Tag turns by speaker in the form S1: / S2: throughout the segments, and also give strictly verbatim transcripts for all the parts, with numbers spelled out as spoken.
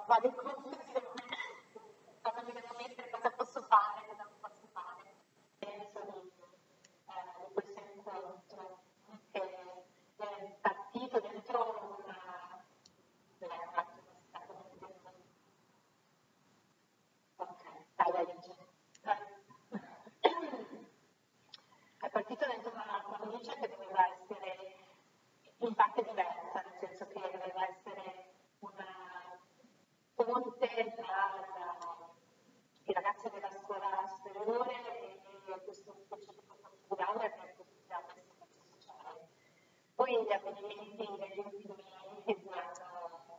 S1: vado in confusione, cosa mi devo mettere, cosa posso fare, cosa non posso fare. Penso di, eh, di questo incontro che è partito dentro una... Ok, dai, dai, dice. È partito dentro una cornice che doveva essere in parte diversa, nel senso che doveva essere una ponte tra i ragazzi della scuola superiore e questo specifico corso di laurea che è specializzato in servizio sociale. Poi gli avvenimenti degli ultimi mesi hanno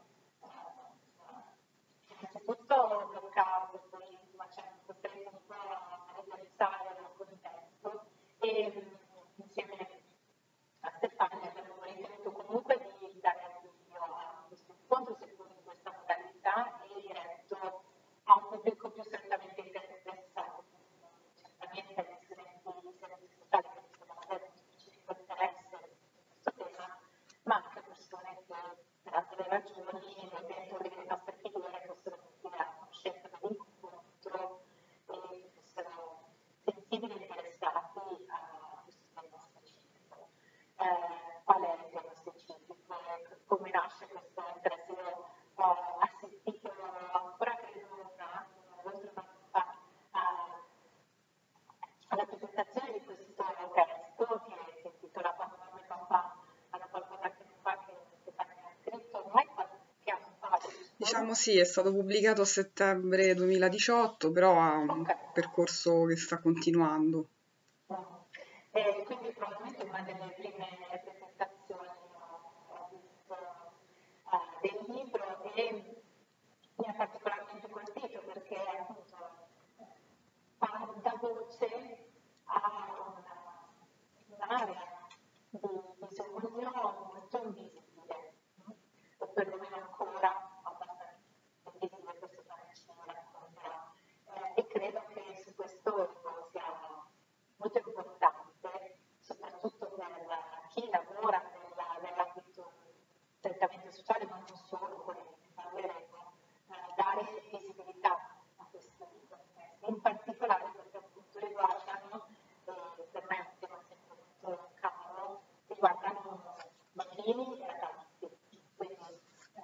S1: innanzitutto bloccato, poi ci hanno costretto un po' a rilanciare il contesto e insieme a Stefania abbiamo ritenuto comunque di dare avvio a questo incontro, seppur in questa modalità e diretto a un pubblico più strettamente interessato, certamente agli studenti di servizi sociali che possono avere un specifico interesse in questo tema, ma anche persone che per altre ragioni nei territori delle nostre figure possono venire a conoscenza dell'incontro e che fossero sensibili e interessati a questo tema specifico. Eh, qual è il tema specifico? Come nasce questo interesse? Io ho assistito ancora credo un anno, oltre un anno fa, a, alla presentazione di questo testo che si intitola Quando mamma e papà hanno qualcosa che non fa, che Stefania ha scritto ormai qualche anno fa, giusto?
S2: Diciamo sì, è stato pubblicato a settembre duemiladiciotto, però ha un
S1: Ok.
S2: percorso che sta continuando.
S1: E quindi probabilmente una delle prime presentazioni ho, ho visto uh, del libro e mi ha particolarmente colpito perché appunto fa da voce a una, un'area di bisogno molto invisibile, o perlomeno ancora abbastanza invisibile, questo pare ci racconterà. Eh, e credo che su questo sia molto importante, soprattutto per chi lavora nella, nell'ambito strettamente sociale, ma non solo, poi ne parleremo, eh, dare visibilità a questi contesti, in particolare perché appunto riguardano, eh, per me è un tema sempre molto caro, riguardano bambini e ragazzi, quindi eh,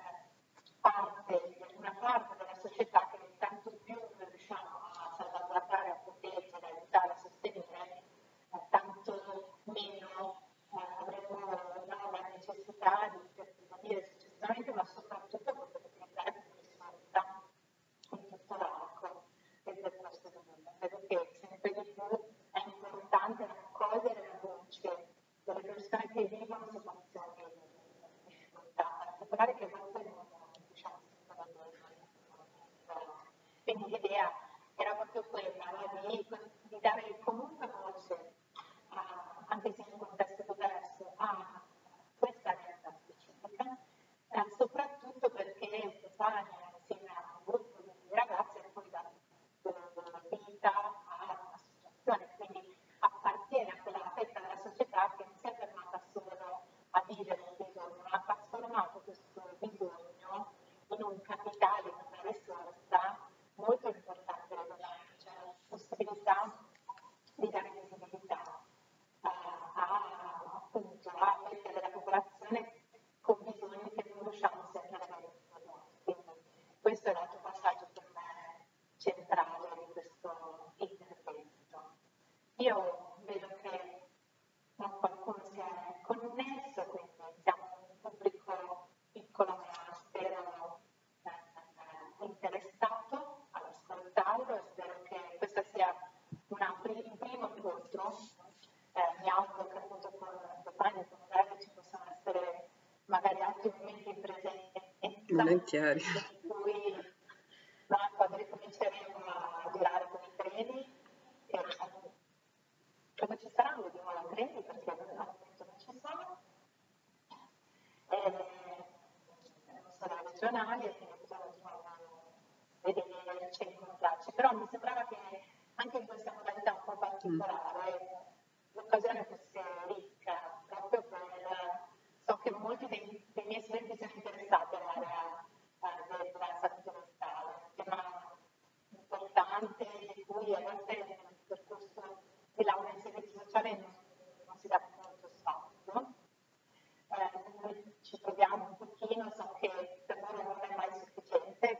S1: parte, una parte della società che tanto più riusciamo a salvaguardare, a proteggere, a aiutare, a sostenere, eh, tanto meno eh, avremo no, la necessità di intervenire successivamente, ma soprattutto poter utilizzare come risorsa in tutto l'arco del percorso di vita. Credo che sempre di più è importante raccogliere la voce delle persone che vivono situazioni di difficoltà particolari che a volte non diciamo sempre vedere. Quindi l'idea era proprio quella, no? di, di dare comunque voce, a, anche se in un contesto diverso, a questa realtà specifica, eh, soprattutto perché Stefania, insieme a un gruppo di ragazzi, ha poi dato vita a un'associazione, quindi appartiene a quella fetta della società che non si è fermata solo a vivere un bisogno, ma ha trasformato questo bisogno in un capitale, in una risorsa molto importante per noi, cioè la possibilità di dare visibilità a, a, appunto, a fette della popolazione con bisogni che non riusciamo sempre ad avere in noi. Quindi questo è l'altro passaggio per me centrale di questo intervento. Io vedo che no, qualcuno si è connesso, quindi siamo un pubblico piccolo ma spero eh, interessato ad ascoltarlo e spero che questo sia una, un primo incontro. Eh, mi auguro che appunto con Stefania e con Dario ci possano essere magari altri momenti in presenza
S2: Volentieri.
S1: in cui no, quando ricominceremo a girare con i treni e, come ci saranno di nuovo treni perché al momento non ci sono e, non sono regionali e quindi bisogna di nuovo vederci e incontrarci, però mi sembrava che anche in questa modalità un po' particolare l'occasione fosse ricca proprio per so che molti dei, dei miei studenti sono interessati all'area eh, della salute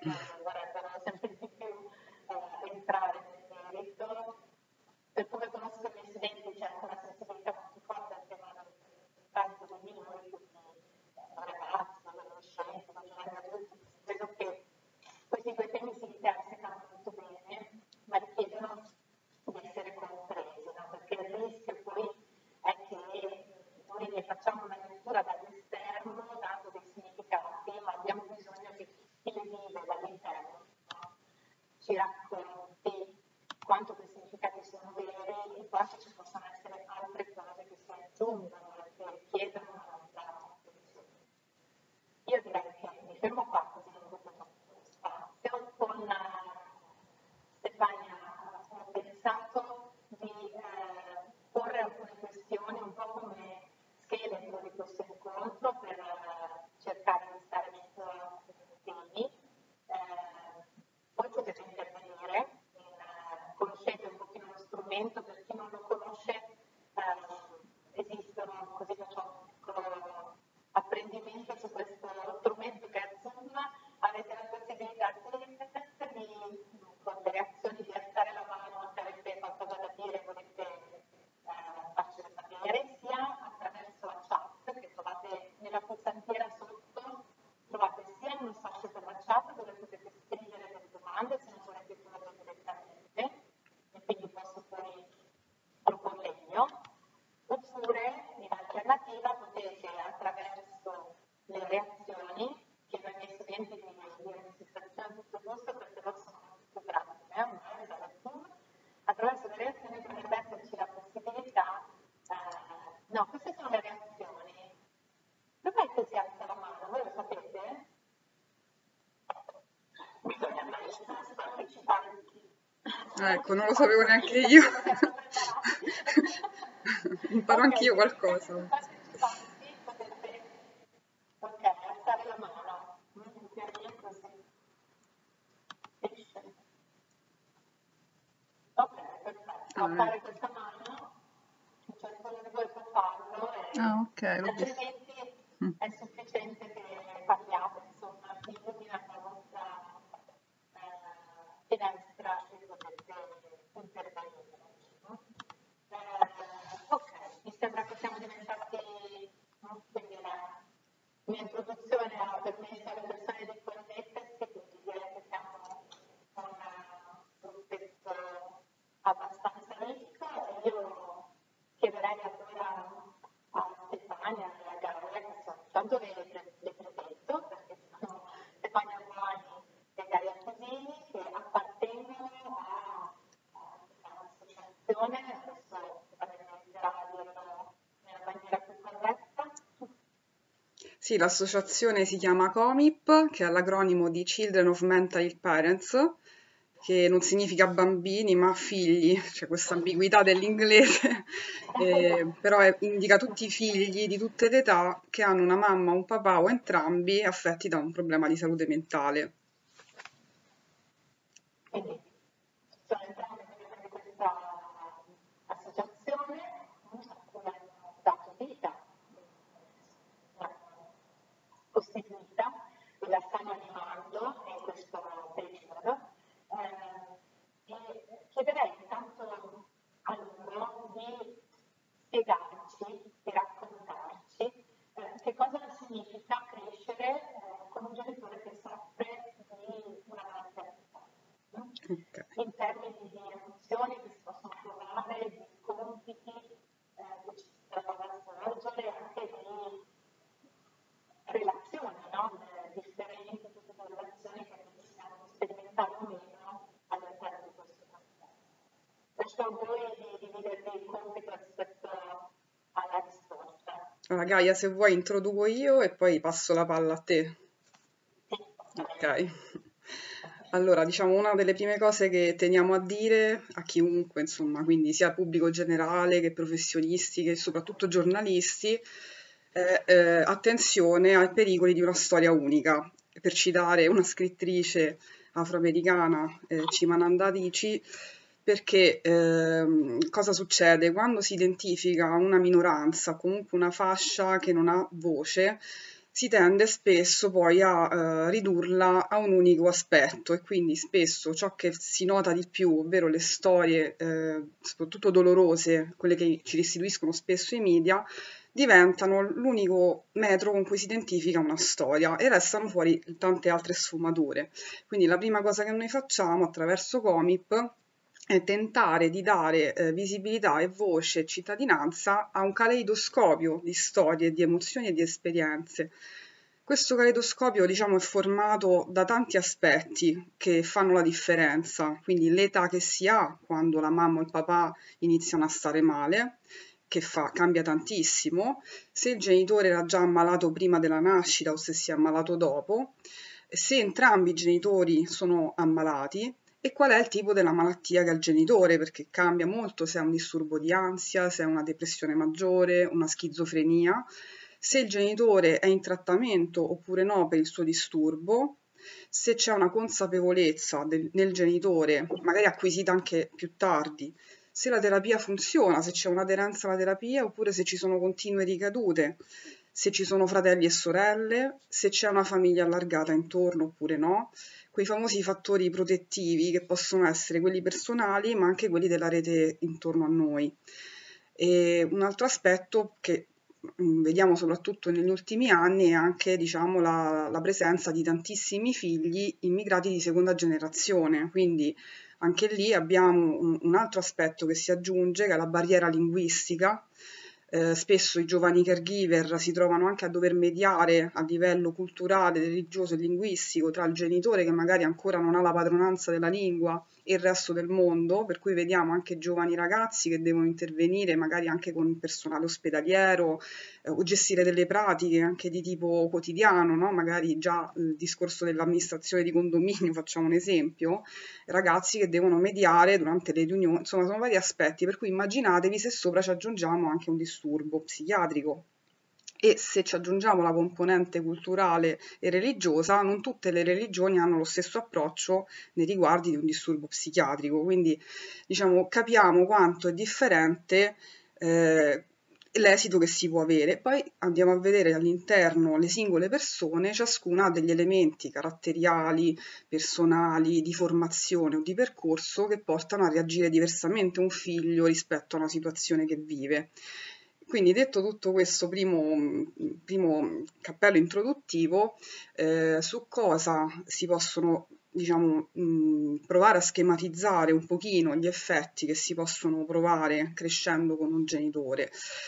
S1: eh, vorrebbero sempre di più eh, entrare nel merito. Per come conosco i miei studenti c'è anche una sensibilità molto forte al tema del pranzo dei minori, quindi eh, ragazzi, adolescenti, giovani adulti. Credo che questi due temi si intersecano molto bene, ma richiedono di essere compresi, no? Perché il rischio poi è che noi ne facciamo una lettura dall'esterno, dando dei significati, ma abbiamo bisogno che chi le vive dall'interno, no? Ci racconti quanto quei significati sono veri e quanto ci possono essere altre cose che si aggiungono e che chiedono una nostra attenzione. Io direi che mi fermo qua, così non occupo troppo spazio. Con Stefania ho pensato di eh, porre alcune questioni un po' come scheletro di questo incontro per eh, cercare di stare dentro questi temi. Eh, Voi potete intervenire, in, eh, conoscete un pochino lo strumento, per chi non lo conosce eh, esistono, così facciamo un piccolo apprendimento su questo strumento che è Zoom, avete la possibilità di, con delle azioni di alzare la mano, se avete qualcosa da dire, volete eh, farcelo sapere, sia attraverso la chat che trovate nella pulsantiera sotto, trovate sia uno spazio per la chat dove potete scrivere delle domande se non volete porle direttamente, e quindi posso poi proporle io, oppure in alternativa potete attraverso le reazioni, chiedo ai miei studenti di dire se sta facendo tutto giusto perché loro sono molto più bravi, eh? Magari dalla Zoom, attraverso le reazioni potrebbe esserci la possibilità, eh, no, queste sono le reazioni. Dov'è che si alza la mano? Voi lo sapete? Bisogna andare su partecipanti.
S2: Ecco, non lo sapevo neanche io. Imparo
S1: Ok,
S2: anch'io
S1: se siete
S2: qualcosa.
S1: più partecipanti potete, ok, alzare la mano. Mm, piano così. Esce. Ok, perfetto.
S2: Ah,
S1: Alzare
S2: ecco.
S1: questa mano, ciascuno di voi può farlo, e
S2: Ah, ok, l'ho visto.
S1: altrimenti
S2: Mm.
S1: è sufficiente che parliate, insomma, si illumina la vostra eh, finestra e potete intervenire. No? Eh, ok, mi sembra che siamo diventati, no? Quindi la mia introduzione ha permesso alle persone di connettersi, quindi direi che siamo con un gruppo abbastanza ricco, e io chiederei allora a Stefania e a Gabriele, che sono tanto le, le, le presento, perché sono Stefania Buoni e Gaia Cosini, che appartengono a, a un'associazione, adesso inizierà a dirlo nella maniera più corretta.
S2: Sì, l'associazione si chiama COMIP, che è l'acronimo di Children of Mental Ill Parents, che non significa bambini ma figli, c'è questa ambiguità dell'inglese, eh, però è- indica tutti i figli di tutte le età che hanno una mamma, un papà o entrambi affetti da un problema di salute mentale.
S1: Quindi sono entrambe membri di questa associazione a cui hanno dato vita, l'hanno costituita e la stanno animando in questo periodo. Eh, e chiederei intanto a loro di spiegarci, di raccontarci eh, che cosa significa crescere eh, con un genitore che soffre di una malattia mentale, no?
S2: Ok.
S1: In termini di emozioni che si possono provare, di compiti eh, che ci si trova a svolgere, anche di relazioni, no? Eh, differenti, tutte le relazioni che possiamo sperimentare o meno all'interno di questo contesto. Lascio a voi di dividervi il compito rispetto alla risposta.
S2: Allora, Gaia, se vuoi introduco io e poi passo la palla a te.
S1: Sì,
S2: Ok. Allora, diciamo, una delle prime cose che teniamo a dire a chiunque, insomma, quindi sia pubblico generale che professionisti che soprattutto giornalisti, è eh, attenzione ai pericoli di una storia unica. Per citare una scrittrice afroamericana, eh, Chimamanda Adichie, perché ehm, cosa succede? Quando si identifica una minoranza, comunque una fascia che non ha voce, si tende spesso poi a eh, ridurla a un unico aspetto, e quindi spesso ciò che si nota di più, ovvero le storie, eh, soprattutto dolorose, quelle che ci restituiscono spesso i media, diventano l'unico metro con cui si identifica una storia e restano fuori tante altre sfumature. Quindi la prima cosa che noi facciamo attraverso Comip è tentare di dare eh, visibilità e voce e cittadinanza a un caleidoscopio di storie, di emozioni e di esperienze. Questo caleidoscopio, diciamo, è formato da tanti aspetti che fanno la differenza, quindi l'età che si ha quando la mamma o il papà iniziano a stare male, che fa, cambia tantissimo, se il genitore era già ammalato prima della nascita o se si è ammalato dopo, se entrambi i genitori sono ammalati e qual è il tipo della malattia che ha il genitore, perché cambia molto se è un disturbo di ansia, se è una depressione maggiore, una schizofrenia, se il genitore è in trattamento oppure no per il suo disturbo, se c'è una consapevolezza del, nel genitore, magari acquisita anche più tardi, se la terapia funziona, se c'è un'aderenza alla terapia oppure se ci sono continue ricadute, se ci sono fratelli e sorelle, se c'è una famiglia allargata intorno oppure no, quei famosi fattori protettivi che possono essere quelli personali ma anche quelli della rete intorno a noi. E un altro aspetto che mh, vediamo soprattutto negli ultimi anni è anche, diciamo, la, la presenza di tantissimi figli immigrati di seconda generazione, quindi anche lì abbiamo un, un altro aspetto che si aggiunge, che è la barriera linguistica. Eh, spesso i giovani caregiver si trovano anche a dover mediare a livello culturale, religioso e linguistico tra il genitore che magari ancora non ha la padronanza della lingua e il resto del mondo, per cui vediamo anche giovani ragazzi che devono intervenire magari anche con il personale ospedaliero eh, o gestire delle pratiche anche di tipo quotidiano, no? Magari già il discorso dell'amministrazione di condominio, facciamo un esempio, ragazzi che devono mediare durante le riunioni, insomma sono vari aspetti, per cui immaginatevi se sopra ci aggiungiamo anche un disturbo psichiatrico. E se ci aggiungiamo la componente culturale e religiosa, non tutte le religioni hanno lo stesso approccio nei riguardi di un disturbo psichiatrico, quindi diciamo capiamo quanto è differente eh, l'esito che si può avere. Poi andiamo a vedere all'interno le singole persone, ciascuna ha degli elementi caratteriali, personali, di formazione o di percorso che portano a reagire diversamente un figlio rispetto a una situazione che vive. Quindi detto tutto questo primo, primo cappello introduttivo, eh, su cosa si possono diciamo, mh, provare a schematizzare un pochino gli effetti che si possono provare crescendo con un genitore.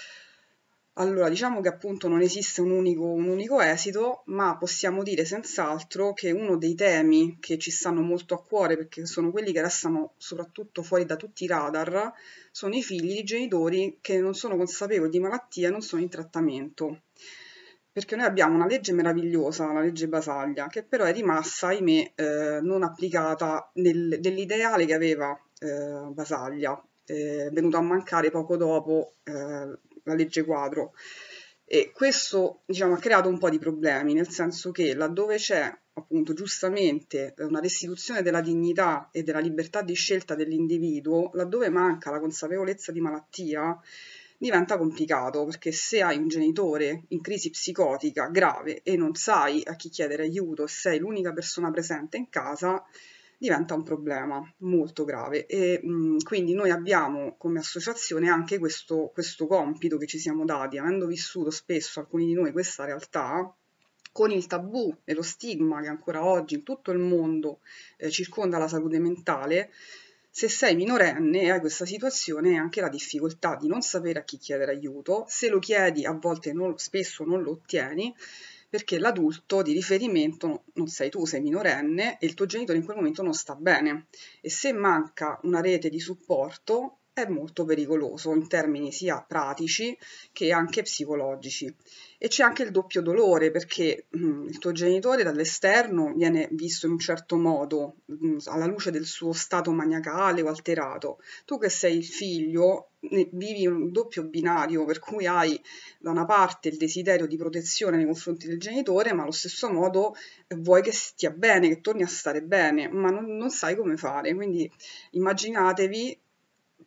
S2: Allora, diciamo che appunto non esiste un unico, un unico esito, ma possiamo dire senz'altro che uno dei temi che ci stanno molto a cuore, perché sono quelli che restano soprattutto fuori da tutti i radar, sono i figli di genitori che non sono consapevoli di malattia e non sono in trattamento. Perché noi abbiamo una legge meravigliosa, la legge Basaglia, che però è rimasta, ahimè, eh, non applicata nel- nell'ideale che aveva eh, Basaglia, eh, venuto a mancare poco dopo eh, la legge quadro. E questo, diciamo, ha creato un po' di problemi, nel senso che laddove c'è appunto giustamente una restituzione della dignità e della libertà di scelta dell'individuo, laddove manca la consapevolezza di malattia, diventa complicato, perché se hai un genitore in crisi psicotica grave e non sai a chi chiedere aiuto, sei l'unica persona presente in casa, diventa un problema molto grave. E mh, quindi noi abbiamo come associazione anche questo, questo compito che ci siamo dati, avendo vissuto spesso alcuni di noi questa realtà, con il tabù e lo stigma che ancora oggi in tutto il mondo eh, circonda la salute mentale. Se sei minorenne e hai questa situazione, hai anche la difficoltà di non sapere a chi chiedere aiuto, se lo chiedi a volte non, spesso non lo ottieni, perché l'adulto di riferimento non sei tu, sei minorenne e il tuo genitore in quel momento non sta bene, e se manca una rete di supporto è molto pericoloso in termini sia pratici che anche psicologici. E c'è anche il doppio dolore, perché mh, il tuo genitore dall'esterno viene visto in un certo modo, mh, alla luce del suo stato maniacale o alterato. Tu che sei il figlio ne- vivi un doppio binario, per cui hai da una parte il desiderio di protezione nei confronti del genitore, ma allo stesso modo eh, vuoi che stia bene, che torni a stare bene, ma non, non sai come fare. Quindi immaginatevi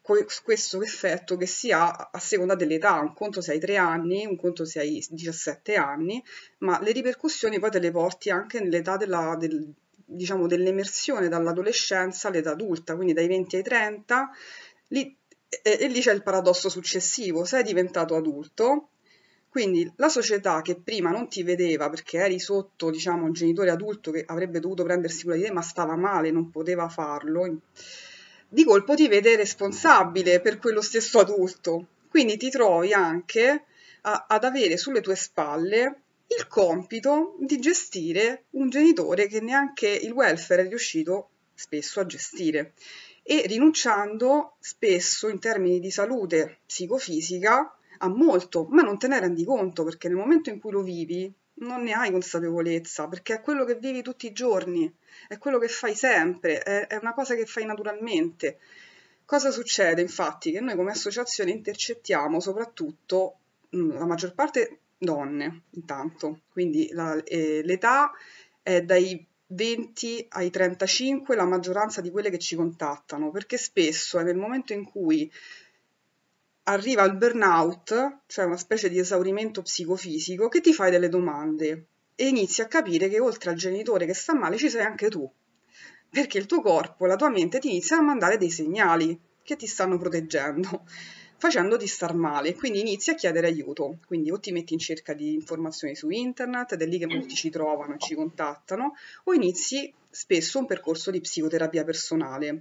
S2: questo effetto che si ha a seconda dell'età, un conto se hai tre anni, un conto se hai diciassette anni, ma le ripercussioni poi te le porti anche nell'età della, del, diciamo, dell'emersione dall'adolescenza all'età adulta, quindi dai venti ai trenta, lì, e, e lì c'è il paradosso successivo, sei diventato adulto, quindi la società che prima non ti vedeva perché eri sotto, diciamo, un genitore adulto che avrebbe dovuto prendersi cura di te, ma stava male, non poteva farlo, di colpo ti vede responsabile per quello stesso adulto. Quindi ti trovi anche a- ad avere sulle tue spalle il compito di gestire un genitore che neanche il welfare è riuscito spesso a gestire e rinunciando spesso in termini di salute psicofisica a molto, ma non te ne rendi conto perché nel momento in cui lo vivi non ne hai consapevolezza, perché è quello che vivi tutti i giorni, è quello che fai sempre, è, è una cosa che fai naturalmente. Cosa succede infatti? Che noi come associazione intercettiamo soprattutto mh, la maggior parte donne, intanto, quindi la- eh, l'età è dai venti ai trentacinque la maggioranza di quelle che ci contattano, perché spesso è nel momento in cui arriva il burnout, cioè una specie di esaurimento psicofisico, che ti fai delle domande e inizi a capire che oltre al genitore che sta male ci sei anche tu, perché il tuo corpo, la tua mente ti iniziano a mandare dei segnali che ti stanno proteggendo, facendoti star male, quindi inizi a chiedere aiuto, quindi o ti metti in cerca di informazioni su internet, ed è lì che molti ci trovano e ci contattano, o inizi spesso un percorso di psicoterapia personale.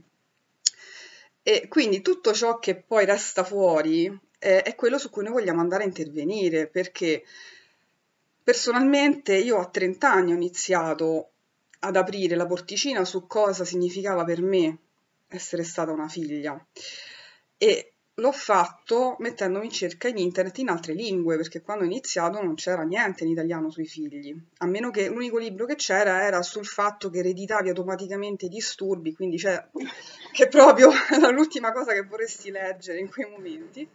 S2: E quindi tutto ciò che poi resta fuori è, è quello su cui noi vogliamo andare a intervenire, perché personalmente io a trenta anni ho iniziato ad aprire la porticina su cosa significava per me essere stata una figlia e l'ho fatto mettendomi in cerca in internet in altre lingue, perché quando ho iniziato non c'era niente in italiano sui figli, a meno che l'unico libro che c'era era sul fatto che ereditavi automaticamente i disturbi, quindi cioè, che proprio era l'ultima cosa che vorresti leggere in quei momenti.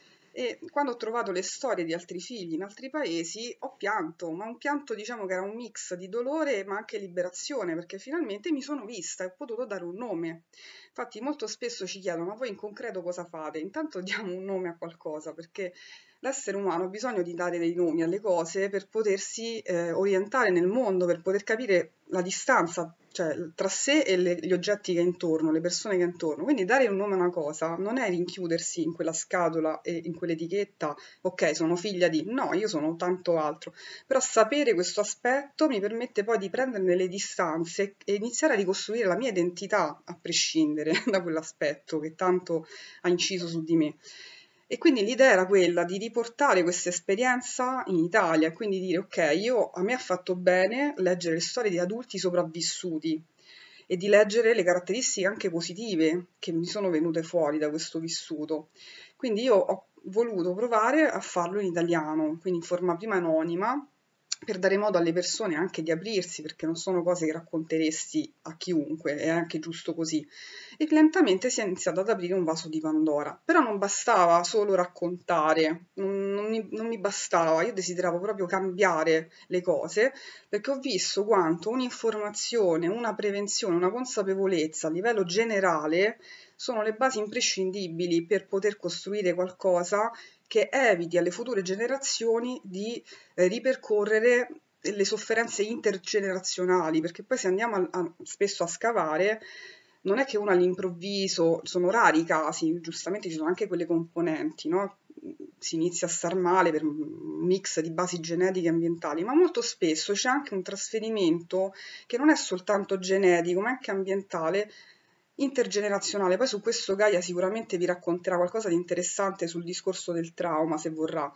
S2: E quando ho trovato le storie di altri figli in altri paesi ho pianto, ma un pianto diciamo che era un mix di dolore ma anche liberazione, perché finalmente mi sono vista e ho potuto dare un nome. Infatti molto spesso ci chiedono, ma voi in concreto cosa fate? Intanto diamo un nome a qualcosa, perché l'essere umano ha bisogno di dare dei nomi alle cose per potersi eh, orientare nel mondo, per poter capire la distanza, cioè tra sé e le- gli oggetti che è intorno, le persone che è intorno. Quindi dare un nome a una cosa non è rinchiudersi in quella scatola e in quell'etichetta, ok, sono figlia di, no, io sono tanto altro. Però sapere questo aspetto mi permette poi di prenderne le distanze e iniziare a ricostruire la mia identità a prescindere da quell'aspetto che tanto ha inciso su di me. E quindi l'idea era quella di riportare questa esperienza in Italia, quindi dire ok, io, a me ha fatto bene leggere le storie di adulti sopravvissuti e di leggere le caratteristiche anche positive che mi sono venute fuori da questo vissuto. Quindi io ho voluto provare a farlo in italiano, quindi in forma prima anonima, per dare modo alle persone anche di aprirsi, perché non sono cose che racconteresti a chiunque, è anche giusto così. E lentamente si è iniziato ad aprire un vaso di Pandora. Però non bastava solo raccontare, non, non mi, non mi bastava, io desideravo proprio cambiare le cose, perché ho visto quanto un'informazione, una prevenzione, una consapevolezza a livello generale sono le basi imprescindibili per poter costruire qualcosa che eviti alle future generazioni di eh, ripercorrere le sofferenze intergenerazionali, perché poi se andiamo a, a, spesso a scavare, non è che uno all'improvviso, sono rari i casi, giustamente ci sono anche quelle componenti, no? Si inizia a star male per un mix di basi genetiche e ambientali, ma molto spesso c'è anche un trasferimento che non è soltanto genetico, ma anche ambientale, intergenerazionale. Poi su questo Gaia sicuramente vi racconterà qualcosa di interessante sul discorso del trauma, se vorrà.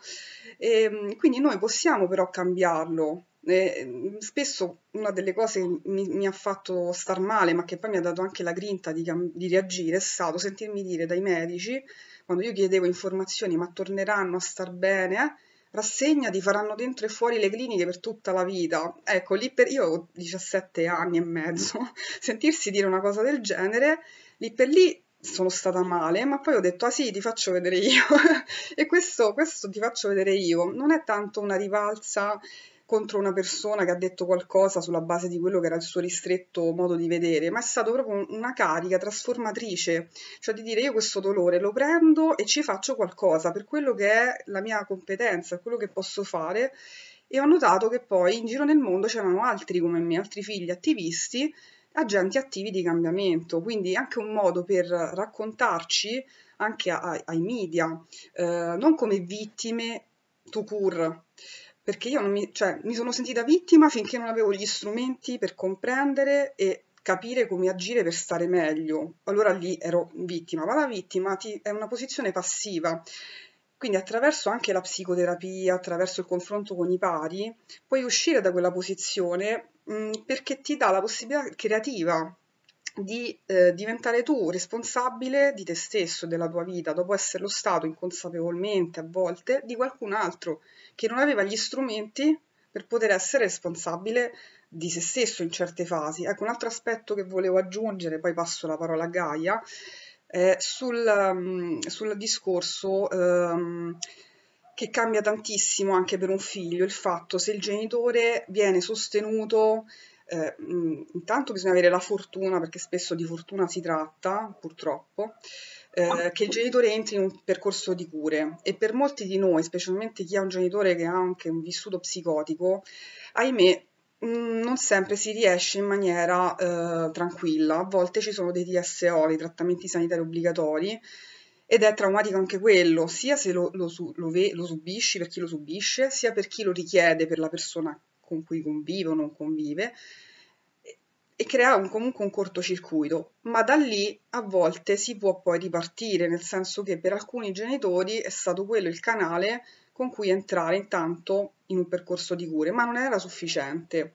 S2: E, quindi noi possiamo però cambiarlo. E, spesso una delle cose che mi, mi ha fatto star male, ma che poi mi ha dato anche la grinta di, di reagire, è stato sentirmi dire dai medici, quando io chiedevo informazioni, ma torneranno a star bene, eh? Rassegnati, faranno dentro e fuori le cliniche per tutta la vita. Ecco, lì per io ho diciassette anni e mezzo, sentirsi dire una cosa del genere, lì per lì sono stata male, ma poi ho detto, ah sì, ti faccio vedere io. E questo, questo ti faccio vedere io non è tanto una rivalsa contro una persona che ha detto qualcosa sulla base di quello che era il suo ristretto modo di vedere, ma è stato proprio una carica trasformatrice, cioè di dire io questo dolore lo prendo e ci faccio qualcosa per quello che è la mia competenza, quello che posso fare. E ho notato che poi in giro nel mondo c'erano altri come me, altri figli attivisti, agenti attivi di cambiamento, quindi anche un modo per raccontarci anche a- ai media, eh, non come vittime tout court, perché io non mi, cioè, mi sono sentita vittima finché non avevo gli strumenti per comprendere e capire come agire per stare meglio. Allora lì ero vittima, ma la vittima ti- è una posizione passiva. Quindi attraverso anche la psicoterapia, attraverso il confronto con i pari, puoi uscire da quella posizione, mh, perché ti dà la possibilità creativa di eh, diventare tu responsabile di te stesso, della tua vita, dopo esserlo stato inconsapevolmente a volte di qualcun altro che non aveva gli strumenti per poter essere responsabile di se stesso in certe fasi. Ecco, un altro aspetto che volevo aggiungere, poi passo la parola a Gaia, eh, sul, um, sul discorso um, che cambia tantissimo anche per un figlio, il fatto se il genitore viene sostenuto. Eh, mh, intanto bisogna avere la fortuna, perché spesso di fortuna si tratta, purtroppo, eh, che il genitore entri in un percorso di cure, e per molti di noi, specialmente chi ha un genitore che ha anche un vissuto psicotico, ahimè, mh, non sempre si riesce in maniera eh, tranquilla. A volte ci sono dei T S O, dei trattamenti sanitari obbligatori, ed è traumatico anche quello, sia se lo, lo su- lo ve- lo subisci per chi lo subisce, sia per chi lo richiede, per la persona con cui convive o non convive, e e crea un- comunque un cortocircuito. Ma da lì a volte si può poi ripartire, nel senso che per alcuni genitori è stato quello il canale con cui entrare intanto in un percorso di cure, ma non era sufficiente.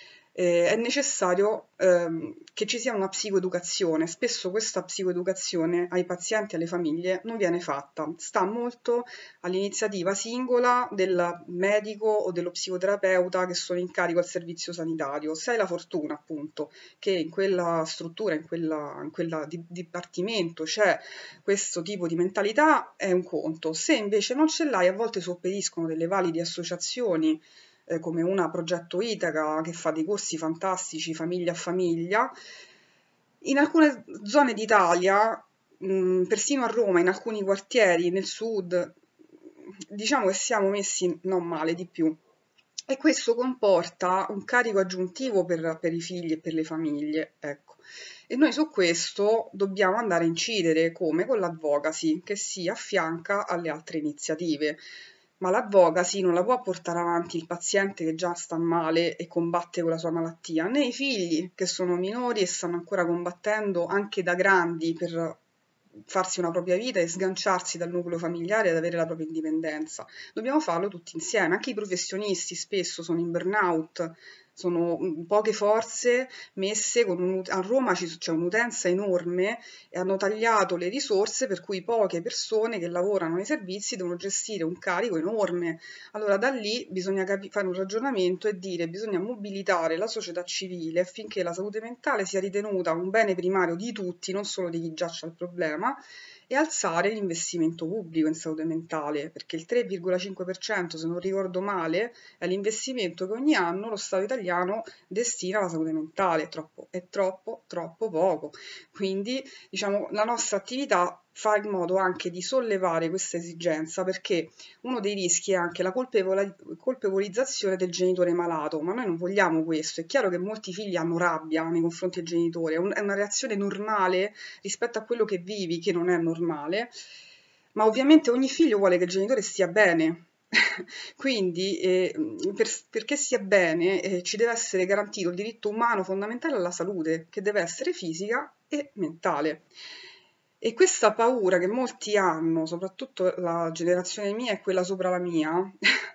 S2: Eh, è necessario ehm, che ci sia una psicoeducazione. Spesso questa psicoeducazione ai pazienti e alle famiglie non viene fatta, sta molto all'iniziativa singola del medico o dello psicoterapeuta che sono in carico al servizio sanitario. Se hai la fortuna, appunto, che in quella struttura, in quella, in quella di- dipartimento c'è questo tipo di mentalità, è un conto. Se invece non ce l'hai, a volte sopperiscono delle valide associazioni, eh, come una Progetto Itaca che fa dei corsi fantastici famiglia a famiglia. In alcune zone d'Italia, mh, persino a Roma, in alcuni quartieri, nel sud, diciamo che siamo messi non male di più. E questo comporta un carico aggiuntivo per, per i figli e per le famiglie, ecco. E noi su questo dobbiamo andare a incidere, come con l'advocacy, che si affianca alle altre iniziative. Ma l'advocacy non la può portare avanti il paziente che già sta male e combatte con la sua malattia, né i figli che sono minori e stanno ancora combattendo anche da grandi per farsi una propria vita e sganciarsi dal nucleo familiare ed avere la propria indipendenza. Dobbiamo farlo tutti insieme. Anche i professionisti spesso sono in burnout, sono mm, poche forze messe con un, a Roma ci- c'è un'utenza enorme e hanno tagliato le risorse per cui poche persone che lavorano nei servizi devono gestire un carico enorme. Allora da lì bisogna capi- fare un ragionamento e dire bisogna mobilitare la società civile affinché la salute mentale sia ritenuta un bene primario di tutti, non solo di chi già ha il problema, e alzare l'investimento pubblico in salute mentale, perché il tre virgola cinque per cento, se non ricordo male, è l'investimento che ogni anno lo Stato italiano destina alla salute mentale. È troppo, è troppo, troppo poco. Quindi, diciamo, la nostra attività fa in modo anche di sollevare questa esigenza, perché uno dei rischi è anche la colpevola- colpevolizzazione del genitore malato, ma noi non vogliamo questo. È chiaro che molti figli hanno rabbia nei confronti del genitore, è un- è una reazione normale rispetto a quello che vivi, che non è normale, ma ovviamente ogni figlio vuole che il genitore stia bene. Quindi, eh, per- perché stia bene, eh, ci deve essere garantito il diritto umano fondamentale alla salute, che deve essere fisica e mentale. E questa paura che molti hanno, soprattutto la generazione mia e quella sopra la mia,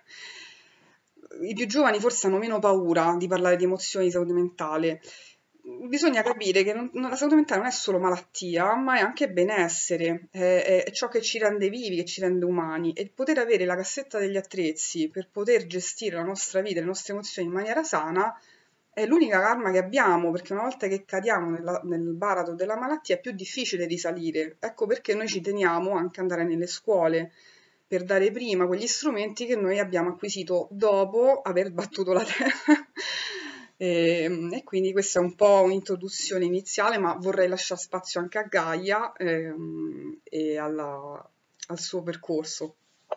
S2: i più giovani forse hanno meno paura di parlare di emozioni di salute mentale. Bisogna capire che non- non- la salute mentale non è solo malattia, ma è anche benessere, è, è- è ciò che ci rende vivi, che ci rende umani. E il poter avere la cassetta degli attrezzi per poter gestire la nostra vita, le nostre emozioni in maniera sana, è l'unica arma che abbiamo, perché una volta che cadiamo nella- nel baratro della malattia è più difficile risalire. Ecco perché noi ci teniamo anche ad andare nelle scuole, per dare prima quegli strumenti che noi abbiamo acquisito dopo aver battuto la terra. E, e quindi questa è un po' un'introduzione iniziale, ma vorrei lasciare spazio anche a Gaia ehm, e alla- al suo percorso.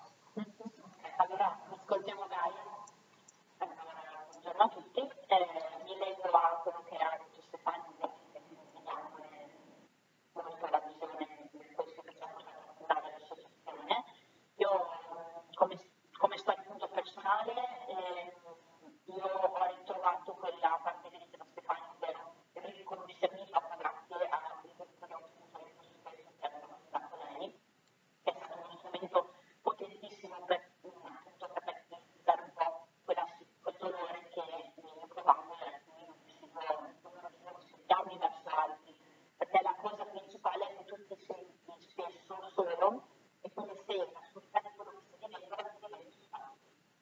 S1: Allora, ascoltiamo Gaia. Eh, buongiorno a tutti. Eh, mi leggo a quello che ha detto Stefano, che mi insegniamo molto la visione di questo che ci ha portato a fondare l'associazione. Io, eh, come, come storia appunto personale, eh, io ho ritrovato quella parte che diceva Stefano, ovvero riconoscermi proprio grazie alla ricostruzione appunto di questo che ha mostrato lei, che è stato uno strumento potentissimo per appunto per utilizzare un po' quella, quel dolore che io provavo e a cui non riuscivo, non riuscivo a spiegarmi verso altri, perché la cosa principale è che tu ti senti spesso solo e come se la società di quello che stai vivendo la stai vivendo spazio.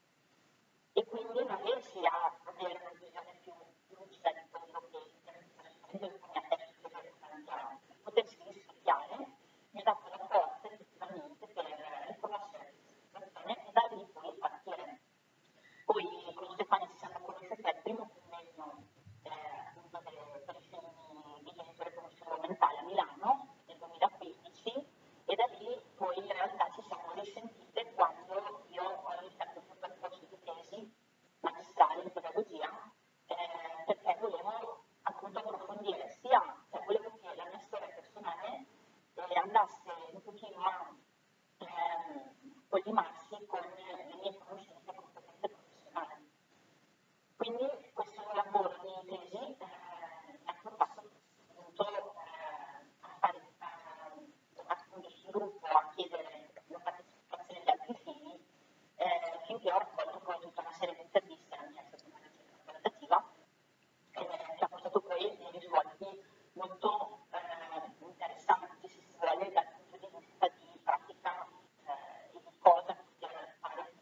S1: E quindi non riesci a avere una visione più lucida di quello che stai facendo e come adesso si deve mangiare. Potersi rispecchiare mi ha dato la forza effettivamente per riconoscere questa situazione e da lì poi partire. Poi con Stefania ci siamo conosciuti al primo convegno eh, appunto per, per i figli di genitore conosciuto mentale a Milano nel duemilaquindici e da lì poi in realtà ci siamo risentite quando io ho iniziato il mio percorso di tesi magistrale in pedagogia eh, perché volevo appunto approfondire sia, cioè volevo che la mia storia personale eh, andasse un pochino a ehm, collimarsi con le mie conoscenze e competenze professionali. Quindi questo mio lavoro di tesi eh, mi ha portato appunto eh, a fare eh, appunto sul gruppo a chiedere la partecipazione di altri figli eh, finché ho raccolto poi tutta una serie di interviste, la mia è stata una ricerca qualitativa eh, che ha portato poi dei risvolti molto eh, interessanti, se si vuole, dal punto di vista di pratica eh, e di cosa poter fare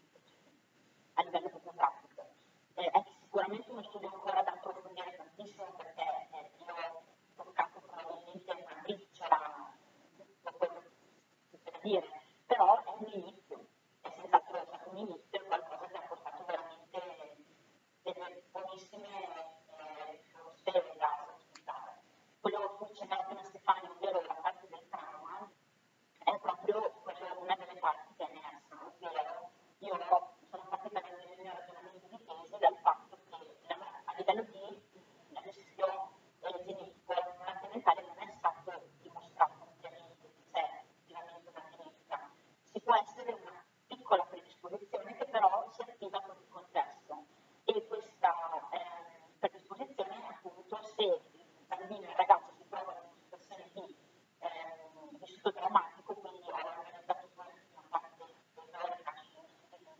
S1: a livello proprio pratico. Eh, è sicuramente uno studio ancora da approfondire tantissimo perché eh, io ho toccato probabilmente una briciola di tutto quello che si poteva dire, però è un inizio, è senz'altro stato un inizio, è qualcosa che ha portato veramente delle buonissime eh, risorse da sfruttare. Quello a cui accennava prima Stefano, ovvero la parte del trauma, è proprio quello, una delle parti che è emersa, ovvero io sono partita nel mio ragionamento di tesi dal fatto che la, a livello di rischio eh, genetico la malattia mentale non è stato dimostrato ampiamente che c'è effettivamente una genetica. Ci può essere una piccola predisposizione che però si attiva con il contesto e questa eh, predisposizione appunto se il bambino e il ragazzo si trovano in una situazione di eh, vissuto traumatico, quindi ho organizzato poi una parte teorica sulla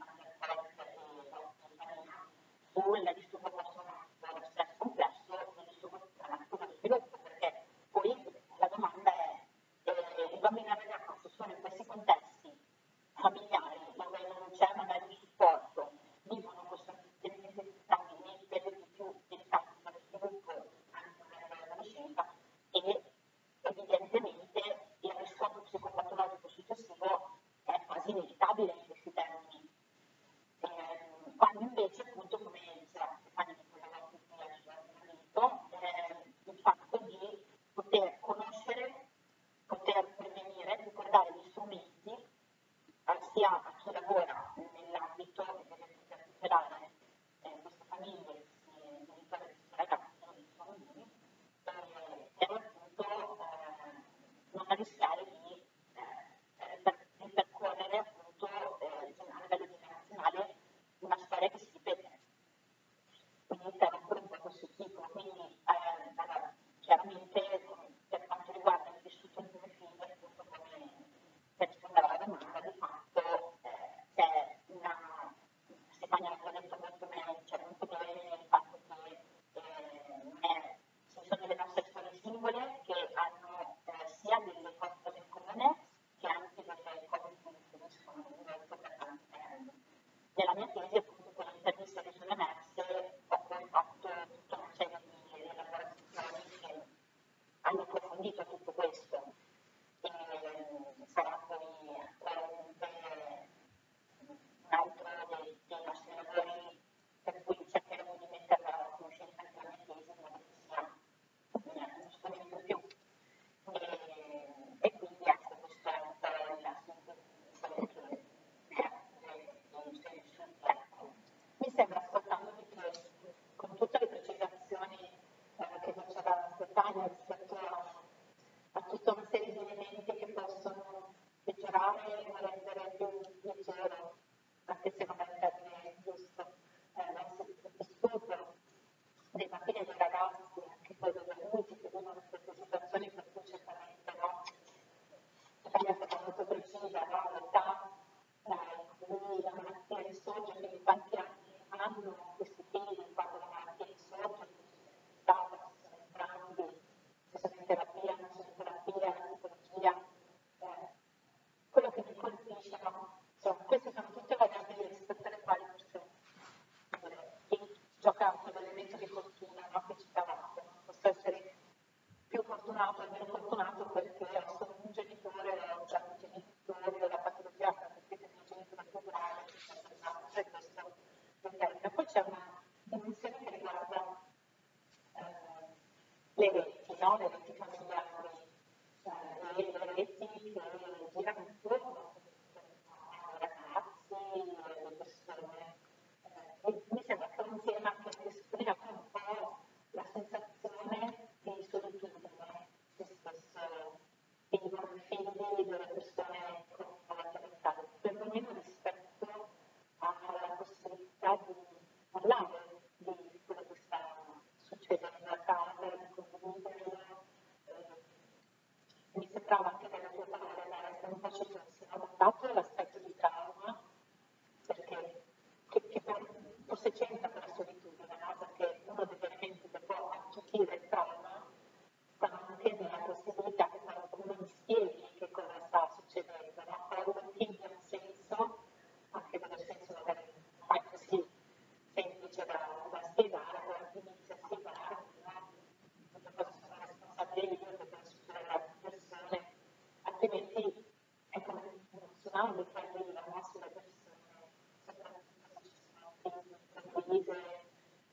S1: sul disturbo post-traumatico, lo stress complesso e il disturbo post-traumatico dello sviluppo, perché poi la domanda è eh, il bambino e il ragazzo sono in questi contesti familiari dove non c'è magari un supporto, vivono costantemente nei periodi più delicati dello sviluppo anche nell'adolescenza e evidentemente il riscontro psicopatologico successivo è quasi inevitabile in questi termini. Eh, quando invece, appunto, come diceva Stefania, di cui avevamo tutti al suo ragionamento, eh, il fatto di poter conoscere, poter prevenire, poter dare gli strumenti sia a chi lavora nell'ambito e deve poter tutelare eh, queste famiglie, questi genitori, questi ragazzi, questi bambini, eh, per appunto eh, non rischiare di, eh, per, di percorrere appunto eh, a livello generazionale una storia che si ripete. Quindi interrompere un po' questo ciclo. Quindi eh, allora, chiaramente per quanto riguarda il vissuto di mio figlio, appunto come per rispondere alla domanda, di fatto eh, c'è una, Stefania l'ha detto molto bene, cioè molto bene il fatto che eh, non è, ci sono delle nostre storie singole che hanno eh, sia delle cose in comune che anche delle cose che differiscono molto per tanti termini. Nella mia tesi, appunto, con le interviste che sono emerse, ho poi fatto tutta una serie di elaborazioni che hanno approfondito tutto questo. E sarà poi probabilmente per cui cercheremo di metterla a conoscenza anche la medesima, che sia non strumento più. E, e quindi ecco, questo è un po' la sintesi mi sembra, ascoltandomi, che con tutte le precisazioni eh, che faceva Stefania rispetto a, a tutta una serie di elementi che possono peggiorare o rendere più leggero, anche se non è il termine giusto, eh, lo stupro dei bambini e dei ragazzi, anche poi degli adulti che vivono queste situazioni, per cui certamente no, Stefania è stata molto precisa, no? L'età eh, in cui la malattia risorge, quindi quanti anni hanno questi figli quando la malattia risorge, se sono entrambi, se sono in terapia, non sono in terapia, la tipologia. Eh, quello che mi colpisce, no? Insomma, queste sono tutte variabili rispetto alle quali forse chi gioca con l'elemento di fortuna, no? Che citavate, no? Posso essere più fortunato e meno fortunato perché sono un genitore o già un genitore della patologia che è il mio genitore più grave, e questo determina. Poi c'è una dimensione che riguarda eh, le reti, no? Le reti familiari, eh, e le reti che girano intorno ai ragazzi, alle persone. Eh, e mi sembra che un tema che esprime un po' la sensazione di solitudine che spesso vivono i figli delle persone con malattia mentale, perlomeno rispetto alla possibilità di parlare di quello che sta succedendo a casa, di condividerlo. Eh, mi sembrava anche nelle tue parole, Vanessa, un po' ci fosse dato l'aspetto di trauma, perché che, che forse c'entra con la solitudine, no? Perché uno degli elementi che può attutire il trauma sta anche nella possibilità che qualcuno mi spieghi che cosa sta succedendo, no? Quando un film ha un senso, anche quello senso magari non è così semplice da, da spiegare, però inizia a spiegare, no? Queste cose sono responsabili io, che devono succedere ad altre persone, altrimenti è come uno tsunami che arriva, no? Sulle persone, soprattutto se ci sono figli condivise,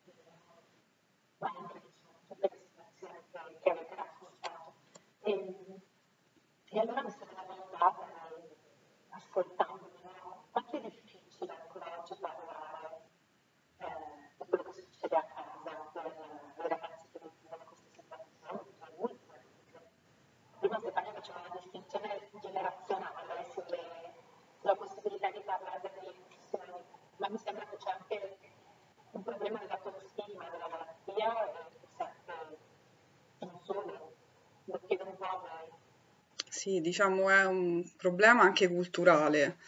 S1: ma anche diciamo, tutte le situazioni che, che avete raccontato. E, e allora mi sono domandata, ascoltandomi, no? Quanto è difficile ancora oggi parlare eh, di quello che succede a casa per i ragazzi che vivono queste situazioni, per adulti, perché prima Stefania faceva una distinzione generazionale sulle, sulla possibilità di parlare delle emozioni, ma mi sembra che c'è anche un problema legato allo stigma della malattia e forse anche non solo, lo chiedo un po' a voi.
S2: Sì, diciamo è un problema anche culturale.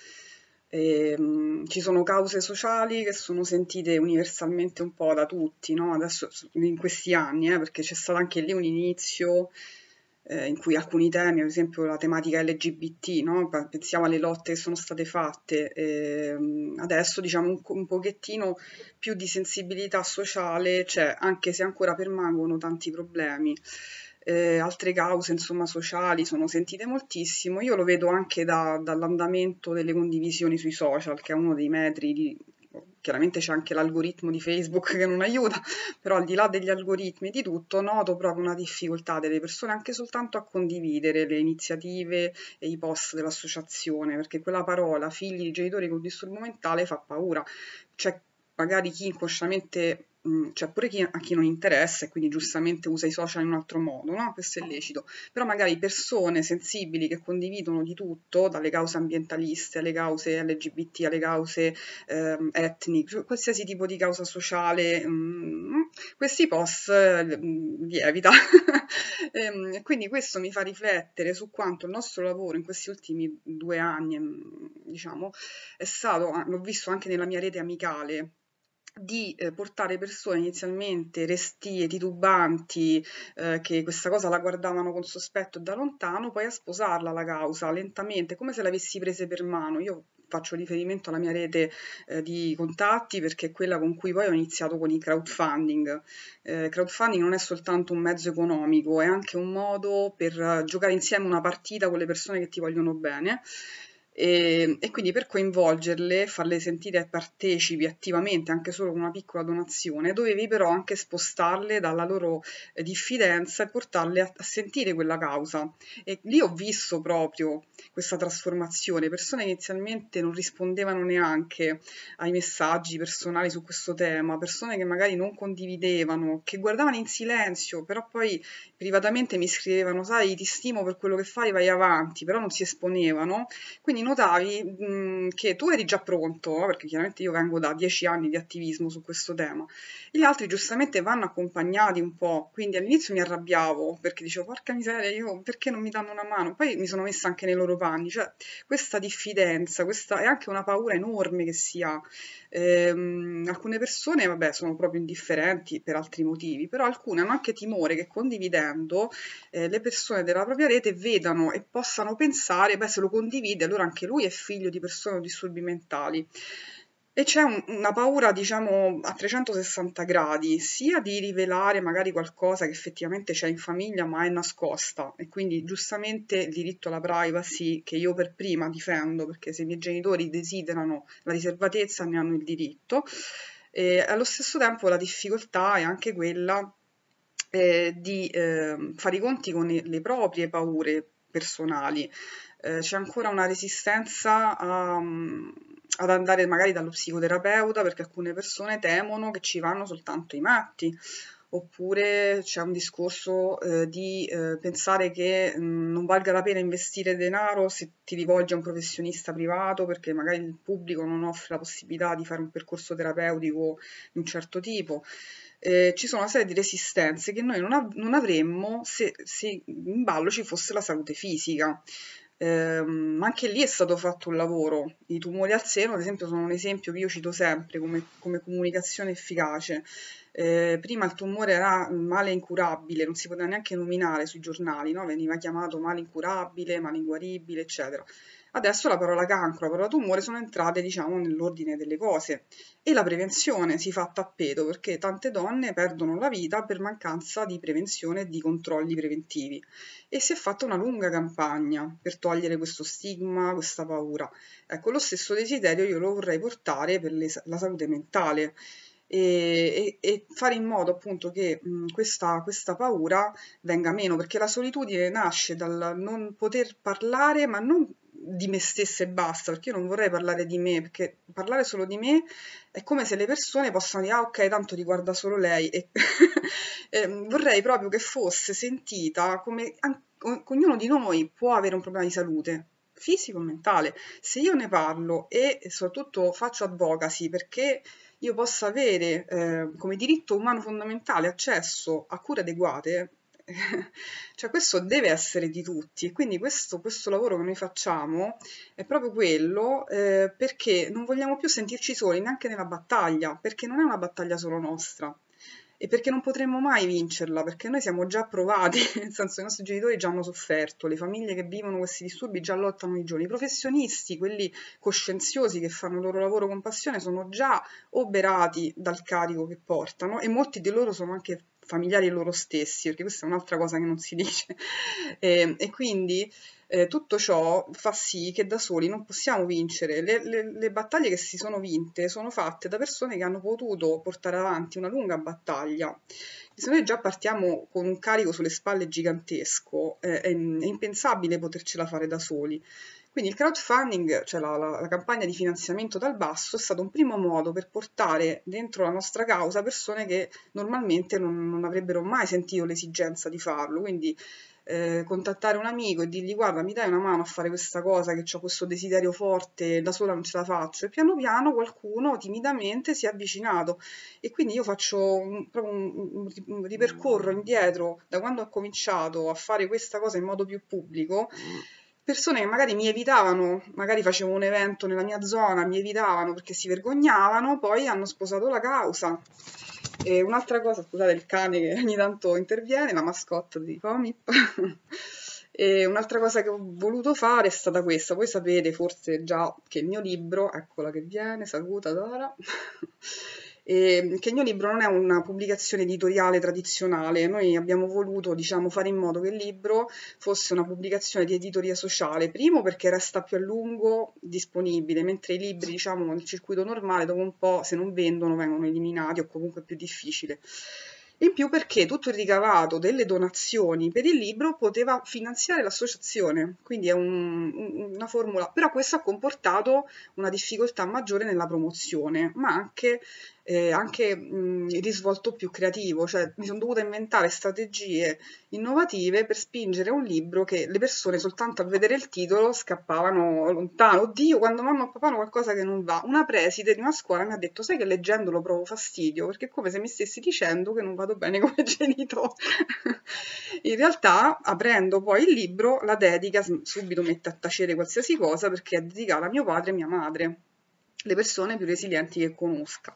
S2: Ehm, ci sono cause sociali che sono sentite universalmente un po' da tutti, no? Adesso in questi anni, eh, perché c'è stato anche lì un inizio eh, in cui alcuni temi, ad esempio la tematica L G B T, no? Pa- Pensiamo alle lotte che sono state fatte. Ehm, adesso diciamo un, un pochettino più di sensibilità sociale c'è, anche se ancora permangono tanti problemi. Eh, altre cause, insomma, sociali sono sentite moltissimo. Io lo vedo anche da- dall'andamento delle condivisioni sui social, che è uno dei metri di... Chiaramente c'è anche l'algoritmo di Facebook che non aiuta, però al di là degli algoritmi e di tutto, noto proprio una difficoltà delle persone anche soltanto a condividere le iniziative e i post dell'associazione, perché quella parola, figli di genitori con disturbo mentale, fa paura. C'è magari chi inconsciamente, mh, c'è pure chi, a chi non interessa e quindi giustamente usa i social in un altro modo, no? Questo è lecito, però magari persone sensibili che condividono di tutto, dalle cause ambientaliste alle cause L G B T, alle cause ehm, etniche, qualsiasi tipo di causa sociale, mh, questi post eh, mh, lievita. Ehm, quindi questo mi fa riflettere su quanto il nostro lavoro in questi ultimi due anni, mh, diciamo, è stato, ah, l'ho visto anche nella mia rete amicale, di eh, portare persone inizialmente restie, titubanti, eh, che questa cosa la guardavano con sospetto da lontano, poi a sposarla la causa lentamente, come se l'avessi prese per mano. Io faccio riferimento alla mia rete eh, di contatti perché è quella con cui poi ho iniziato con il crowdfunding. Eh, crowdfunding non è soltanto un mezzo economico, è anche un modo per eh, giocare insieme una partita con le persone che ti vogliono bene. E, e quindi per coinvolgerle, farle sentire partecipi attivamente, anche solo con una piccola donazione, dovevi però anche spostarle dalla loro eh, diffidenza e portarle a, a sentire quella causa. E lì ho visto proprio questa trasformazione, persone che inizialmente non rispondevano neanche ai messaggi personali su questo tema, persone che magari non condividevano, che guardavano in silenzio, però poi privatamente mi scrivevano, sai, ti stimo per quello che fai, vai avanti, però non si esponevano. Quindi notavi mh, che tu eri già pronto, no? Perché chiaramente io vengo da dieci anni di attivismo su questo tema, e gli altri giustamente vanno accompagnati un po', quindi all'inizio mi arrabbiavo perché dicevo, porca miseria, io perché non mi danno una mano? Poi mi sono messa anche nei loro panni, cioè questa diffidenza, questa è anche una paura enorme che si ha. Ehm, alcune persone, vabbè, sono proprio indifferenti per altri motivi, però alcune hanno anche timore che condividendo eh, le persone della propria rete vedano e possano pensare, beh, se lo condivide, allora anche lui è figlio di persone con disturbi mentali. E c'è un- una paura, diciamo, a trecentosessanta gradi, sia di rivelare magari qualcosa che effettivamente c'è in famiglia ma è nascosta, e quindi giustamente il diritto alla privacy che io per prima difendo, perché se i miei genitori desiderano la riservatezza ne hanno il diritto, e allo stesso tempo la difficoltà è anche quella eh, di eh, fare i conti con le le proprie paure personali. Eh, c'è ancora una resistenza a, mm, ad andare magari dallo psicoterapeuta perché alcune persone temono che ci vanno soltanto i matti, oppure c'è un discorso eh, di eh, pensare che mh, non valga la pena investire denaro se ti rivolgi a un professionista privato perché magari il pubblico non offre la possibilità di fare un percorso terapeutico di un certo tipo. Eh, ci sono una serie di resistenze che noi non, av- non avremmo se, se in ballo ci fosse la salute fisica. Ehm, ma anche lì è stato fatto un lavoro. I tumori al seno, ad esempio, sono un esempio che io cito sempre come, come comunicazione efficace. Eh, prima il tumore era un male incurabile, non si poteva neanche nominare sui giornali, no? Veniva chiamato male incurabile, male inguaribile, eccetera. Adesso la parola cancro, la parola tumore sono entrate, diciamo, nell'ordine delle cose. E la prevenzione si fa a tappeto perché tante donne perdono la vita per mancanza di prevenzione e di controlli preventivi. E si è fatta una lunga campagna per togliere questo stigma, questa paura. Ecco, lo stesso desiderio io lo vorrei portare per le- la salute mentale e, e- e fare in modo appunto che mh, questa, questa paura venga meno, perché la solitudine nasce dal non poter parlare, ma non di me stessa e basta, perché io non vorrei parlare di me, perché parlare solo di me è come se le persone possano dire, ah ok, tanto riguarda solo lei, e eh, vorrei proprio che fosse sentita come an- ognuno di noi può avere un problema di salute, fisico o mentale. Se io ne parlo e soprattutto faccio advocacy perché io possa avere eh, come diritto umano fondamentale accesso a cure adeguate, cioè questo deve essere di tutti e quindi questo, questo lavoro che noi facciamo è proprio quello eh, perché non vogliamo più sentirci soli neanche nella battaglia, perché non è una battaglia solo nostra e perché non potremmo mai vincerla, perché noi siamo già provati, nel senso che i nostri genitori già hanno sofferto, le famiglie che vivono questi disturbi già lottano ogni giorno, i professionisti, quelli coscienziosi che fanno il loro lavoro con passione, sono già oberati dal carico che portano e molti di loro sono anche familiari loro stessi, perché questa è un'altra cosa che non si dice. E, e quindi eh, tutto ciò fa sì che da soli non possiamo vincere. Le, le- le battaglie che si sono vinte sono fatte da persone che hanno potuto portare avanti una lunga battaglia. Se noi già partiamo con un carico sulle spalle gigantesco, eh, è, è impensabile potercela fare da soli. Quindi il crowdfunding, cioè la, la- la campagna di finanziamento dal basso, è stato un primo modo per portare dentro la nostra causa persone che normalmente non, non avrebbero mai sentito l'esigenza di farlo. Quindi eh, contattare un amico e dirgli guarda, mi dai una mano a fare questa cosa, che ho questo desiderio forte, da sola non ce la faccio. E piano piano qualcuno timidamente si è avvicinato. E quindi io faccio un, proprio un, un- un ripercorro indietro da quando ho cominciato a fare questa cosa in modo più pubblico. Persone che magari mi evitavano, magari facevo un evento nella mia zona, mi evitavano perché si vergognavano, poi hanno sposato la causa. E un'altra cosa, scusate il cane che ogni tanto interviene, la mascotte di Comip. E un'altra cosa che ho voluto fare è stata questa. Voi sapete forse già che il mio libro, eccola che viene, saluta Dora, E che il mio libro non è una pubblicazione editoriale tradizionale, noi abbiamo voluto, diciamo, fare in modo che il libro fosse una pubblicazione di editoria sociale, primo perché resta più a lungo disponibile, mentre i libri, diciamo, nel circuito normale dopo un po', se non vendono, vengono eliminati o comunque è più difficile. In più perché tutto il ricavato delle donazioni per il libro poteva finanziare l'associazione, quindi è un- un- una formula, però questo ha comportato una difficoltà maggiore nella promozione, ma anche, eh, anche mh, il risvolto più creativo, cioè mi sono dovuta inventare strategie innovative per spingere un libro che le persone soltanto a vedere il titolo scappavano lontano. Oddio, quando mamma e papà hanno qualcosa che non va. Una preside di una scuola mi ha detto: sai che leggendolo provo fastidio, perché è come se mi stessi dicendo che non vado bene come genitore. In realtà, aprendo poi il libro, la dedica subito mette a tacere qualsiasi cosa perché è dedicata a mio padre e mia madre, le persone più resilienti che conosca.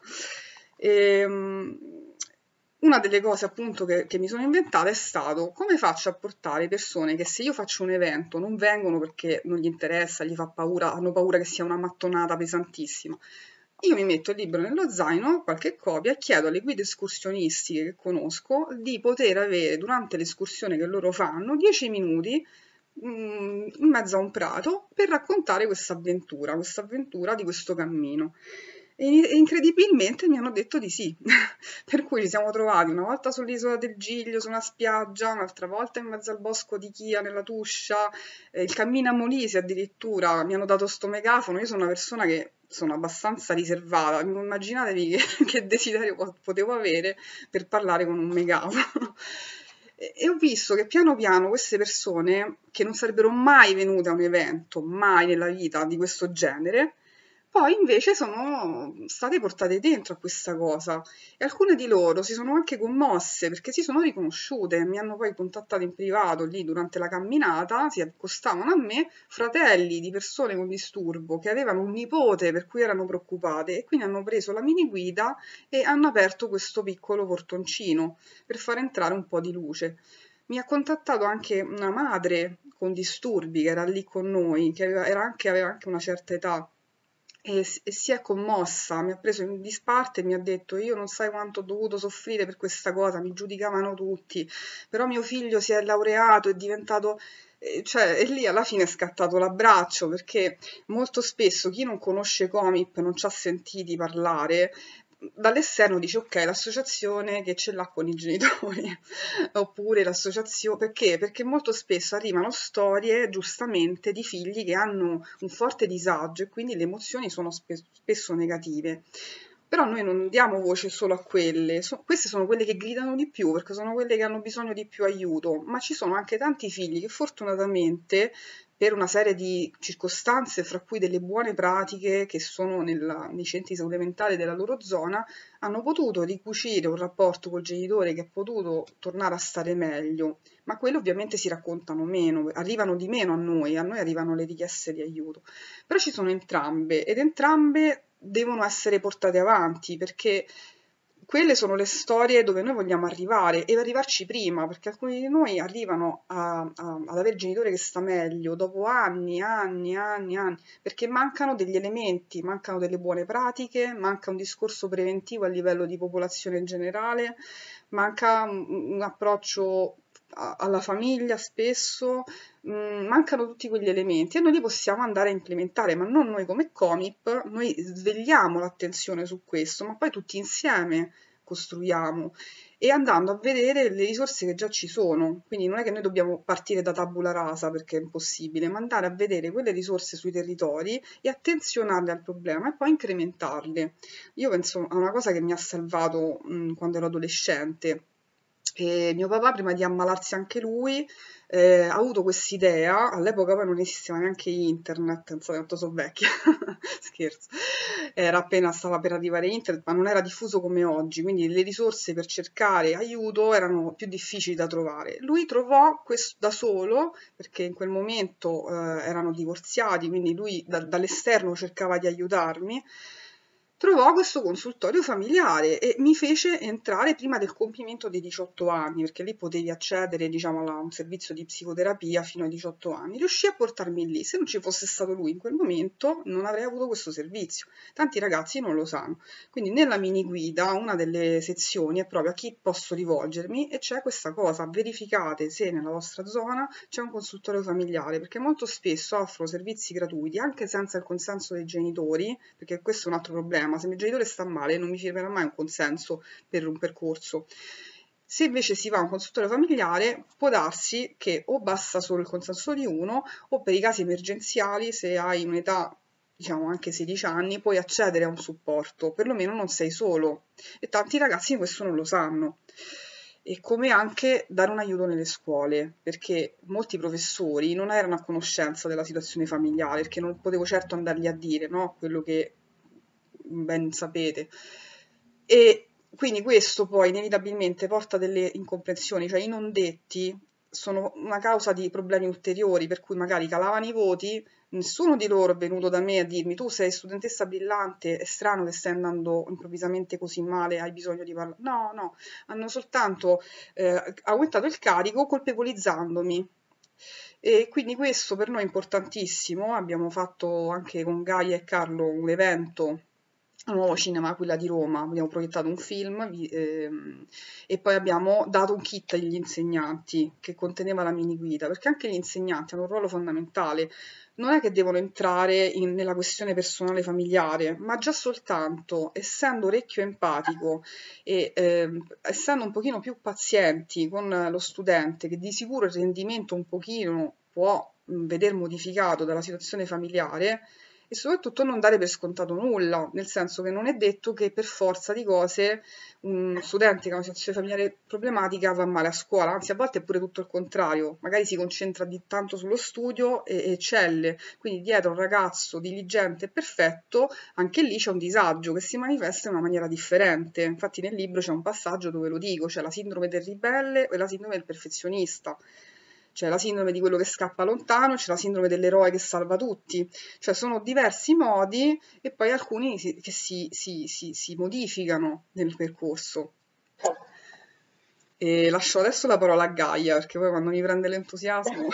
S2: Ehm, una delle cose appunto che, che mi sono inventata è stato come faccio a portare persone che se io faccio un evento non vengono perché non gli interessa, gli fa paura, hanno paura che sia una mattonata pesantissima. Io mi metto il libro nello zaino, qualche copia, e chiedo alle guide escursionistiche che conosco di poter avere durante l'escursione che loro fanno dieci minuti mm, in mezzo a un prato per raccontare questa avventura, questa avventura di questo cammino. E incredibilmente mi hanno detto di sì, per cui ci siamo trovati una volta sull'isola del Giglio, su una spiaggia, un'altra volta in mezzo al bosco di Chia, nella Tuscia, eh, il cammino a Molise addirittura, mi hanno dato sto megafono, io sono una persona che sono abbastanza riservata, immaginatevi che, che desiderio potevo avere per parlare con un megafono. E ho visto che piano piano queste persone, che non sarebbero mai venute a un evento, mai nella vita di questo genere, poi invece sono state portate dentro a questa cosa e alcune di loro si sono anche commosse perché si sono riconosciute, mi hanno poi contattato in privato lì durante la camminata, si accostavano a me, fratelli di persone con disturbo che avevano un nipote per cui erano preoccupate e quindi hanno preso la mini guida e hanno aperto questo piccolo portoncino per far entrare un po' di luce. Mi ha contattato anche una madre con disturbi che era lì con noi, che aveva, era anche, aveva anche una certa età e, s- e si è commossa, mi ha preso in disparte e mi ha detto: io non sai quanto ho dovuto soffrire per questa cosa, mi giudicavano tutti, però mio figlio si è laureato, è diventato... eh, Cioè, e lì alla fine è scattato l'abbraccio perché molto spesso chi non conosce Comip, non ci ha sentiti parlare, dall'esterno dice ok, l'associazione che ce l'ha con i genitori, oppure l'associazione, perché? Perché molto spesso arrivano storie, giustamente, di figli che hanno un forte disagio e quindi le emozioni sono spe- spesso negative. Però noi non diamo voce solo a quelle, so- queste sono quelle che gridano di più perché sono quelle che hanno bisogno di più aiuto, ma ci sono anche tanti figli che fortunatamente per una serie di circostanze, fra cui delle buone pratiche che sono nella- nei centri supplementari della loro zona, hanno potuto ricucire un rapporto col genitore che ha potuto tornare a stare meglio, ma quello ovviamente si raccontano meno, arrivano di meno a noi, a noi arrivano le richieste di aiuto. Però ci sono entrambe ed entrambe devono essere portate avanti perché quelle sono le storie dove noi vogliamo arrivare e arrivarci prima, perché alcuni di noi arrivano a- a- ad avere il genitore che sta meglio dopo anni, anni, anni, anni, perché mancano degli elementi, mancano delle buone pratiche, manca un discorso preventivo a livello di popolazione in generale, manca un, un approccio a- alla famiglia spesso, mh, mancano tutti quegli elementi e noi li possiamo andare a implementare, ma non noi come Comip, noi svegliamo l'attenzione su questo, ma poi tutti insieme costruiamo e andando a vedere le risorse che già ci sono. Quindi non è che noi dobbiamo partire da tabula rasa perché è impossibile, ma andare a vedere quelle risorse sui territori e attenzionarle al problema e poi incrementarle. Io penso a una cosa che mi ha salvato mh, quando ero adolescente. E mio papà, prima di ammalarsi anche lui, eh, ha avuto quest'idea, all'epoca poi non esisteva neanche internet, pensate quanto sono vecchia, scherzo, era appena, stava per arrivare internet, ma non era diffuso come oggi, quindi le risorse per cercare aiuto erano più difficili da trovare. Lui trovò questo da solo, perché in quel momento eh, erano divorziati, quindi lui da- dall'esterno cercava di aiutarmi, trovò questo consultorio familiare e mi fece entrare prima del compimento dei diciotto anni, perché lì potevi accedere, diciamo, a un servizio di psicoterapia fino ai diciotto anni. Riuscì a portarmi lì. Se non ci fosse stato lui in quel momento, non avrei avuto questo servizio. Tanti ragazzi non lo sanno. Quindi nella mini guida una delle sezioni è proprio a chi posso rivolgermi e c'è questa cosa: verificate se nella vostra zona c'è un consultorio familiare, perché molto spesso offro servizi gratuiti anche senza il consenso dei genitori, perché questo è un altro problema: se il mio genitore sta male non mi firmerà mai un consenso per un percorso. Se invece si va a un consultorio familiare, può darsi che o basta solo il consenso di uno, o per i casi emergenziali, se hai un'età, diciamo anche sedici anni, puoi accedere a un supporto, perlomeno non sei solo. E tanti ragazzi questo non lo sanno. E come anche dare un aiuto nelle scuole, perché molti professori non erano a conoscenza della situazione familiare, perché non potevo certo andargli a dire, no? Quello che ben sapete. E quindi questo poi inevitabilmente porta delle incomprensioni, cioè i non detti sono una causa di problemi ulteriori, per cui magari calavano i voti, nessuno di loro è venuto da me a dirmi: tu sei studentessa brillante, è strano che stai andando improvvisamente così male, hai bisogno di parlare. No, no, hanno soltanto eh, aumentato il carico colpevolizzandomi. E quindi questo per noi è importantissimo. Abbiamo fatto anche con Gaia e Carlo un evento al Nuovo Cinema Aquila di Roma, abbiamo proiettato un film vi- ehm, e poi abbiamo dato un kit agli insegnanti che conteneva la mini guida, perché anche gli insegnanti hanno un ruolo fondamentale. Non è che devono entrare in- nella questione personale familiare, ma già soltanto essendo orecchio empatico e ehm, essendo un pochino più pazienti con lo studente, che di sicuro il rendimento un pochino può mh, veder modificato dalla situazione familiare, e soprattutto non dare per scontato nulla, nel senso che non è detto che per forza di cose un studente che ha una situazione familiare problematica va male a scuola, anzi a volte è pure tutto il contrario, magari si concentra di tanto sullo studio e eccelle, quindi dietro un ragazzo diligente e perfetto anche lì c'è un disagio che si manifesta in una maniera differente. Infatti nel libro c'è un passaggio dove lo dico: c'è la sindrome del ribelle e la sindrome del perfezionista. C'è la sindrome di quello che scappa lontano, c'è la sindrome dell'eroe che salva tutti. Cioè sono diversi modi e poi alcuni si- che si, si- si- si modificano nel percorso. E lascio adesso la parola a Gaia, perché poi quando mi prende l'entusiasmo...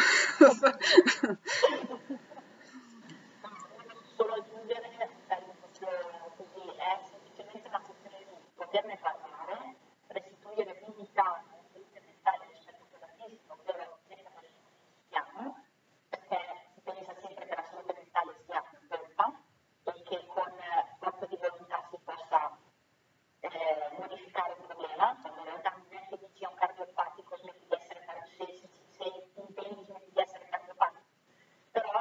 S1: Solo aggiungere, eh, proprio così, è semplicemente una questione di poterne parlare, restituire dignità alla salute mentale rispetto a quella fisica, ovvero senza che siamo, perché si pensa sempre che la salute mentale sia una colpa e che con eh, forza di volontà si possa eh, modificare un problema, cioè in realtà non è che dici a un cardiopatico smetti di essere cardiopatico, se, se, se impegni smetti di essere cardiopatico, però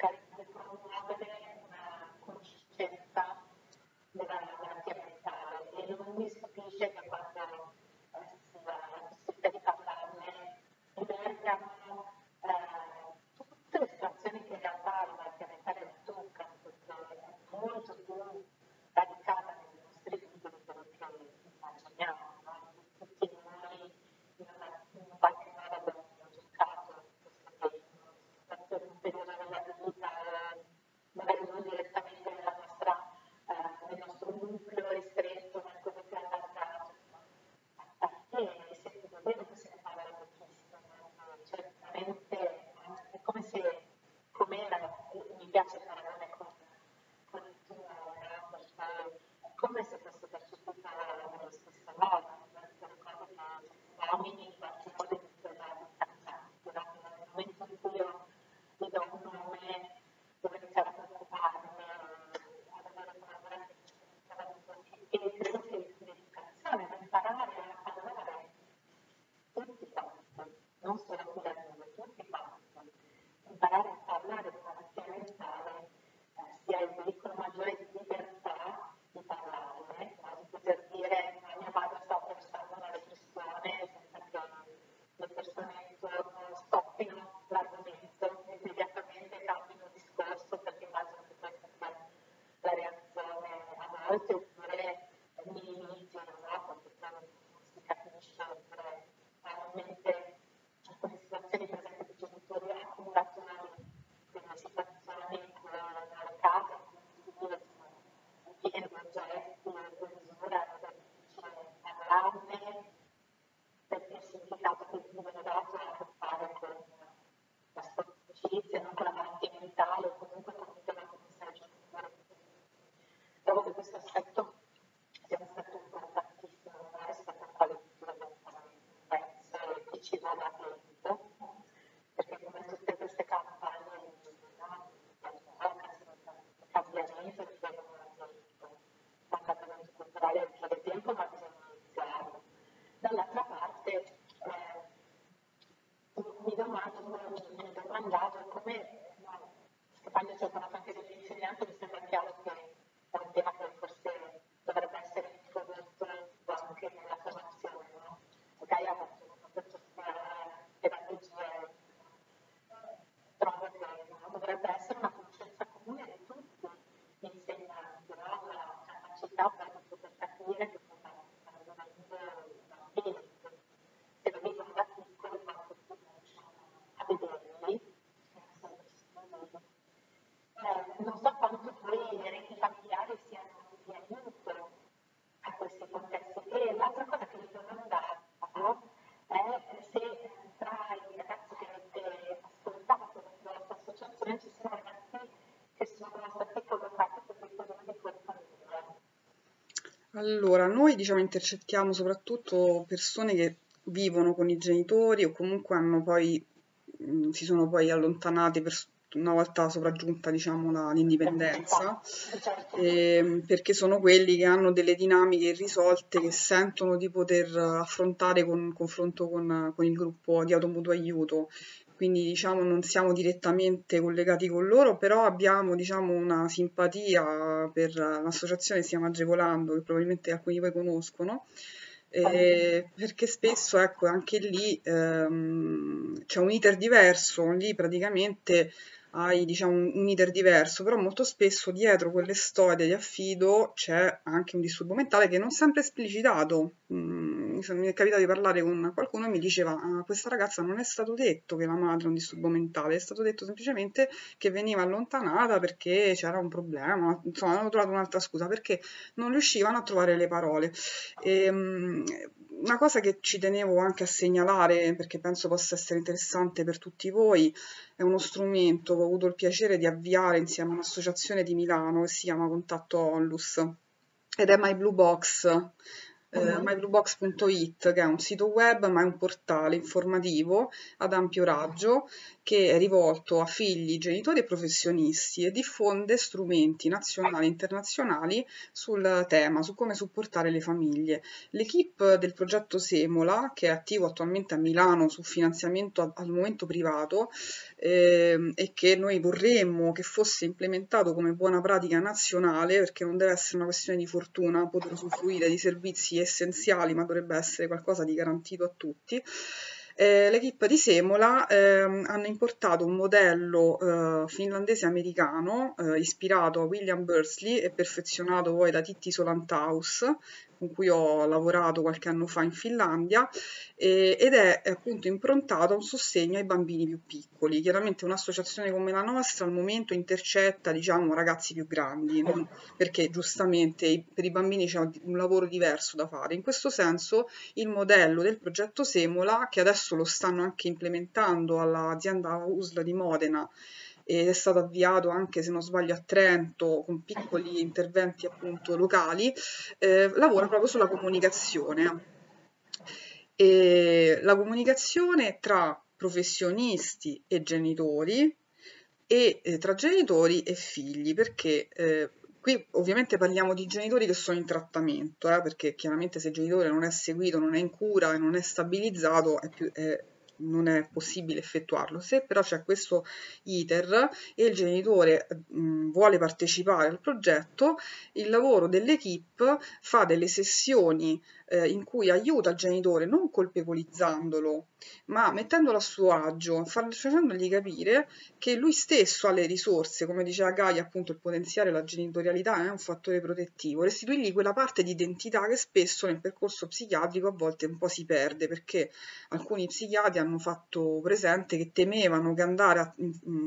S1: cercare di promuovere una conoscenza della malattia mentale e non mi stupisce che quando eh, si ha la possibilità di parlarne emergano eh, tutte le situazioni che in realtà la malattia mentale non toccano, perché è molto più radicata nei nostri viti di quello che immaginiamo, no? Tutti noi in, una, in un qualche modo abbiamo toccato questo tema, per un periodo della vita, eh, magari non direttamente nella nostra, eh, nel nostro nucleo ristretto, ma quello che è allargato. Appartiene, sento bene che se ne parla pochissimo, certamente è come se, com'era, mi piace il paragone con, con il tumore, perché è come se fosse percepita nello stesso modo, perché ricordo che gli uomini in qualche modo di quella distanzianti, nel momento in cui io mi do un nome, devo iniziare a preoccuparmi, ad avere paura, e credo che l'educazione, ad imparare a parlare tutti quanti, non solo chi la vive, tutti quanti, imparare a parlare di malattia mentale eh, sia il veicolo maggiore di libertà di parlarne, no? Di poter dire a mia madre sta attraversando una depressione senza che le persone intorno stoppino l'argomento, immediatamente cambino discorso perché immagino che questa sia la reazione a volte, oppure minimizzino, no? Perché poi non si capisce, oppure hanno in mente alcune situazioni, per esempio, di genitori accumulatori, quindi situazioni in cui la casa, quindi sono piene di oggetti, di misura, ed è difficile parlarne perché il significato che gli viene dato ha a che fare con la sporcizia, non con la malattia mentale o comunque con un tema che mi serve di più. Trovo che questo aspetto sia un aspetto importantissimo, non rispetto al quale tutti dobbiamo fare un pezzo e ci vada tempo, perché come tutte queste campagne di cambiamento richiedono tempo, un cambiamento culturale richiede tempo, ma bisogna iniziare. Dall'altra parte eh, mi domando, mi mi domandavo come, no, Stefano ci ha parlato anche degli insegnanti, mi sembra chiaro che è un tema che forse dovrebbe essere introdotto anche nella formazione, no? Magari ha fatto una percezione, pedagogia, trovo che no, dovrebbe essere una conoscenza comune di tutti gli insegnanti, no? La capacità per poter capire che cosa stanno vivendo i bambini, se lo vivono da piccoli, quanto più riusciamo a vederli, che sono sempre eh, non so quanto poi le reti familiari siano di aiuto a questi contesti. E l'altra cosa che mi domandavo è se tra i ragazzi che avete ascoltato nella vostra associazione ci sono ragazzi che sono stati collocati per questo tipo di famiglia.
S2: Allora, noi diciamo intercettiamo soprattutto persone che vivono con i genitori o comunque hanno poi, mh, si sono poi allontanati per, una volta sopraggiunta diciamo la- l'indipendenza, ehm, perché sono quelli che hanno delle dinamiche irrisolte che sentono di poter affrontare con confronto con, con il gruppo di automutuo aiuto. Quindi diciamo non siamo direttamente collegati con loro, però abbiamo diciamo una simpatia per l'associazione che si chiama Agevolando, che probabilmente alcuni di voi conoscono, eh, perché spesso ecco anche lì ehm, c'è un iter diverso, lì praticamente hai diciamo un, un iter diverso, però molto spesso dietro quelle storie di affido c'è anche un disturbo mentale che non sempre è esplicitato. Mm, mi sono- mi è capitato di parlare con qualcuno e mi diceva: "Ah, questa ragazza non è stato detto che la madre ha un disturbo mentale, è stato detto semplicemente che veniva allontanata perché c'era un problema, insomma, hanno trovato un'altra scusa perché non riuscivano a trovare le parole." Ehm, una cosa che ci tenevo anche a segnalare, perché penso possa essere interessante per tutti voi, è uno strumento che ho avuto il piacere di avviare insieme a un'associazione di Milano che si chiama Contatto Onlus ed è My Blue Box, eh,
S1: Mhm.
S2: my blue box punto it, che è un sito web ma è un portale informativo ad ampio raggio che è rivolto a figli, genitori e professionisti e diffonde strumenti nazionali e internazionali sul tema, su come supportare le famiglie. L'equipe del progetto Semola, che è attivo attualmente a Milano su finanziamento al, al momento privato, ehm, e che noi vorremmo che fosse implementato come buona pratica nazionale, perché non deve essere una questione di fortuna poter usufruire di servizi essenziali, ma dovrebbe essere qualcosa di garantito a tutti. Eh, l'equipe di Semola ehm, hanno importato un modello eh, finlandese-americano eh, ispirato a William Bursley e perfezionato poi da Titti Solantaus, con cui ho lavorato qualche anno fa in Finlandia, eh, ed è appunto improntato a un sostegno ai bambini più piccoli. Chiaramente un'associazione come la nostra al momento intercetta, diciamo, ragazzi più grandi, non- perché giustamente i- per i bambini c'è un un lavoro diverso da fare. In questo senso il modello del progetto Semola, che adesso lo stanno anche implementando all'azienda U S L di Modena, ed è stato avviato anche, se non sbaglio, a Trento con piccoli interventi appunto locali, eh, lavora proprio sulla comunicazione. E la comunicazione tra professionisti e genitori e eh, tra genitori e figli, perché eh, qui ovviamente parliamo di genitori che sono in trattamento, eh, perché chiaramente se il genitore non è seguito, non è in cura e non è stabilizzato, è più, è- non è possibile effettuarlo. Se però c'è questo iter e il genitore mh, vuole partecipare al progetto, il lavoro dell'equipe fa delle sessioni eh, in cui aiuta il genitore non colpevolizzandolo, ma mettendolo a suo agio, fa- facendogli capire che lui stesso ha le risorse, come diceva Gaia, appunto il potenziare la genitorialità è un fattore protettivo, restituirgli quella parte di identità che spesso nel percorso psichiatrico a volte un po' si perde, perché alcuni psichiatri hanno fatto presente che temevano che andare a,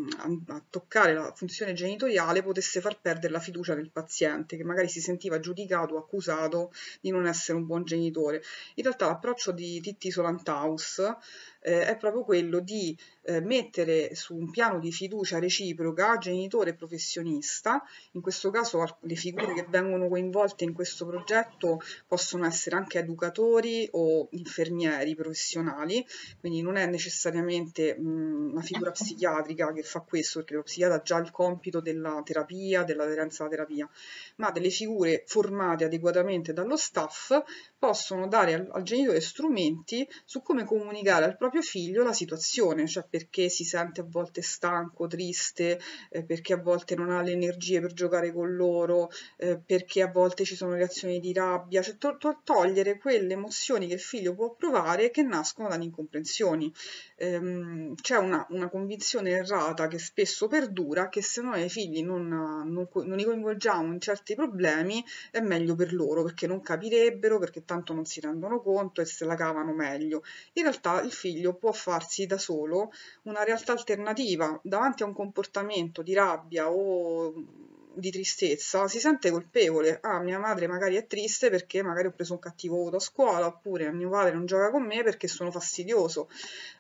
S2: a- a toccare la funzione genitoriale potesse far perdere la fiducia nel paziente, che magari si sentiva giudicato o accusato di non essere un buon genitore. In realtà l'approccio di Titti Solantaus eh, è proprio quello di eh, mettere su un piano di fiducia reciproca genitore e professionista. In questo caso al- le figure che vengono coinvolte in questo progetto possono essere anche educatori o infermieri professionali, quindi non è necessariamente mh, una figura psichiatrica che fa questo, perché lo psichiatra ha già il compito della terapia, dell'aderenza alla terapia, ma delle figure formate adeguatamente dallo staff possono dare al, al genitore strumenti su come comunicare al proprio figlio la situazione, cioè perché si sente a volte stanco, triste, eh, perché a volte non ha le energie per giocare con loro, eh, perché a volte ci sono reazioni di rabbia, cioè to- to- togliere quelle emozioni che il figlio può provare che nascono dalle incomprensioni. Ehm, c'è una, una convinzione errata che spesso perdura, che se noi ai figli non, non co- non li coinvolgiamo in certi problemi è meglio per loro, perché non capirebbero, perché tanto non si rendono conto e se la cavano meglio. In realtà il figlio può farsi da solo una realtà alternativa davanti a un comportamento di rabbia o di tristezza, si sente colpevole. Ah, mia madre magari è triste perché magari ho preso un cattivo voto a scuola, oppure mio padre non gioca con me perché sono fastidioso.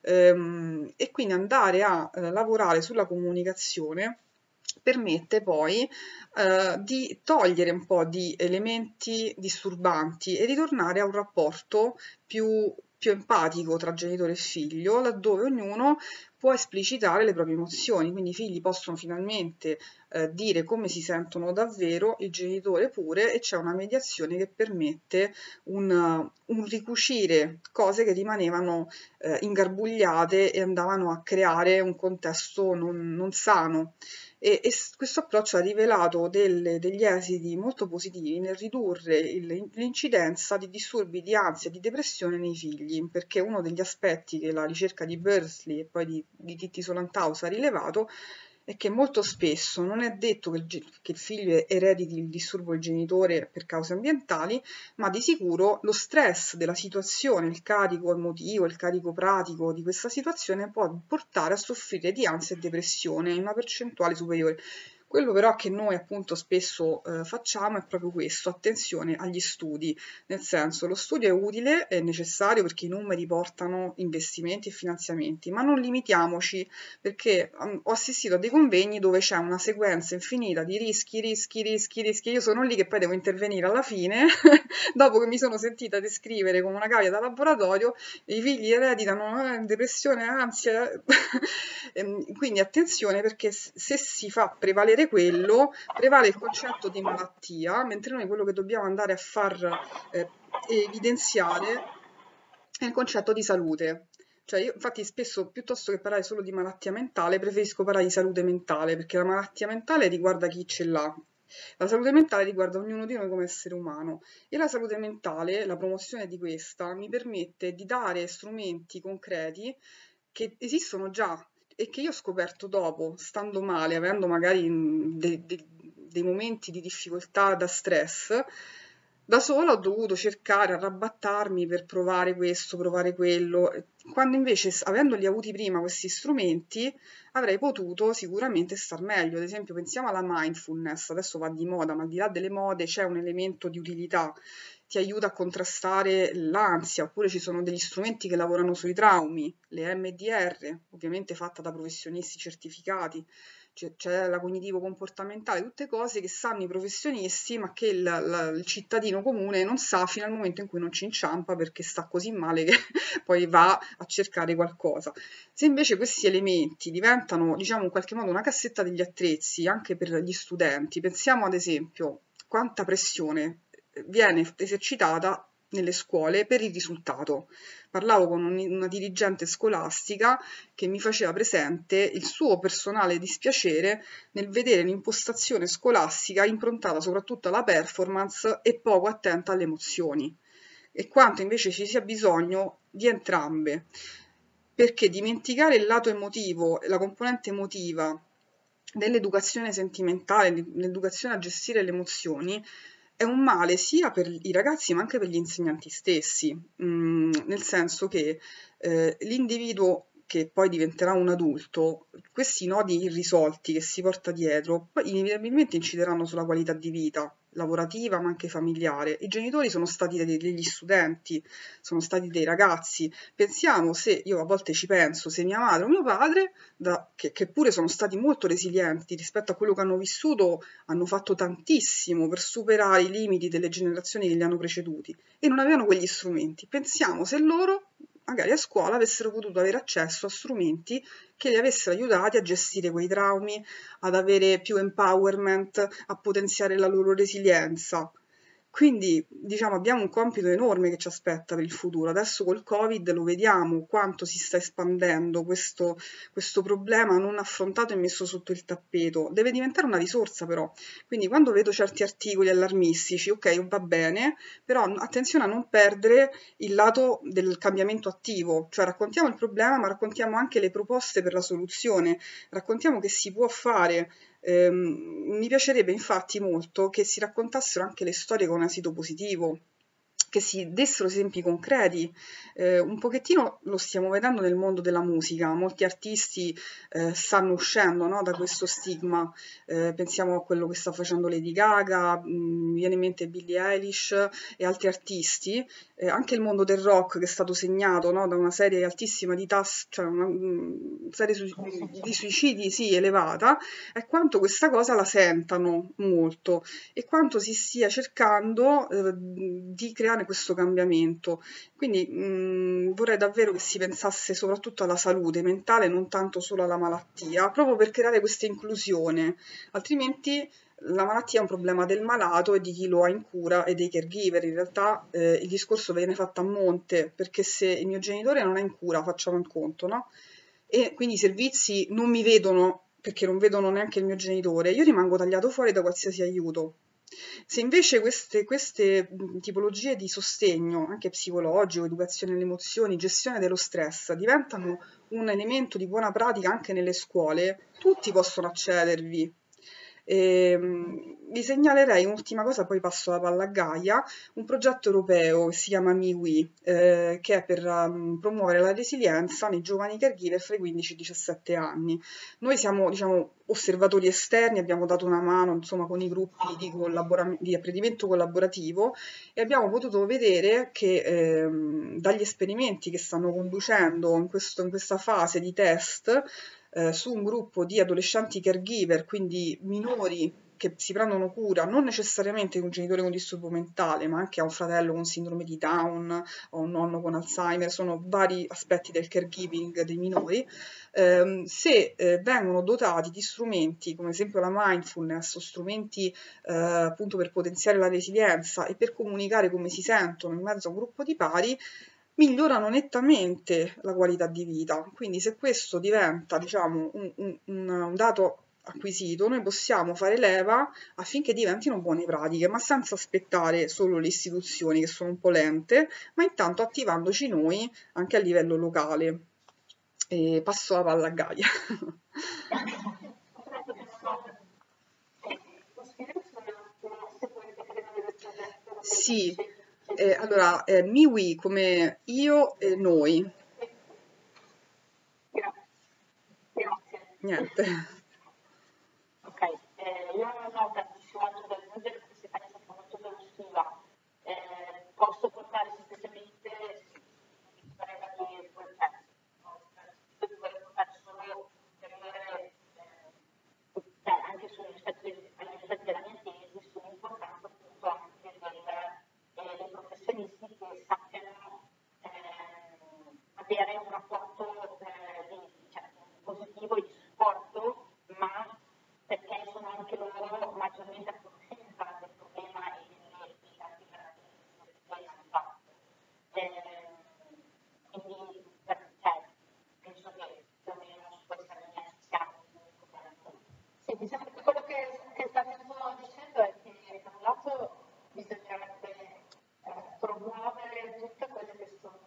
S2: Ehm, e quindi andare a eh, lavorare sulla comunicazione permette poi eh, di togliere un po' di elementi disturbanti e ritornare a un rapporto più, più empatico tra genitore e figlio, laddove ognuno può esplicitare le proprie emozioni, quindi i figli possono finalmente eh, dire come si sentono davvero, il genitore pure, e c'è una mediazione che permette un, un ricucire cose che rimanevano eh, ingarbugliate e andavano a creare un contesto non, non sano. E, e s- questo approccio ha rivelato delle- degli esiti molto positivi nel ridurre il- l'incidenza di disturbi di ansia e di depressione nei figli, perché uno degli aspetti che la ricerca di Bursley e poi di, di Titti Solantaus ha rilevato è che molto spesso non è detto che il, ge- che il figlio erediti il disturbo del genitore per cause ambientali, ma di sicuro lo stress della situazione, il carico emotivo, il carico pratico di questa situazione può portare a soffrire di ansia e depressione in una percentuale superiore. Quello però che noi appunto spesso eh, facciamo è proprio questo, attenzione agli studi, nel senso lo studio è utile, è necessario perché i numeri portano investimenti e finanziamenti, ma non limitiamoci, perché um, ho assistito a dei convegni dove c'è una sequenza infinita di rischi, rischi, rischi, rischi, io sono lì che poi devo intervenire alla fine, dopo che mi sono sentita descrivere come una cavia da laboratorio, i figli ereditano eh, depressione, ansia, Ehm, quindi attenzione perché s- se si fa prevalere quello, prevale il concetto di malattia, mentre noi quello che dobbiamo andare a far eh, evidenziare è il concetto di salute. Cioè io infatti spesso piuttosto che parlare solo di malattia mentale preferisco parlare di salute mentale perché la malattia mentale riguarda chi ce l'ha. La salute mentale riguarda ognuno di noi come essere umano e la salute mentale, la promozione di questa, mi permette di dare strumenti concreti che esistono già e che io ho scoperto dopo, stando male, avendo magari mm, de- de- dei momenti di difficoltà da stress, da sola ho dovuto cercare, arrabattarmi per provare questo, provare quello, quando invece, s- avendoli avuti prima questi strumenti, avrei potuto sicuramente star meglio. Ad esempio, pensiamo alla mindfulness, adesso va di moda, ma al di là delle mode c'è un elemento di utilità, ti aiuta a contrastare l'ansia, oppure ci sono degli strumenti che lavorano sui traumi, le M D R, ovviamente fatta da professionisti certificati, c'è c'è la cognitivo-comportamentale, tutte cose che sanno i professionisti, ma che il, la- il cittadino comune non sa fino al momento in cui non ci inciampa perché sta così male che poi va a cercare qualcosa. Se invece questi elementi diventano, diciamo, in qualche modo una cassetta degli attrezzi anche per gli studenti, pensiamo ad esempio quanta pressione viene esercitata nelle scuole per il risultato. Parlavo con un- una dirigente scolastica che mi faceva presente il suo personale dispiacere nel vedere l'impostazione scolastica improntata soprattutto alla performance e poco attenta alle emozioni, e quanto invece ci sia bisogno di entrambe, perché dimenticare il lato emotivo, la componente emotiva dell'educazione sentimentale, l'educazione a gestire le emozioni, è un male sia per i ragazzi ma anche per gli insegnanti stessi, mm, nel senso che eh, l'individuo che poi diventerà un adulto, questi nodi irrisolti che si porta dietro, poi inevitabilmente incideranno sulla qualità di vita lavorativa ma anche familiare. I genitori sono stati dei- degli studenti, sono stati dei ragazzi. Pensiamo se, io a volte ci penso, se mia madre o mio padre, da- che, che pure sono stati molto resilienti rispetto a quello che hanno vissuto, hanno fatto tantissimo per superare i limiti delle generazioni che li hanno preceduti e non avevano quegli strumenti. Pensiamo se loro, magari a scuola, avessero potuto avere accesso a strumenti che li avessero aiutati a gestire quei traumi, ad avere più empowerment, a potenziare la loro resilienza. Quindi, diciamo, abbiamo un compito enorme che ci aspetta per il futuro. Adesso col Covid lo vediamo quanto si sta espandendo questo, questo problema non affrontato e messo sotto il tappeto. Deve diventare una risorsa, però. Quindi, quando vedo certi articoli allarmistici, ok, va bene, però attenzione a non perdere il lato del cambiamento attivo, cioè raccontiamo il problema, ma raccontiamo anche le proposte per la soluzione, raccontiamo che si può fare. Ehm, mi piacerebbe infatti molto che si raccontassero anche le storie con esito positivo, che si dessero esempi concreti. Eh, un pochettino lo stiamo vedendo nel mondo della musica, molti artisti eh, stanno uscendo, no, da questo stigma. Eh, pensiamo a quello che sta facendo Lady Gaga, mh, mi viene in mente Billie Eilish e altri artisti. Eh, anche il mondo del rock che è stato segnato, no, da una serie altissima di tassi, cioè una mh, serie su- di suicidi, sì, elevata, e quanto questa cosa la sentano molto e quanto si stia cercando eh, di creare questo cambiamento. Quindi mh, vorrei davvero che si pensasse soprattutto alla salute mentale, non tanto solo alla malattia, proprio per creare questa inclusione, altrimenti la malattia è un problema del malato e di chi lo ha in cura e dei caregiver. In realtà eh, il discorso viene fatto a monte, perché se il mio genitore non è in cura, facciamo un conto, no? E quindi i servizi non mi vedono perché non vedono neanche il mio genitore, io rimango tagliato fuori da qualsiasi aiuto. Se invece queste, queste mh, tipologie di sostegno, anche psicologico, educazione alle emozioni, gestione dello stress, diventano un elemento di buona pratica anche nelle scuole, tutti possono accedervi. Ehm, vi segnalerei un'ultima cosa, poi passo la palla a Gaia, un progetto europeo che si chiama MiWi, eh, che è per um, promuovere la resilienza nei giovani caregiver fra i quindici e i diciassette anni. Noi siamo, diciamo, osservatori esterni, abbiamo dato una mano, insomma, con i gruppi di, collabora- di apprendimento collaborativo e abbiamo potuto vedere che ehm, dagli esperimenti che stanno conducendo in, questo- in questa fase di test eh, su un gruppo di adolescenti caregiver, quindi minori che si prendono cura non necessariamente di un genitore con disturbo mentale, ma anche a un fratello con sindrome di Down o un nonno con Alzheimer, sono vari aspetti del caregiving dei minori, ehm, se eh, vengono dotati di strumenti come ad esempio la mindfulness o strumenti eh, appunto per potenziare la resilienza e per comunicare come si sentono in mezzo a un gruppo di pari, migliorano nettamente la qualità di vita. Quindi se questo diventa, diciamo, un, un- un- un dato acquisito, noi possiamo fare leva affinché diventino buone pratiche, ma senza aspettare solo le istituzioni che sono un po' lente, ma intanto attivandoci noi anche a livello locale. E passo la palla a Gaia. Sì, eh, allora, eh, MiWi come io e noi,
S1: Grazie.
S2: niente.
S1: Ok, eh, io non ho tantissimo altro da aggiungere perché si pensa che è molto esaustiva. Eh, posso portare semplicemente il parere di quel pezzo. Dovrei portare solo ulteriore, eh, cioè anche sugli aspetti, agli aspetti della mia tesi, sull'importanza appunto anche del, eh, dei professionisti che sappiano ehm, avere un rapporto eh, di, cioè, positivo e di supporto, ma perché sono anche loro maggiormente a conoscenza del problema e delle dei tanti caratteristiche che hanno fatto. Ehm, quindi per, cioè, penso che più o meno su questa linea ci siamo. Sì, diciamo che quello che, che state dicendo è che da un lato bisognerebbe eh, promuovere tutte quelle che sono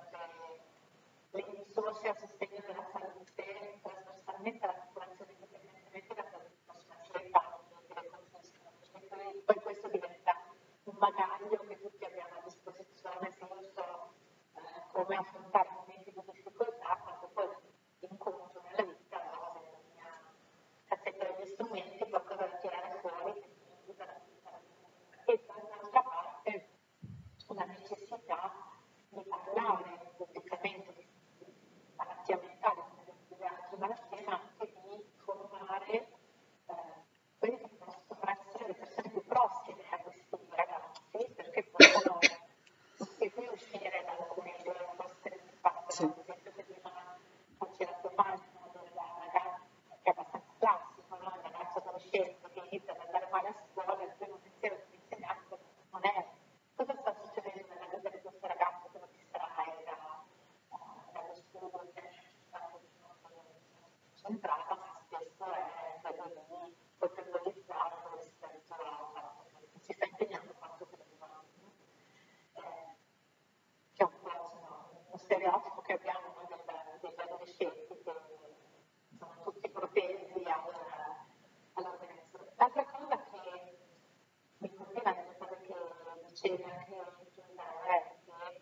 S1: le, le risorse a sostegno della salute trasversalmente alla popolazione, indipendentemente da quale possono essere i danni che le colpiscono. Perché poi, poi questo diventa un bagaglio che tutti abbiamo a disposizione se io so eh, come affrontare momenti di difficoltà, quando poi incontro nella vita ho la mia cassetta degli strumenti, qualcosa da tirare fuori che mi aiuta a vita. E dall'altra parte la necessità di parlare pubblicamente di malattia mentale come di altre malattie, ma anche di formare eh, quelle che possono essere le persone più prossime a questi ragazzi, perché possano anche qui uscire da alcune idee un po' stereotipate,
S2: Sì.
S1: no? Ad esempio che prima faceva Tommaso della ragazza, che è abbastanza classico, no? Il ragazzo adolescente che inizia ad andare male a scuola, il primo pensiero dell'insegnante non è cosa sta succedendo nella vita di questo ragazzo che lo distrae da, dallo studio che è stato concentrato, ma spesso è quello di colpevolizzarlo rispetto a che si sta impegnando quanto prima. Eh, che è un po' insomma, uno stereotipo che abbiamo noi del- degli adolescenti che sono tutti protesi al- all'organizzazione. L'altra cosa che mi colpiva nelle cose che dicevi anche tu, è che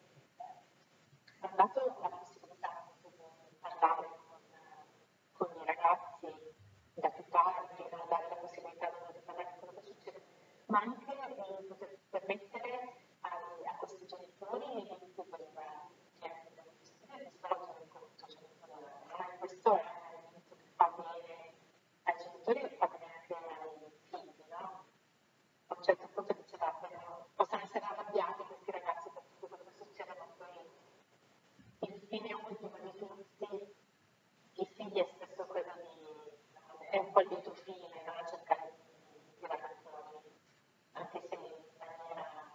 S1: ha dato la possibilità appunto di parlare con, con i ragazzi da più parti, no? Dare la possibilità loro di parlare di quello che succede, ma anche di poter permettere ai- a questi genitori di del genere della questione di svolgere il compito genitoriale. No? E questo è un elemento che fa bene ai genitori e fa bene anche ai figli, no? A un certo punto diceva che possono essere arrabbiati questi ragazzi per tutto quello che succede, ma poi il fine ultimo di tutti, i figli è spesso quello di, è un po' il lieto fine, no? Cercare di tirare fuori, anche se in maniera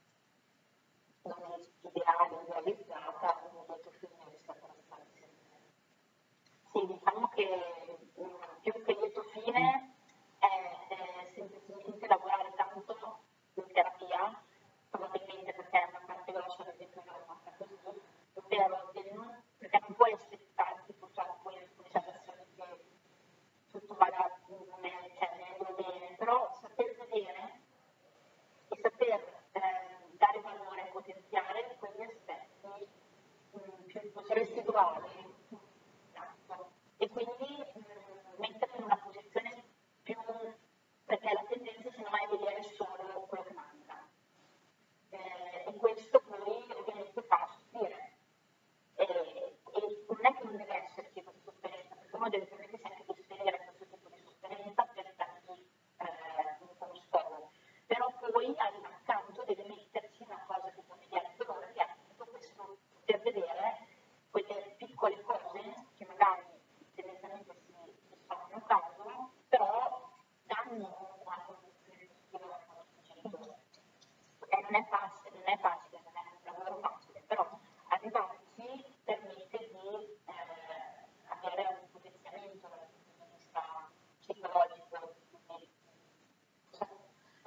S1: non ideale, idealizzata, un lieto fine rispetto alla stanza. Sì, diciamo che mh, più che lieto fine è, è semplicemente lavorare tanto in terapia, probabilmente perché è una parte grossa, ad esempio io l'ho fatta così, ovvero del non, perché non puoi aspettarti purtroppo in alcune situazioni che tutto vada bene, cioè meglio bene, però saper vedere e saper eh, dare valore e potenziare quegli aspetti mh, più residuali. Esatto. E quindi mh, metterli in una posizione più, perché la tendenza secondo me è vedere solo quello che manca. Eh, e questo poi ovviamente fa soffrire. E, e non è che non deve esserci questa sofferenza, perché uno deve permettersi anche di esperire questo tipo di sofferenza per dargli eh, un consolo. Però poi accanto deve metterci una cosa che può mediare dolore, che è appunto questo poter vedere quelle piccole cose che magari tendenzialmente si, si fanno caso, però danno una condizione positiva al nostro genitore. Eh, non è facile, non è facile, non è un lavoro facile, però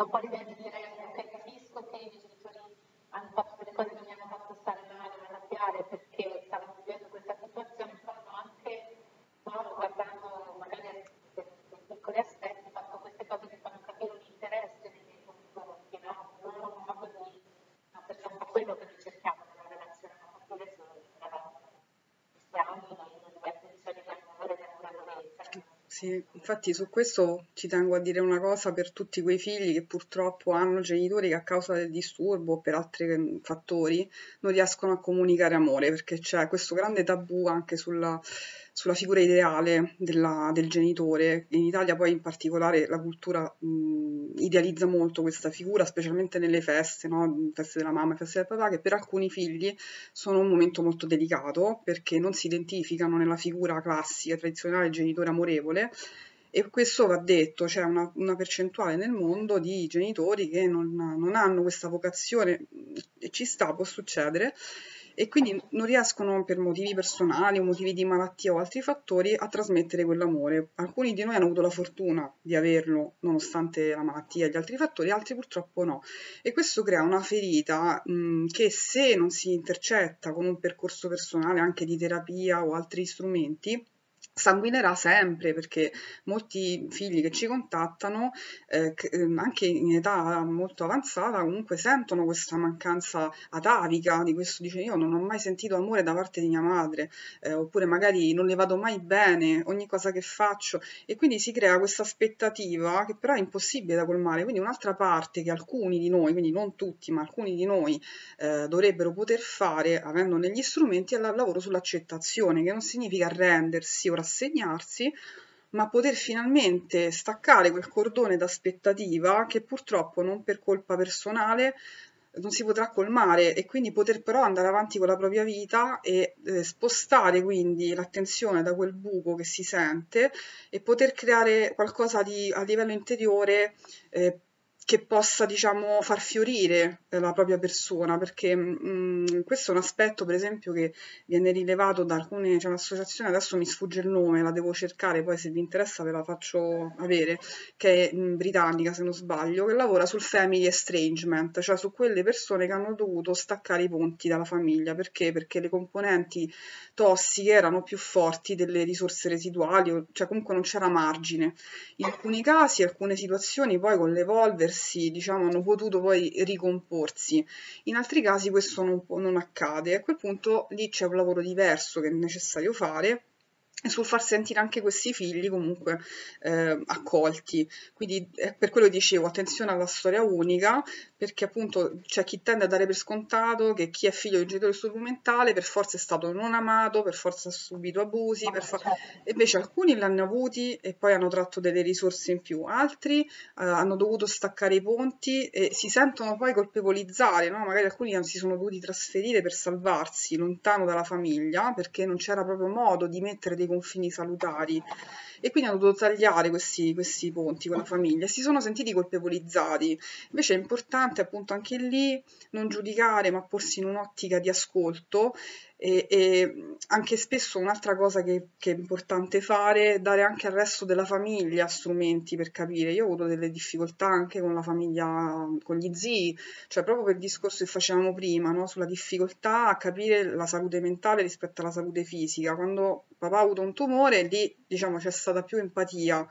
S1: un po' l'idea di dire, ok, capisco che i miei genitori hanno fatto delle cose che mi hanno fatto stare male, arrabbiare perché stavano vivendo questa situazione, però hanno anche, no, guardando magari dei, dei piccoli aspetti, fatto queste cose che fanno capire un interesse nei miei confronti, no? Un loro modo di, no, perché è un po' quello che noi cerchiamo nella relazione, no? Capire se eravamo cristiani, di attenzione, di amore, di amorevolezza.
S2: Sì, infatti su questo ci tengo a dire una cosa per tutti quei figli che purtroppo hanno genitori che a causa del disturbo o per altri mm, fattori non riescono a comunicare amore, perché c'è questo grande tabù anche sulla, sulla figura ideale della- del genitore. In Italia poi in particolare la cultura mh, idealizza molto questa figura, specialmente nelle feste, no? Feste della mamma e feste del papà, che per alcuni figli sono un momento molto delicato perché non si identificano nella figura classica, tradizionale del genitore amorevole e questo va detto, c'è una, una percentuale nel mondo di genitori che non, non hanno questa vocazione e ci sta, può succedere, e quindi non riescono per motivi personali o motivi di malattia o altri fattori a trasmettere quell'amore. Alcuni di noi hanno avuto la fortuna di averlo nonostante la malattia e gli altri fattori, altri purtroppo no. E questo crea una ferita mh, che se non si intercetta con un percorso personale anche di terapia o altri strumenti, sanguinerà sempre perché molti figli che ci contattano, eh, che, ehm, anche in età molto avanzata, comunque sentono questa mancanza atavica di questo, dice io non ho mai sentito amore da parte di mia madre, eh, oppure magari non le vado mai bene, ogni cosa che faccio, e quindi si crea questa aspettativa che però è impossibile da colmare, quindi un'altra parte che alcuni di noi, quindi non tutti, ma alcuni di noi eh, dovrebbero poter fare, avendo negli strumenti, è il lavoro sull'accettazione, che non significa arrendersi o rassegnarsi, ma poter finalmente staccare quel cordone d'aspettativa che purtroppo non per colpa personale non si potrà colmare e quindi poter però andare avanti con la propria vita e eh, spostare quindi l'attenzione da quel buco che si sente e poter creare qualcosa di, a livello interiore eh, che possa, diciamo, far fiorire eh, la propria persona, perché mh, questo è un aspetto, per esempio, che viene rilevato da alcune, c'è un'associazione, adesso mi sfugge il nome, la devo cercare, poi se vi interessa ve la faccio avere, che è mh, britannica se non sbaglio, che lavora sul family estrangement, cioè su quelle persone che hanno dovuto staccare i ponti dalla famiglia. Perché? Perché le componenti tossiche erano più forti delle risorse residuali, cioè comunque non c'era margine. In alcuni casi, alcune situazioni poi con l'evolversi, diciamo, hanno potuto poi ricomporsi. In altri casi questo non, può- non accade. A quel punto lì c'è un lavoro diverso che è necessario fare e sul far sentire anche questi figli comunque eh, accolti. Quindi è per quello che dicevo, attenzione alla storia unica, perché appunto c'è chi tende a dare per scontato che chi è figlio di un genitore strumentale per forza è stato non amato, per forza ha subito abusi, per for- invece alcuni l'hanno avuti e poi hanno tratto delle risorse in più, altri eh, hanno dovuto staccare i ponti e si sentono poi colpevolizzare, no? Magari alcuni si sono dovuti trasferire per salvarsi lontano dalla famiglia perché non c'era proprio modo di mettere dei confini salutari e quindi hanno dovuto tagliare questi, questi ponti con la famiglia e si sono sentiti colpevolizzati. Invece è importante appunto anche lì non giudicare ma porsi in un'ottica di ascolto e, e anche spesso un'altra cosa che, che è importante fare è dare anche al resto della famiglia strumenti per capire. Io ho avuto delle difficoltà anche con la famiglia, con gli zii, cioè proprio per il discorso che facevamo prima, no? Sulla difficoltà a capire la salute mentale rispetto alla salute fisica. Quando papà ha avuto un tumore, lì diciamo c'è stata più empatia.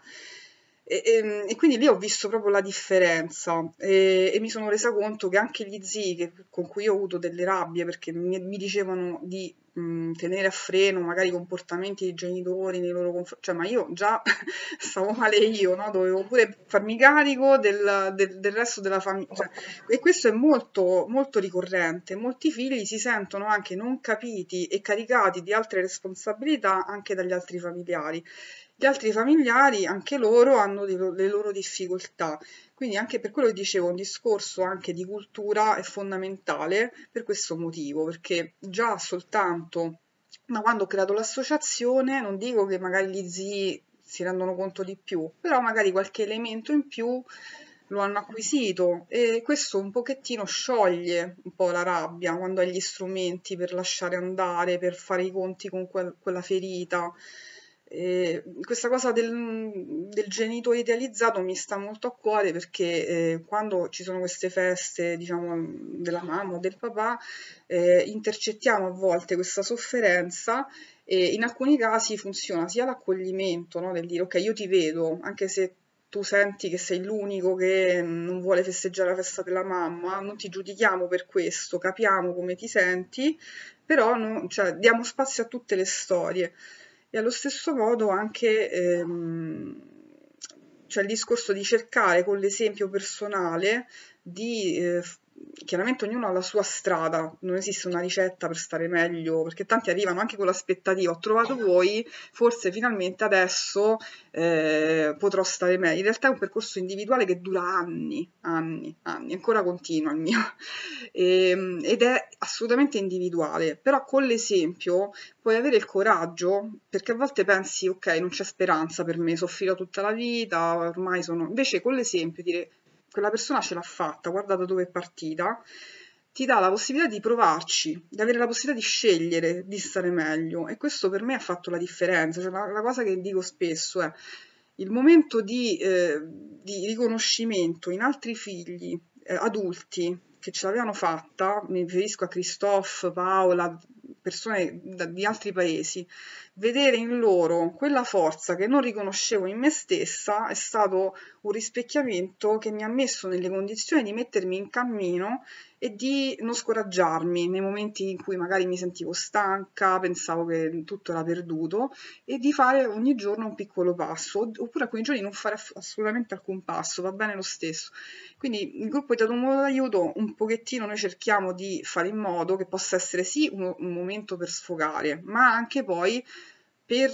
S2: E, e- e quindi lì ho visto proprio la differenza e, e mi sono resa conto che anche gli zii che- con cui ho avuto delle rabbie perché mi, mi dicevano di mh, tenere a freno magari i comportamenti dei genitori nei loro confronti, cioè ma io già stavo male io, no? Dovevo pure farmi carico del, del- del resto della famiglia. Cioè, e questo è molto, molto ricorrente. Molti figli si sentono anche non capiti e caricati di altre responsabilità anche dagli altri familiari. Gli altri familiari, anche loro, hanno dei lo- le loro difficoltà. Quindi anche per quello che dicevo, un discorso anche di cultura è fondamentale per questo motivo, perché già soltanto da quando ho creato l'associazione, non dico che magari gli zii si rendono conto di più, però magari qualche elemento in più lo hanno acquisito e questo un pochettino scioglie un po' la rabbia quando hai gli strumenti per lasciare andare, per fare i conti con quel- quella ferita. E questa cosa del, del genitore idealizzato mi sta molto a cuore perché eh, quando ci sono queste feste, diciamo, della mamma o del papà, eh, intercettiamo a volte questa sofferenza e in alcuni casi funziona sia l'accoglimento, no? Del dire ok, io ti vedo, anche se tu senti che sei l'unico che non vuole festeggiare la festa della mamma, non ti giudichiamo per questo, capiamo come ti senti, però no- cioè, diamo spazio a tutte le storie. E allo stesso modo anche ehm, c'è il discorso di cercare con l'esempio personale di eh, f- chiaramente ognuno ha la sua strada, non esiste una ricetta per stare meglio, perché tanti arrivano anche con l'aspettativa, ho trovato voi, forse finalmente adesso eh, potrò stare meglio. In realtà è un percorso individuale che dura anni, anni, anni, ancora continua il mio. Ehm, ed è assolutamente individuale, però con l'esempio puoi avere il coraggio, perché a volte pensi, ok, non c'è speranza per me, soffrirò tutta la vita, ormai sono... Invece con l'esempio dire, quella persona ce l'ha fatta, guarda da dove è partita, ti dà la possibilità di provarci, di avere la possibilità di scegliere, di stare meglio. E questo per me ha fatto la differenza. Cioè, la, la cosa che dico spesso è il momento di, eh, di riconoscimento in altri figli eh, adulti che ce l'avevano fatta, mi riferisco a Christophe, Paola, persone da- di altri paesi, vedere in loro quella forza che non riconoscevo in me stessa è stato un rispecchiamento che mi ha messo nelle condizioni di mettermi in cammino e di non scoraggiarmi nei momenti in cui magari mi sentivo stanca, pensavo che tutto era perduto e di fare ogni giorno un piccolo passo, oppure alcuni giorni non fare ass- assolutamente alcun passo, va bene lo stesso. Quindi il gruppo di dato un modo d'aiuto, un pochettino noi cerchiamo di fare in modo che possa essere sì un, un momento per sfogare, ma anche poi per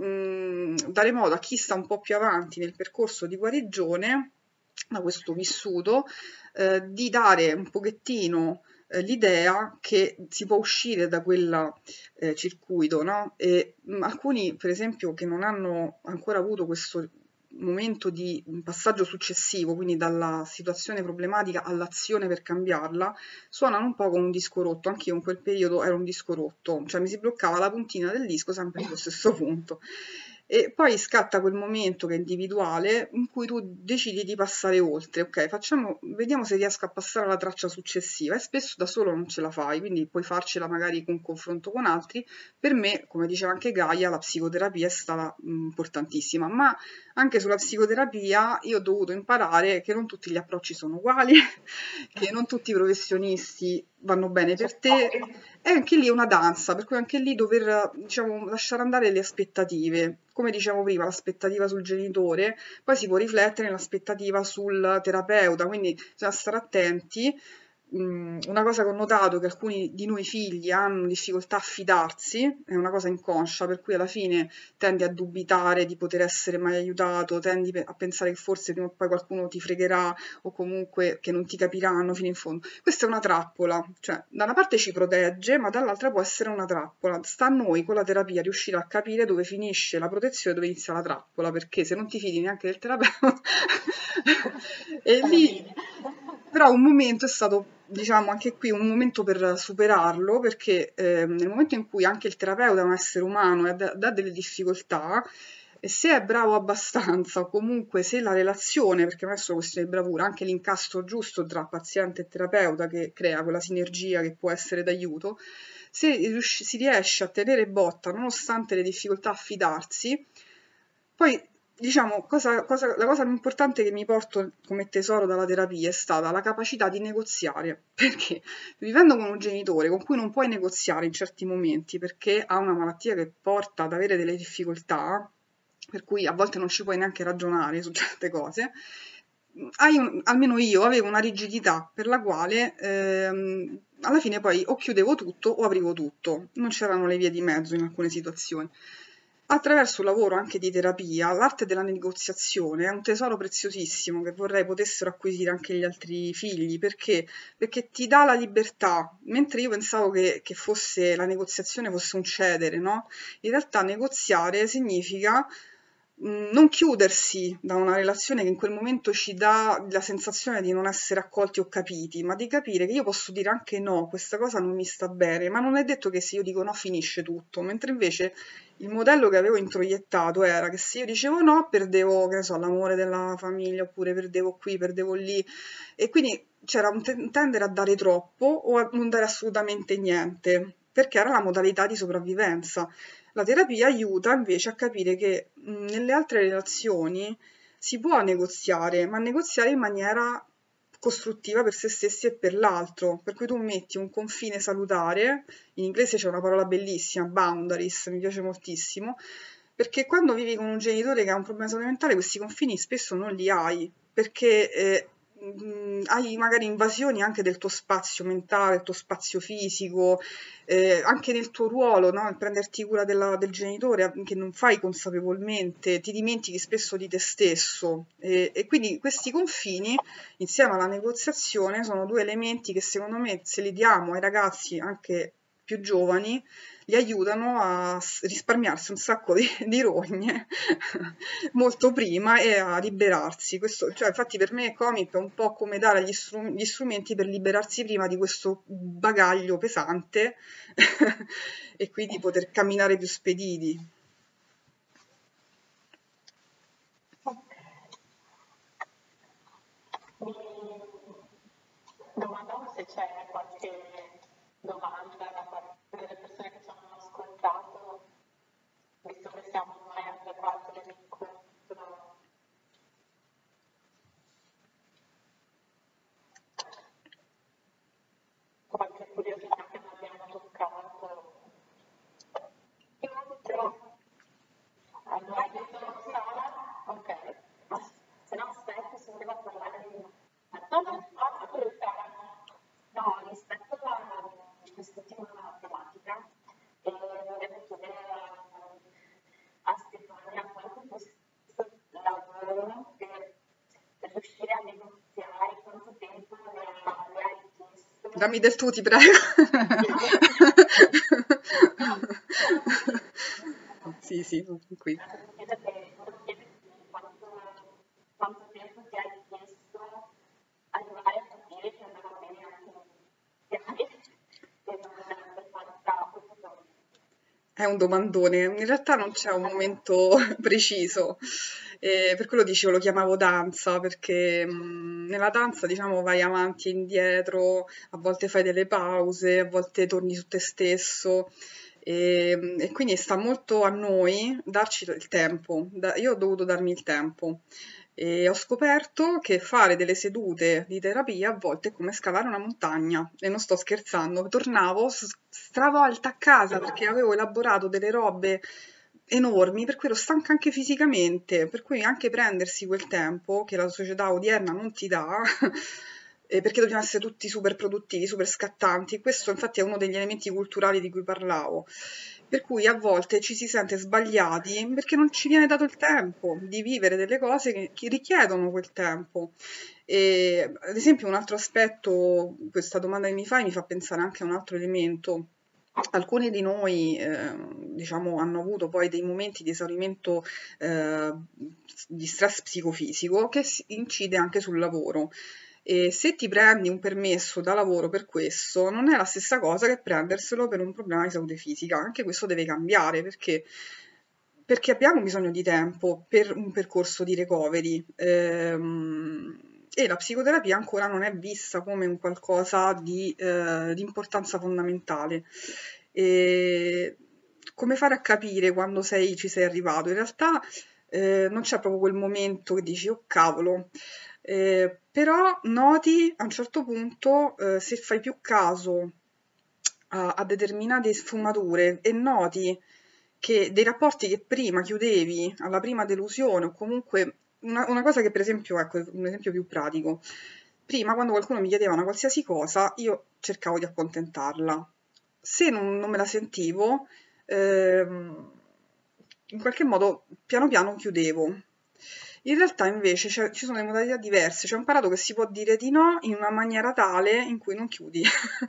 S2: mh, dare modo a chi sta un po' più avanti nel percorso di guarigione da questo vissuto, eh, di dare un pochettino eh, l'idea che si può uscire da quel eh, circuito, no? E mh, alcuni, per esempio, che non hanno ancora avuto questo momento di passaggio successivo, quindi dalla situazione problematica all'azione per cambiarla, suonano un po' come un disco rotto. Anch'io in quel periodo ero un disco rotto, cioè mi si bloccava la puntina del disco sempre sullo stesso punto. E poi scatta quel momento che è individuale in cui tu decidi di passare oltre, ok? Facciamo, vediamo se riesco a passare alla traccia successiva e spesso da solo non ce la fai, quindi puoi farcela magari con confronto con altri. Per me, come diceva anche Gaia, la psicoterapia è stata mh, importantissima, ma anche sulla psicoterapia io ho dovuto imparare che non tutti gli approcci sono uguali, che non tutti i professionisti vanno bene per te. E anche lì è una danza, per cui anche lì dover, diciamo, lasciare andare le aspettative. Come dicevo prima, l'aspettativa sul genitore, poi si può riflettere nell'aspettativa sul terapeuta, quindi bisogna stare attenti. Mm, Una cosa che ho notato è che alcuni di noi figli hanno difficoltà a fidarsi, è una cosa inconscia, per cui alla fine tendi a dubitare di poter essere mai aiutato, tendi pe- a pensare che forse prima o poi qualcuno ti fregherà o comunque che non ti capiranno fino in fondo. Questa è una trappola, cioè da una parte ci protegge, ma dall'altra può essere una trappola. Sta a noi con la terapia riuscire a capire dove finisce la protezione e dove inizia la trappola, perché se non ti fidi neanche del terapeuta, e
S1: alla
S2: lì
S1: fine.
S2: però un momento è stato, diciamo, anche qui un momento per superarlo, perché eh, nel momento in cui anche il terapeuta è un essere umano e ha dà delle difficoltà, e se è bravo abbastanza, o comunque se la relazione, perché non è solo questione di bravura, anche l'incastro giusto tra paziente e terapeuta che crea quella sinergia che può essere d'aiuto, se riusci- si riesce a tenere botta nonostante le difficoltà a fidarsi, poi diciamo cosa, cosa- la cosa più importante che mi porto come tesoro dalla terapia è stata la capacità di negoziare, perché vivendo con un genitore con cui non puoi negoziare in certi momenti perché ha una malattia che porta ad avere delle difficoltà, per cui a volte non ci puoi neanche ragionare su certe cose, hai un- almeno io avevo una rigidità per la quale ehm, alla fine poi o chiudevo tutto o aprivo tutto, non c'erano le vie di mezzo in alcune situazioni. Attraverso un lavoro anche di terapia, l'arte della negoziazione è un tesoro preziosissimo che vorrei potessero acquisire anche gli altri figli, perché, perché ti dà la libertà, mentre io pensavo che, che fosse la negoziazione fosse un cedere, no? In realtà negoziare significa mh, non chiudersi da una relazione che in quel momento ci dà la sensazione di non essere accolti o capiti, ma di capire che io posso dire anche no, questa cosa non mi sta bene, ma non è detto che se io dico no finisce tutto, mentre invece il modello che avevo introiettato era che se io dicevo no perdevo, che ne so, l'amore della famiglia, oppure perdevo qui, perdevo lì, e quindi c'era un te- tendere a dare troppo o a non dare assolutamente niente, perché era la modalità di sopravvivenza. La terapia aiuta invece a capire che mh, nelle altre relazioni si può negoziare, ma negoziare in maniera costruttiva per se stessi e per l'altro, per cui tu metti un confine salutare, in inglese c'è una parola bellissima, boundaries, mi piace moltissimo, perché quando vivi con un genitore che ha un problema di salute mentale questi confini spesso non li hai, perché eh, mh, hai magari invasioni anche del tuo spazio mentale, del tuo spazio fisico, eh, anche nel tuo ruolo, no? Nel prenderti cura della- del genitore che non fai consapevolmente, ti dimentichi spesso di te stesso e, e quindi questi confini insieme alla negoziazione sono due elementi che secondo me se li diamo ai ragazzi anche più giovani li aiutano a s- risparmiarsi un sacco di, di rogne molto prima e a liberarsi. Questo, cioè, infatti per me Comic è un po' come dare gli, stru- gli strumenti per liberarsi prima di questo bagaglio pesante e quindi poter camminare più spediti.
S1: Ok. Mi domandavo se c'è qualche domanda da parte delle persone che ci hanno ascoltato, visto che siamo ormai a tre quarti dell'incontro, qualche curiosità che non abbiamo toccato. Io però, allora, io sono Sara, ok, ma se no aspetta, si voleva parlare di... No, no, ah, quello Sara. No, rispetto a quest'ultima tematica, e volevo chiedere a, a Stefania quanto questo lavoro per, per riuscire a negoziare, quanto tempo le ha, le ha richiesto.
S2: Dammi del tu, ti prego. Sì, sì, sono qui.
S1: Volevo chiederti volevo chiederti quanto, quanto tempo ti ha richiesto arrivare a capire che andava bene anche iniziare e non per forza questo.
S2: È un domandone, in realtà non c'è un momento preciso, e per quello dicevo lo chiamavo danza, perché mh, nella danza diciamo vai avanti e indietro, a volte fai delle pause, a volte torni su te stesso e, e quindi sta molto a noi darci il tempo. Da- io ho dovuto darmi il tempo e ho scoperto che fare delle sedute di terapia a volte è come scalare una montagna e non sto scherzando. Tornavo s- stravolta a casa perché avevo elaborato delle robe enormi, per cui ero stanca anche fisicamente, per cui anche prendersi quel tempo che la società odierna non ti dà, eh, perché dobbiamo essere tutti super produttivi, super scattanti. Questo infatti è uno degli elementi culturali di cui parlavo. Per cui a volte ci si sente sbagliati perché non ci viene dato il tempo di vivere delle cose che, che richiedono quel tempo. E, ad esempio, un altro aspetto, questa domanda che mi fai mi fa pensare anche a un altro elemento. Alcuni di noi, eh, diciamo, hanno avuto poi dei momenti di esaurimento, eh, di stress psicofisico che si- incide anche sul lavoro. E se ti prendi un permesso da lavoro per questo, non è la stessa cosa che prenderselo per un problema di salute fisica. Anche questo deve cambiare perché, perché abbiamo bisogno di tempo per un percorso di recovery. ehm, e la psicoterapia ancora non è vista come un qualcosa di, eh, di importanza fondamentale. E come fare a capire quando sei, ci sei arrivato? In realtà eh, non c'è proprio quel momento che dici, oh cavolo, eh, però noti a un certo punto, eh, se fai più caso a, a determinate sfumature e noti che dei rapporti che prima chiudevi alla prima delusione o comunque una, una cosa che per esempio, ecco, un esempio più pratico, prima quando qualcuno mi chiedeva una qualsiasi cosa io cercavo di accontentarla. Se non, non me la sentivo, ehm, in qualche modo piano piano chiudevo. In realtà invece c'è- ci sono delle modalità diverse, ci ho imparato che si può dire di no in una maniera tale in cui non chiudi.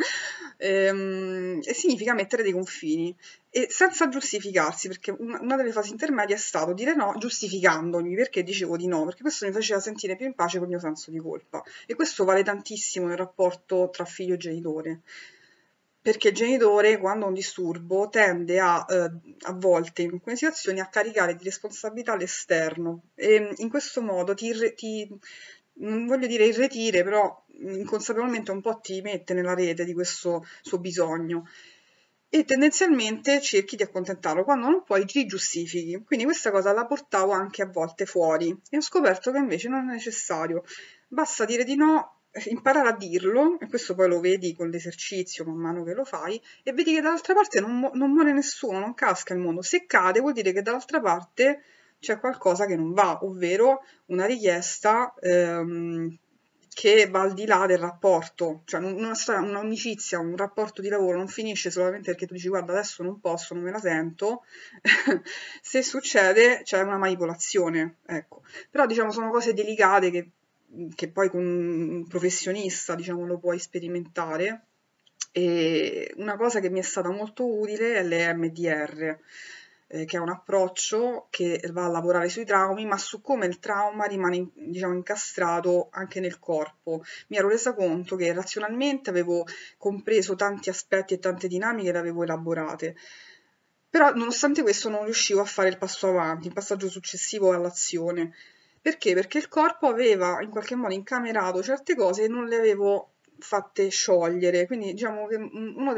S2: Ehm, e significa mettere dei confini e senza giustificarsi, perché una, una delle fasi intermedie è stato dire no giustificandomi perché dicevo di no, perché questo mi faceva sentire più in pace col mio senso di colpa. E questo vale tantissimo nel rapporto tra figlio e genitore. Perché il genitore, quando ha un disturbo, tende a, eh, a volte, in alcune situazioni, a caricare di responsabilità l'esterno e in questo modo ti, irre- ti- non voglio dire irretire, però inconsapevolmente un po' ti mette nella rete di questo suo bisogno e tendenzialmente cerchi di accontentarlo. Quando non puoi, ti giustifichi. Quindi questa cosa la portavo anche a volte fuori e ho scoperto che invece non è necessario. Basta dire di no, imparare a dirlo, e questo poi lo vedi con l'esercizio man mano che lo fai, e vedi che dall'altra parte non, mu- non muore nessuno, non casca il mondo. Se cade vuol dire che dall'altra parte c'è qualcosa che non va, ovvero una richiesta ehm, che va al di là del rapporto, cioè un- una storia, un'amicizia, un rapporto di lavoro non finisce solamente perché tu dici guarda adesso non posso, non me la sento, se succede c'è una manipolazione, ecco. Però diciamo sono cose delicate che, che poi con un professionista diciamo lo puoi sperimentare. E una cosa che mi è stata molto utile è l'E M D R, eh, che è un approccio che va a lavorare sui traumi, ma su come il trauma rimane, in- diciamo, incastrato anche nel corpo. Mi ero resa conto che razionalmente avevo compreso tanti aspetti e tante dinamiche, le avevo elaborate. Però nonostante questo non riuscivo a fare il passo avanti, il passaggio successivo all'azione. Perché? Perché il corpo aveva in qualche modo incamerato certe cose e non le avevo fatte sciogliere. Quindi diciamo che una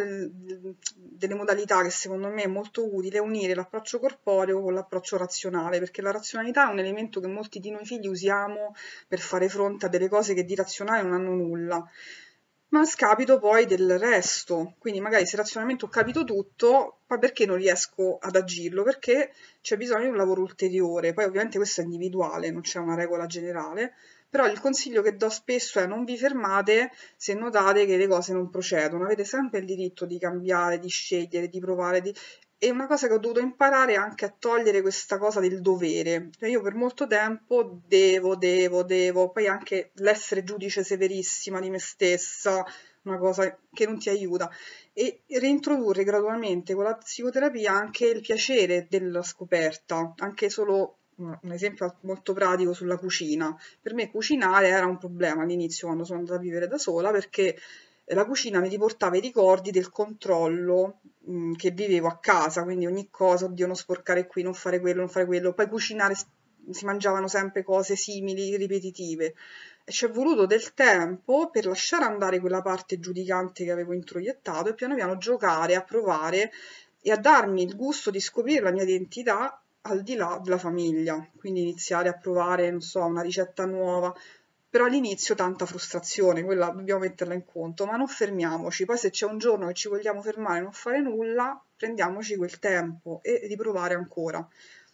S2: delle modalità che secondo me è molto utile è unire l'approccio corporeo con l'approccio razionale, perché la razionalità è un elemento che molti di noi figli usiamo per fare fronte a delle cose che di razionale non hanno nulla. Ma a scapito poi del resto, quindi magari se razionalmente ho capito tutto, ma perché non riesco ad agirlo? Perché c'è bisogno di un lavoro ulteriore. Poi ovviamente questo è individuale, non c'è una regola generale, però il consiglio che do spesso è non vi fermate se notate che le cose non procedono, avete sempre il diritto di cambiare, di scegliere, di provare. Di... E una cosa che ho dovuto imparare è anche a togliere questa cosa del dovere. Cioè io per molto tempo devo, devo, devo, poi anche l'essere giudice severissima di me stessa, una cosa che non ti aiuta e reintrodurre gradualmente con la psicoterapia anche il piacere della scoperta, anche solo un un esempio molto pratico sulla cucina. Per me cucinare era un problema all'inizio quando sono andata a vivere da sola perché la cucina mi riportava i ricordi del controllo mh, che vivevo a casa, quindi ogni cosa, oddio, non sporcare qui, non fare quello, non fare quello. Poi cucinare s- si mangiavano sempre cose simili, ripetitive. E ci è voluto del tempo per lasciare andare quella parte giudicante che avevo introiettato e piano piano giocare, a provare e a darmi il gusto di scoprire la mia identità al di là della famiglia. Quindi iniziare a provare, non so, una ricetta nuova. Però all'inizio tanta frustrazione, quella dobbiamo metterla in conto, ma non fermiamoci. Poi se c'è un giorno che ci vogliamo fermare e non fare nulla, prendiamoci quel tempo e riprovare ancora.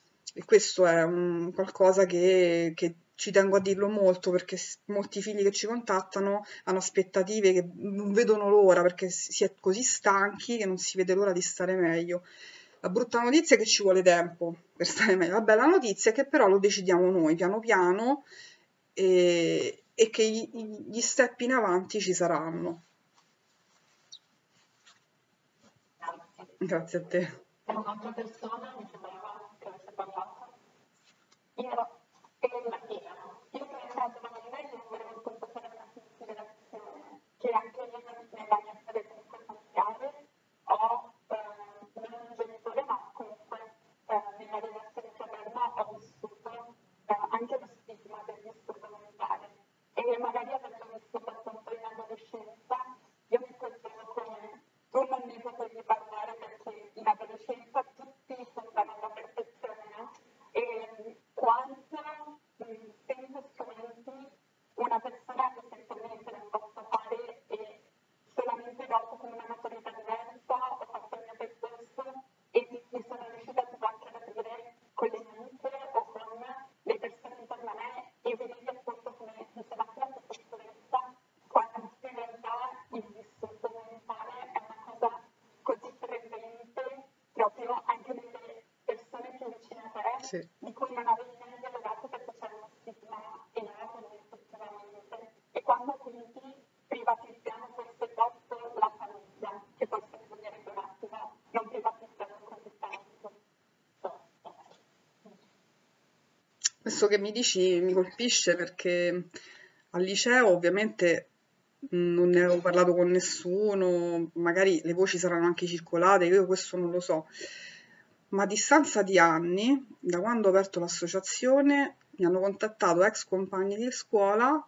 S2: E questo è un qualcosa che, che ci tengo a dirlo molto perché s- molti figli che ci contattano hanno aspettative che non vedono l'ora perché si si è così stanchi che non si vede l'ora di stare meglio. La brutta notizia è che ci vuole tempo per stare meglio. La bella notizia è che però lo decidiamo noi piano piano e, e che gli, gli step in avanti ci saranno.
S1: Grazie.
S2: Grazie a te.
S1: E un'altra persona mi sembrava che avesse parlato. Io e Mattina, io ho pensato a livello di volevo portare una considerazione che anche io nella mia storia comunque familiare ho eh, non un genitore ma comunque eh, nella relazione fraterna ho vissuto eh, anche lo stigma del disturbo mentale e magari avendo vissuto appunto in adolescenza io mi colpevo come tu non ne potevi parlare perché in adolescenza tutti sembrano alla perfezione, no? E quanto mh, senza strumenti una persona essenzialmente non possa fare e solamente dopo con una maturità diversa ho fatto il mio percorso e mi, mi sono riuscita tipo anche ad aprire con le amiche o con le persone intorno a me e vedere appunto come diceva anche la professoressa quando in realtà il disturbo mentale è una cosa così presente proprio anche nelle persone più vicine a te
S2: Sì.
S1: di cui non avevi mai dialogato perché c'erano
S2: questo che mi dici mi colpisce perché al liceo ovviamente mh, non ne avevo parlato con nessuno, magari le voci saranno anche circolate, io questo non lo so, ma a distanza di anni, da quando ho aperto l'associazione, mi hanno contattato ex compagni di scuola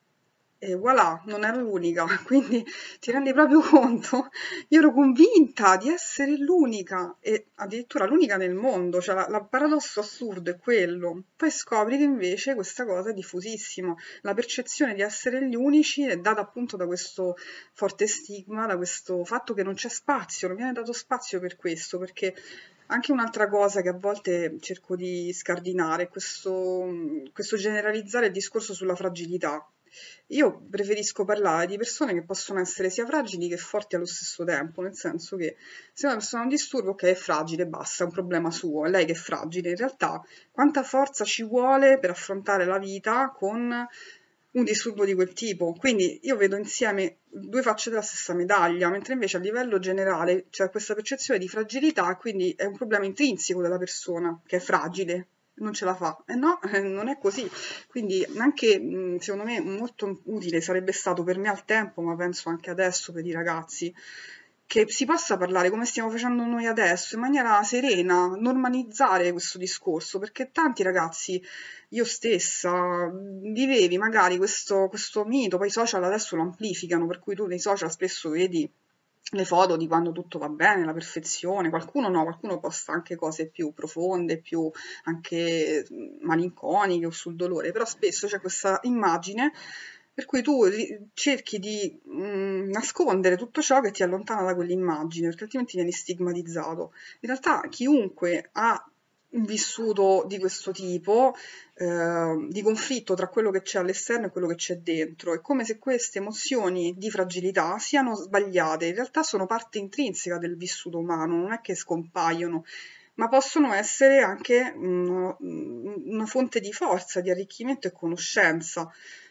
S2: e voilà, non ero l'unica, quindi ti rendi proprio conto? Io ero convinta di essere l'unica e addirittura l'unica nel mondo, cioè la- la- il paradosso assurdo è quello. Poi scopri che invece questa cosa è diffusissima, la percezione di essere gli unici è data appunto da questo forte stigma, da questo fatto che non c'è spazio, non viene dato spazio per questo, perché anche un'altra cosa che a volte cerco di scardinare è questo, questo generalizzare il discorso sulla fragilità. Io preferisco parlare di persone che possono essere sia fragili che forti allo stesso tempo, nel senso che se una persona ha un disturbo, ok, è fragile, basta, è un problema suo, è lei che è fragile. In realtà, quanta forza ci vuole per affrontare la vita con un disturbo di quel tipo? Quindi io vedo insieme due facce della stessa medaglia, mentre invece a livello generale c'è questa percezione di fragilità, e quindi è un problema intrinseco della persona che è fragile. Non ce la fa. E no, eh, non è così. Quindi anche, mh, secondo me, molto utile sarebbe stato per me al tempo, ma penso anche adesso per i ragazzi, che si possa parlare come stiamo facendo noi adesso, in maniera serena, normalizzare questo discorso, perché tanti ragazzi, io stessa, mh, vivevi magari questo, questo mito, poi i social adesso lo amplificano, per cui tu nei social spesso vedi le foto di quando tutto va bene, la perfezione, qualcuno no, qualcuno posta anche cose più profonde, più anche mh, malinconiche o sul dolore, però spesso c'è questa immagine per cui tu ri- cerchi di mh, nascondere tutto ciò che ti allontana da quell'immagine, perché altrimenti vieni stigmatizzato. In realtà chiunque ha un vissuto di questo tipo, eh, di conflitto tra quello che c'è all'esterno e quello che c'è dentro, è come se queste emozioni di fragilità siano sbagliate, in realtà sono parte intrinseca del vissuto umano, non è che scompaiono, ma possono essere anche una, una fonte di forza, di arricchimento e conoscenza.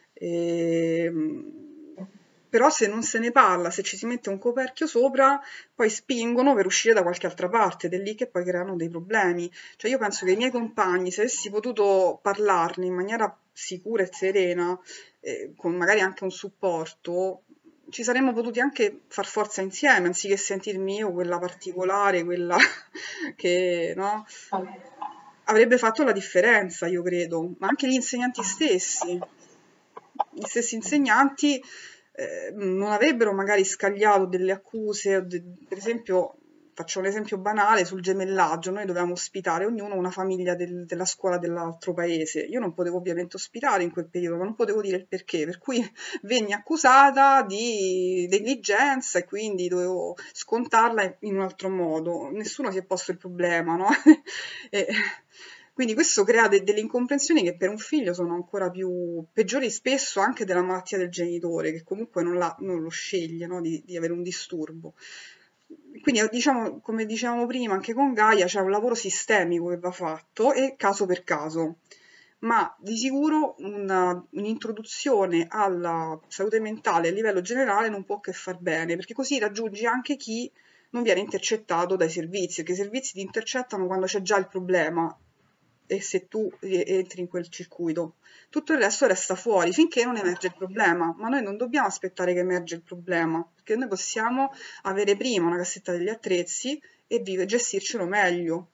S2: Ehm, Però se non se ne parla, se ci si mette un coperchio sopra, poi spingono per uscire da qualche altra parte ed è lì che poi creano dei problemi. Cioè io penso che i miei compagni, se avessi potuto parlarne in maniera sicura e serena, eh, con magari anche un supporto, ci saremmo potuti anche far forza insieme, anziché sentirmi io quella particolare, quella che, no? Avrebbe fatto la differenza, io credo, ma anche gli insegnanti stessi. Gli stessi insegnanti eh, non avrebbero magari scagliato delle accuse, o de- per esempio, faccio un esempio banale sul gemellaggio, noi dovevamo ospitare ognuno una famiglia del- della scuola dell'altro paese. Io non potevo ovviamente ospitare in quel periodo, ma non potevo dire il perché, per cui venni accusata di negligenza e quindi dovevo scontarla in un altro modo. Nessuno si è posto il problema, no? E quindi questo crea de- delle incomprensioni che per un figlio sono ancora più peggiori spesso anche della malattia del genitore, che comunque non, la- non lo sceglie, no, di, di avere un disturbo. Quindi, eh, diciamo, come dicevamo prima, anche con Gaia c'è un lavoro sistemico che va fatto e caso per caso, ma di sicuro una- un'introduzione alla salute mentale a livello generale non può che far bene, perché così raggiungi anche chi non viene intercettato dai servizi, perché i servizi ti intercettano quando c'è già il problema e se tu rie- entri in quel circuito. Tutto il resto resta fuori finché non emerge il problema, ma noi non dobbiamo aspettare che emerge il problema, perché noi possiamo avere prima una cassetta degli attrezzi e vive, gestircelo meglio.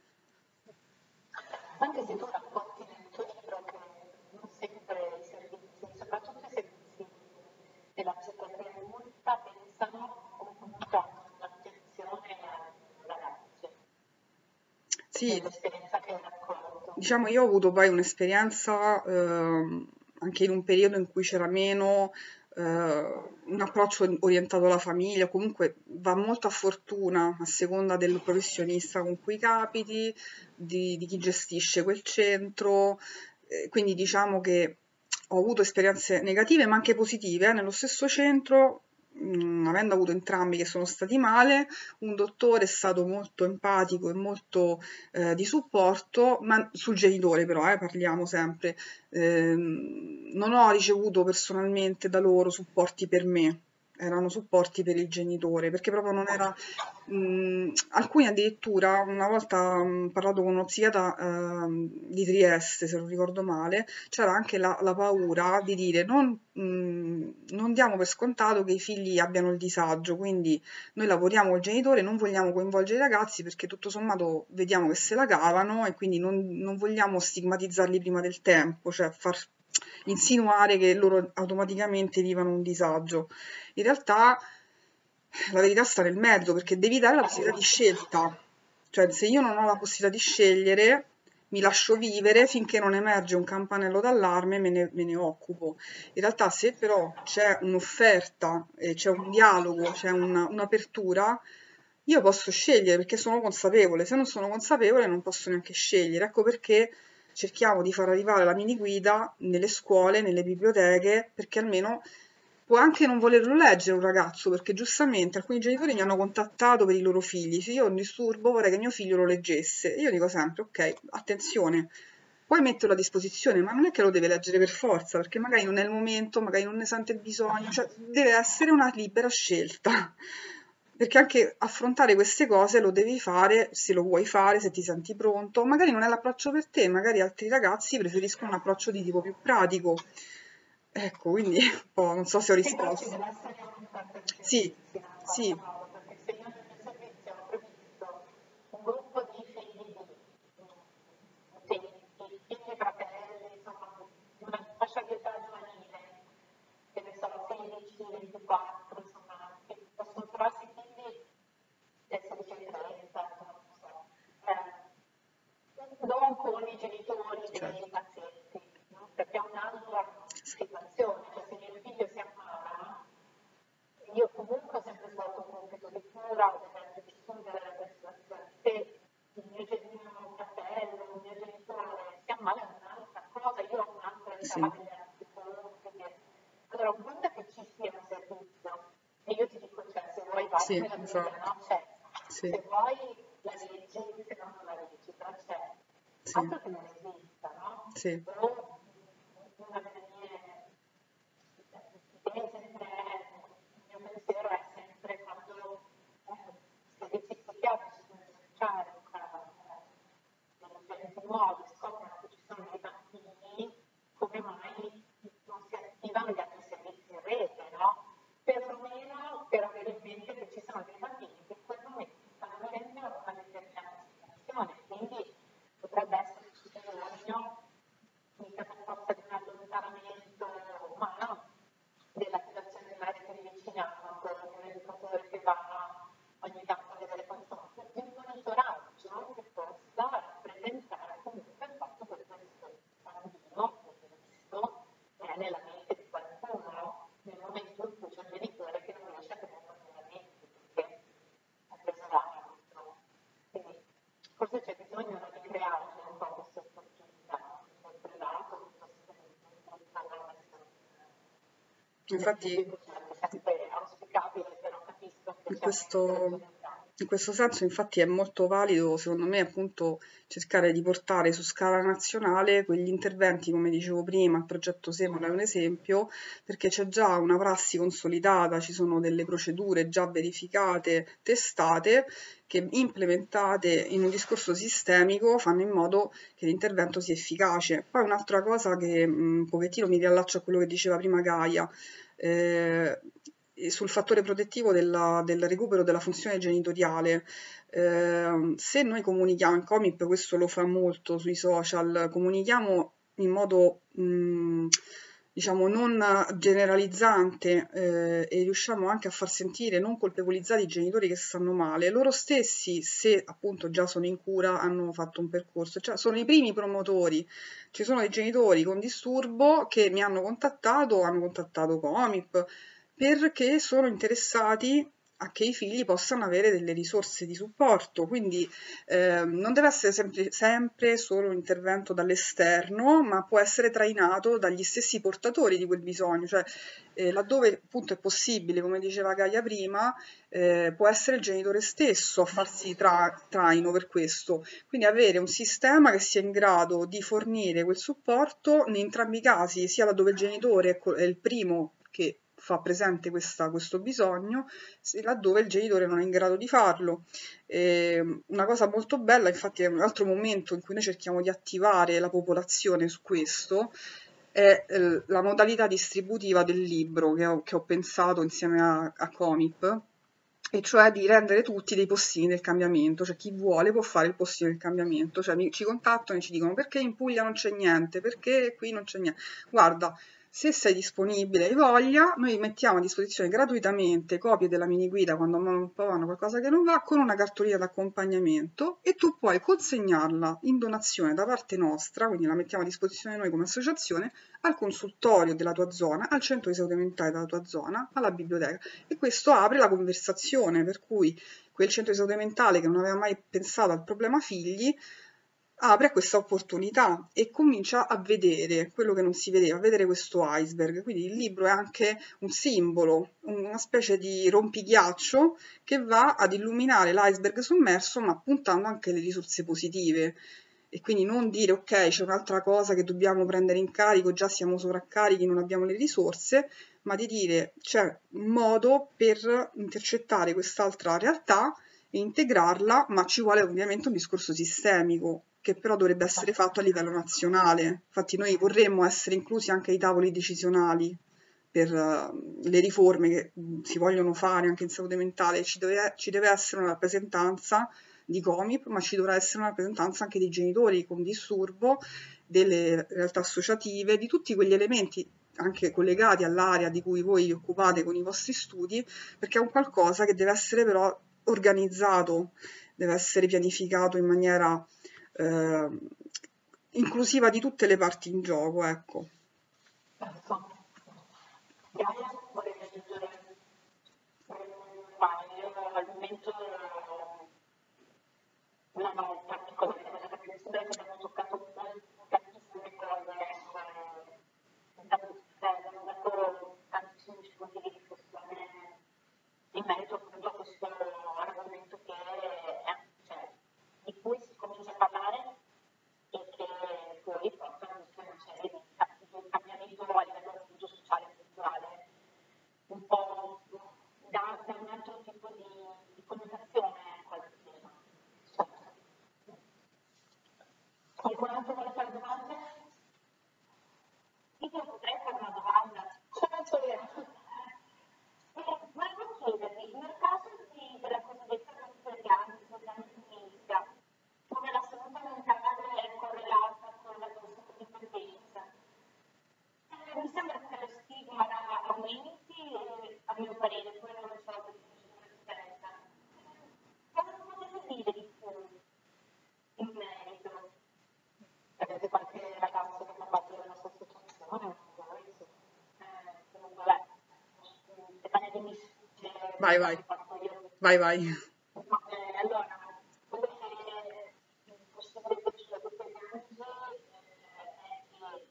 S1: Anche se tu racconti nel tuo libro che non sempre i servizi, soprattutto i servizi della psichiatria adulta, pensano o puntano l'attenzione ai ragazzi,
S2: Sì,
S1: nell'esperienza che hai raccontato.
S2: diciamo, io ho avuto poi un'esperienza ehm, anche in un periodo in cui c'era meno eh, un approccio orientato alla famiglia, comunque va molto a fortuna a seconda del professionista con cui capiti, di, di chi gestisce quel centro, eh, quindi diciamo che ho avuto esperienze negative ma anche positive eh, nello stesso centro, mh, avendo avuto entrambi che sono stati male, un dottore è stato molto empatico e molto eh, di supporto, ma sul genitore però, eh, parliamo sempre. Ehm, non ho ricevuto personalmente da loro supporti per me. erano supporti per il genitore, perché proprio non era... mh, alcuni addirittura, una volta ho parlato con uno psichiatra ehm, di Trieste, se non ricordo male, c'era anche la, la paura di dire non, mh, non diamo per scontato che i figli abbiano il disagio, quindi noi lavoriamo col genitore, non vogliamo coinvolgere i ragazzi perché tutto sommato vediamo che se la cavano e quindi non, non vogliamo stigmatizzarli prima del tempo, cioè far insinuare che loro automaticamente vivano un disagio. In realtà la verità sta nel mezzo, perché devi dare la possibilità di scelta. Cioè, se io non ho la possibilità di scegliere, mi lascio vivere finché non emerge un campanello d'allarme, me ne, me ne occupo. In realtà, se però c'è un'offerta, eh, c'è un dialogo, c'è una- un'apertura, io posso scegliere perché sono consapevole. Se non sono consapevole, non posso neanche scegliere. Ecco perché cerchiamo di far arrivare la mini guida nelle scuole, nelle biblioteche, perché almeno può anche non volerlo leggere un ragazzo, perché giustamente alcuni genitori mi hanno contattato per i loro figli. Se io ho un disturbo vorrei che mio figlio lo leggesse. E io dico sempre, ok, attenzione, puoi metterlo a disposizione, ma non è che lo deve leggere per forza, perché magari non è il momento, magari non ne sente il bisogno, cioè deve essere una libera scelta. Perché anche affrontare queste cose lo devi fare se lo vuoi fare, se ti senti pronto. Magari non è l'approccio per te, magari altri ragazzi preferiscono un approccio di tipo più pratico. Ecco, quindi un po', non so se ho
S1: Sì, però ci
S2: risposto.
S1: deve essere un'offerta di
S2: Sì,
S1: servizi in un qualche
S2: sì,
S1: modo, perché se io nel mio servizio ho previsto un gruppo di figli di mm, utenti, figli, fratelli, insomma, di una fascia di età giovanile, che ne so, sedici, ventiquattro, insomma, che possono trovarsi figli del sedici ai trenta, insomma, non so, eh, non con i genitori dei
S2: certo,
S1: pazienti, no? Perché è un'altra situazione, cioè se mio figlio si ammala, io comunque ho sempre svolto un compito di cura, ho sempre vissuto della situazione. Se il mio, gen- il mio fratello, il mio genitore si ammala è un'altra cosa, io ho un'altra età,
S2: sì,
S1: degli altri colleghi. Allora, un conto è che ci sia un servizio, e io ti dico, cioè, se vuoi vai
S2: sì,
S1: nella guida,
S2: esatto,
S1: no? C'è.
S2: sì,
S1: Se vuoi la leggi, se no non la leggi, però c'è.
S2: sì,
S1: Altro che non esista, no?
S2: sì,
S1: O una delle mie idee sempre, il mio pensiero è sempre quando eh, servizi psichiatrici come sociali, dei differenti modi, scoprono che ci sono dei bambini, come mai non si attivano gli altri servizi in rete, no? Perlomeno per avere in mente che ci sono dei bambini che in quel momento stanno vivendo una determinata situazione, quindi potrebbe esserci bisogno, mica per forza di un allontanamento umano, dell'attivazione della rete di vicinanza, di un educatore che va ogni tanto a vedere quali sono, di un monitoraggio che possa rappresentare comunque il fatto che questo bambino, questo visto, è nella mente di qualcuno nel momento in cui c'è un genitore che non riesce a tenerlo nella mente perché ha preso l'altro. Quindi forse c'è bisogno di creare un po' queste opportunità nel privato piuttosto che nel pubblico, nel
S2: infatti
S1: pubblico sarebbe sempre auspicabile, però capisco
S2: in
S1: specialmente per le
S2: questo,
S1: generalità.
S2: in questo senso, infatti, è molto valido, secondo me, appunto, cercare di portare su scala nazionale quegli interventi, come dicevo prima, il progetto Semole è un esempio, perché c'è già una prassi consolidata, ci sono delle procedure già verificate, testate, che implementate in un discorso sistemico fanno in modo che l'intervento sia efficace. Poi un'altra cosa che mh, un pochettino mi riallaccio a quello che diceva prima Gaia, eh, sul fattore protettivo della- del recupero della funzione genitoriale. Eh, se noi comunichiamo in Comip, questo lo fa molto sui social, comunichiamo in modo mh, diciamo non generalizzante eh, e riusciamo anche a far sentire non colpevolizzati i genitori che stanno male, loro stessi, se appunto già sono in cura, hanno fatto un percorso, cioè sono i primi promotori. Ci sono dei genitori con disturbo che mi hanno contattato, hanno contattato Comip, perché sono interessati a che i figli possano avere delle risorse di supporto, quindi eh, non deve essere sempre, sempre solo un intervento dall'esterno, ma può essere trainato dagli stessi portatori di quel bisogno, cioè eh, laddove appunto è possibile, come diceva Gaia prima, eh, può essere il genitore stesso a farsi tra, traino per questo, quindi avere un sistema che sia in grado di fornire quel supporto in entrambi i casi, sia laddove il genitore è il primo che fa presente questa, questo bisogno, se, laddove il genitore non è in grado di farlo. E una cosa molto bella, infatti è un altro momento in cui noi cerchiamo di attivare la popolazione su questo, è eh, la modalità distributiva del libro che ho, che ho pensato insieme a, a Comip, e cioè di rendere tutti dei postini del cambiamento, cioè chi vuole può fare il postino del cambiamento, cioè mi, ci contattano e ci dicono perché in Puglia non c'è niente, perché qui non c'è niente. Guarda, se sei disponibile e hai voglia, noi mettiamo a disposizione gratuitamente copie della mini guida quando mamma e papà hanno qualcosa che non va, con una cartolina d'accompagnamento, e tu puoi consegnarla in donazione da parte nostra, quindi la mettiamo a disposizione noi come associazione, al consultorio della tua zona, al centro di salute mentale della tua zona, alla biblioteca. E questo apre la conversazione, per cui quel centro di salute mentale che non aveva mai pensato al problema figli apre questa opportunità e comincia a vedere quello che non si vedeva, a vedere questo iceberg. Quindi il libro è anche un simbolo, una specie di rompighiaccio che va ad illuminare l'iceberg sommerso, ma puntando anche alle risorse positive. E quindi non dire ok, c'è un'altra cosa che dobbiamo prendere in carico, già siamo sovraccarichi, non abbiamo le risorse, ma di dire c'è un modo per intercettare quest'altra realtà e integrarla, ma ci vuole ovviamente un discorso sistemico, che però dovrebbe essere fatto a livello nazionale. Infatti noi vorremmo essere inclusi anche ai tavoli decisionali per uh, le riforme che uh, si vogliono fare anche in salute mentale. Ci deve, ci deve essere una rappresentanza di Comip, ma ci dovrà essere una rappresentanza anche dei genitori con disturbo, delle realtà associative, di tutti quegli elementi anche collegati all'area di cui voi vi occupate con i vostri studi, perché è un qualcosa che deve essere però organizzato, deve essere pianificato in maniera eh, inclusiva di tutte le parti in gioco, ecco.
S1: Certo. Gaia, vorrei aggiungere l'argomento non ho particolarmente capito, sembra che abbiamo toccato un po' tantissime cose, abbiamo dato tantissimi spunti di riflessione in merito appunto a questo argomento che è, cioè, di cui si comincia a parlare e che poi porta a una serie di cambiamento a livello appunto sociale e culturale, un po' da, da un altro tipo di, di connotazione al tema. Qualcun altro vuole fare domande? Io potrei fare una domanda. Certo, vero. Volevo chiedervi, nel caso di, della cosiddetta conferenza, conferenza, come la salute mentale è correlata con la tossicodipendenza, eh, mi sembra che lo stigma aumenti, e, a mio parere, poi non lo so perché c'è differenza. Cosa potete dire di più in merito? Avete qualche ragazzo che fa parte della nostra associazione? Eh, comunque, beh, dipende di mi
S2: Vai, vai, vai, vai.
S1: Ma, eh, allora, quello che posso dire sulla dependenza è che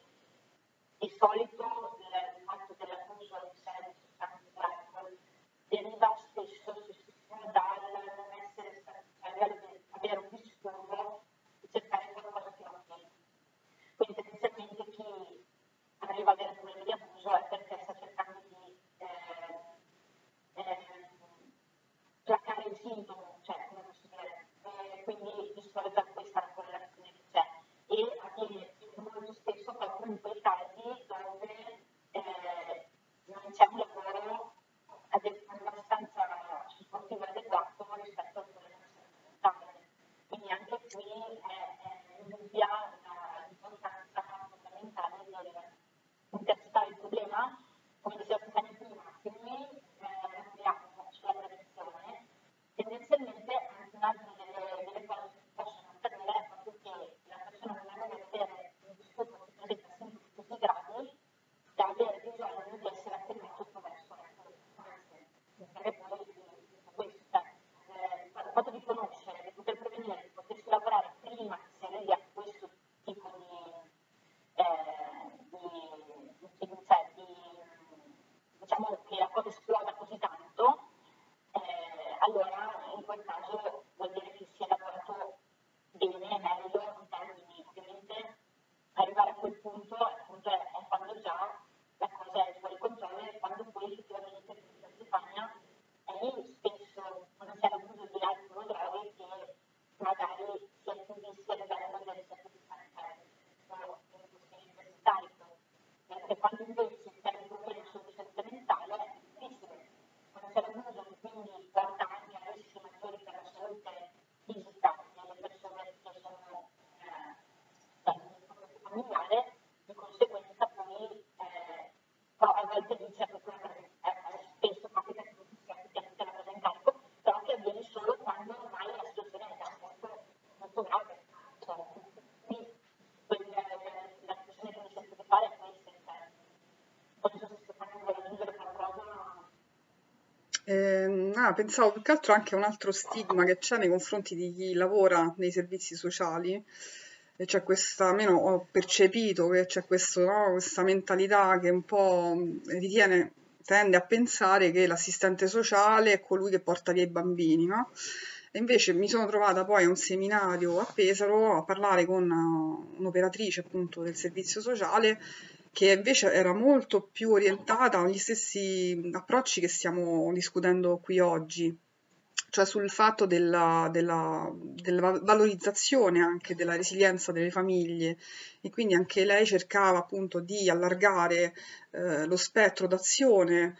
S1: di solito il fatto dell'abuso di serie sostanze d'alcol deriva spesso dal non essere stati, cioè avere un disturbo e cercare qualcosa che non viene. Quindi tendenzialmente chi arriva ad avere problemi di abuso è perché sta cercando di eh, eh, placare il sintomo, cioè come posso dire, eh, quindi di solito è questa la correlazione che c'è e avviene molto spesso proprio in quei casi dove eh, non c'è un lavoro abbastanza supportivo e adeguato rispetto al problema mentale. Quindi anche qui è, è indubbia l'importanza fondamentale di intercettare il problema, come dicevo prima, se noi eh, lavoriamo sulla prevenzione, tendenzialmente anche un'altra delle, delle cose che possono accadere è proprio che la persona non deve avere un disturbo che presenta sintomi così gravi da avere bisogno di essere attenuato attraverso la anzi, perché poi tutto questo, cioè, eh, il fatto di conoscere, di poter prevenire, di potersi lavorare prima che si arrivi a questo tipo di, eh, di, di, cioè, di diciamo che la cosa esploda così tanto, eh, allora in quel caso vuol dire che si è lavorato bene, meglio in termini, ovviamente arrivare a quel punto appunto è, è quando già la cosa è fuori controllo e quando volte dice che quella è, è spesso capita che non sia effettivamente la presa in carico, però che avviene solo quando ormai la situazione è già molto, molto grave. Cioè, quindi quel- la situazione che mi sento di fare è questa, cioè, non so se Stefano vuole aggiungere qualcosa.
S2: Ehm, ah, pensavo più che altro anche a un altro stigma che c'è nei confronti di chi lavora nei servizi sociali, e c'è questa, almeno ho percepito che c'è questo, no, questa mentalità che un po' mh, ritiene, tende a pensare che l'assistente sociale è colui che porta via i bambini, no? E invece mi sono trovata poi a un seminario a Pesaro a parlare con uh, un'operatrice appunto del servizio sociale che invece era molto più orientata agli stessi approcci che stiamo discutendo qui oggi, cioè sul fatto della, della- della valorizzazione anche della resilienza delle famiglie e quindi anche lei cercava appunto di allargare eh, lo spettro d'azione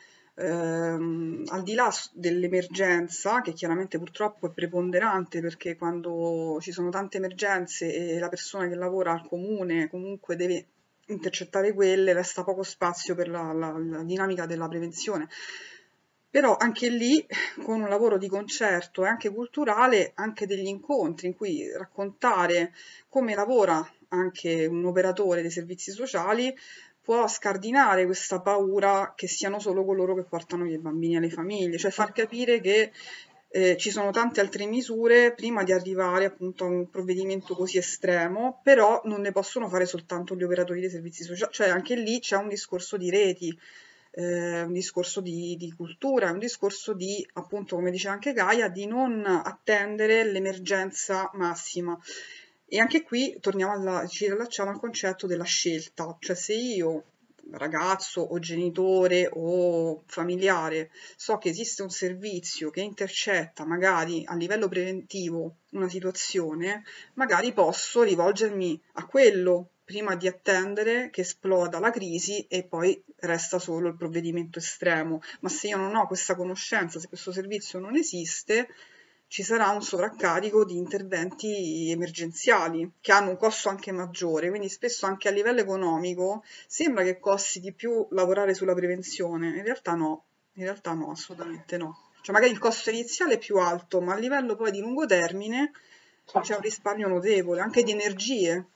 S2: ehm, al di là s- dell'emergenza, che chiaramente purtroppo è preponderante perché quando ci sono tante emergenze e la persona che lavora al comune comunque deve intercettare quelle, resta poco spazio per la, la- la dinamica della prevenzione. Però anche lì, con un lavoro di concerto e anche culturale, anche degli incontri in cui raccontare come lavora anche un operatore dei servizi sociali può scardinare questa paura che siano solo coloro che portano via i bambini alle famiglie, cioè far capire che eh, ci sono tante altre misure prima di arrivare appunto a un provvedimento così estremo, però non ne possono fare soltanto gli operatori dei servizi sociali, cioè anche lì c'è un discorso di reti, eh, un discorso di, di cultura, un discorso di, appunto, come dice anche Gaia, di non attendere l'emergenza massima. E anche qui torniamo alla, ci rilacciamo al concetto della scelta, cioè se io, ragazzo o genitore o familiare, so che esiste un servizio che intercetta magari a livello preventivo una situazione, magari posso rivolgermi a quello prima di attendere che esploda la crisi e poi resta solo il provvedimento estremo. Ma se io non ho questa conoscenza, se questo servizio non esiste, ci sarà un sovraccarico di interventi emergenziali che hanno un costo anche maggiore, quindi spesso anche a livello economico sembra che costi di più lavorare sulla prevenzione, in realtà no, in realtà no, assolutamente no. Cioè magari il costo iniziale è più alto, ma a livello poi di lungo termine c'è un
S1: Certo.
S2: risparmio notevole, anche di energie.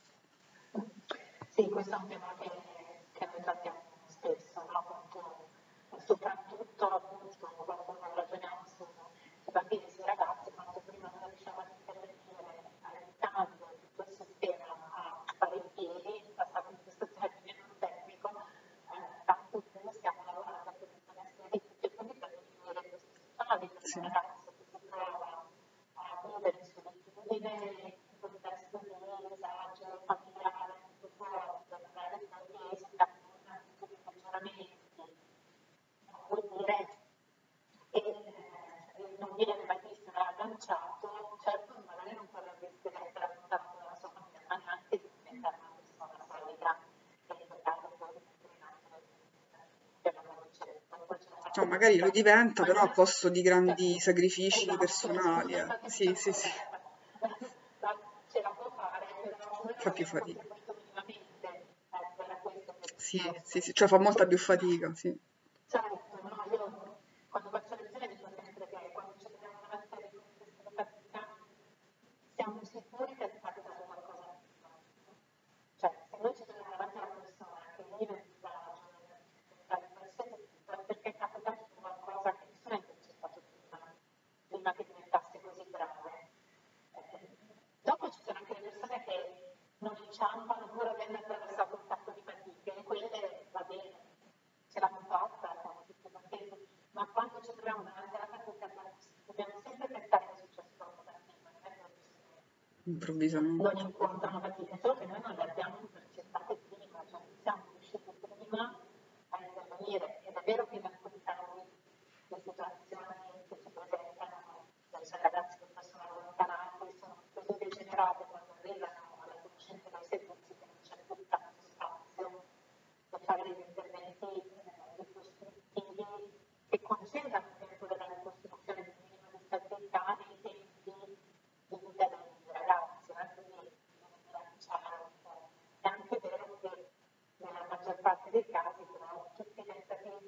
S1: Sì, questo è un tema che, che noi trattiamo spesso, no? Appunto, soprattutto appunto, quando noi ragioniamo su, sui bambini e sui ragazzi, quanto prima noi riusciamo ad intervenire aiutando tutto il sistema a fare in piedi, passato in questo termine non tecnico, eh, tanto più stiamo lavorando per il benessere di tutti e quindi per definire questi sociali, per
S2: Sì.
S1: un ragazzo che si trova a vivere in solitudine, in contesto di disagio familiare molto forte, magari poi riesca con un di peggioramenti, vuol dire che eh, non viene mai visto né agganciato, certo magari non vorrebbe essere raccontato dalla sua famiglia, ma neanche di diventare una persona solida e in quel caso poi determinato per la luce, poi ce la
S2: No,
S1: faccio
S2: magari lo
S1: tutta,
S2: diventa,
S1: ma
S2: però
S1: non
S2: a
S1: è
S2: costo di grandi
S1: certo,
S2: sacrifici
S1: esatto,
S2: personali.
S1: scusa,
S2: Eh.
S1: infatti
S2: Sì,
S1: diciamo
S2: sì, sì,
S1: questa, ce la può fare, però noi non
S2: fa più
S1: abbiamo
S2: fatica.
S1: contribuito minimamente, ecco, era questo che
S2: Sì, sì, sì,
S1: discorso.
S2: cioè fa molta più fatica, sì.
S1: Certo, no, io quando faccio lezione dico sempre che quando ci troviamo davanti a delle queste fatica siamo sicuri che è capitato qualcosa di tragico. Cioè, se noi ci troviamo davanti a una persona che vive un disagio, una difficoltà di qualsiasi tipo, è perché è capitato qualcosa che nessuno ha intercettato prima, prima che diventasse così grave. Eh, dopo ci sono anche le persone che non inciampano pur avendo attraversato un sacco di fatiche, e quelle va bene, ce l'hanno fatta, siamo tutti contenti, ma quando ci troviamo davanti alla fatica dobbiamo sempre pensare che è successo qualcosa prima, non è che non
S2: Improvvisamente.
S1: incontrano fatica, solo che noi non le abbiamo intercettate prima, cioè non siamo riusciti prima a intervenire. Ed è vero che in alcuni casi le situazioni che si presentano verso i ragazzi che possono allontanarsi sono così degenerate quando arrivano alla conoscenza dei servizi che non c'è più tanto spazio per fare degli interventi eh, ricostruttivi che concedano il tempo della ricostruzione di un minimo di stabilità nei tempi di vita dei ragazzi, eh, quindi bisogna bilanciare un po'. È anche vero che nella maggior parte dei casi però tutti i tentativi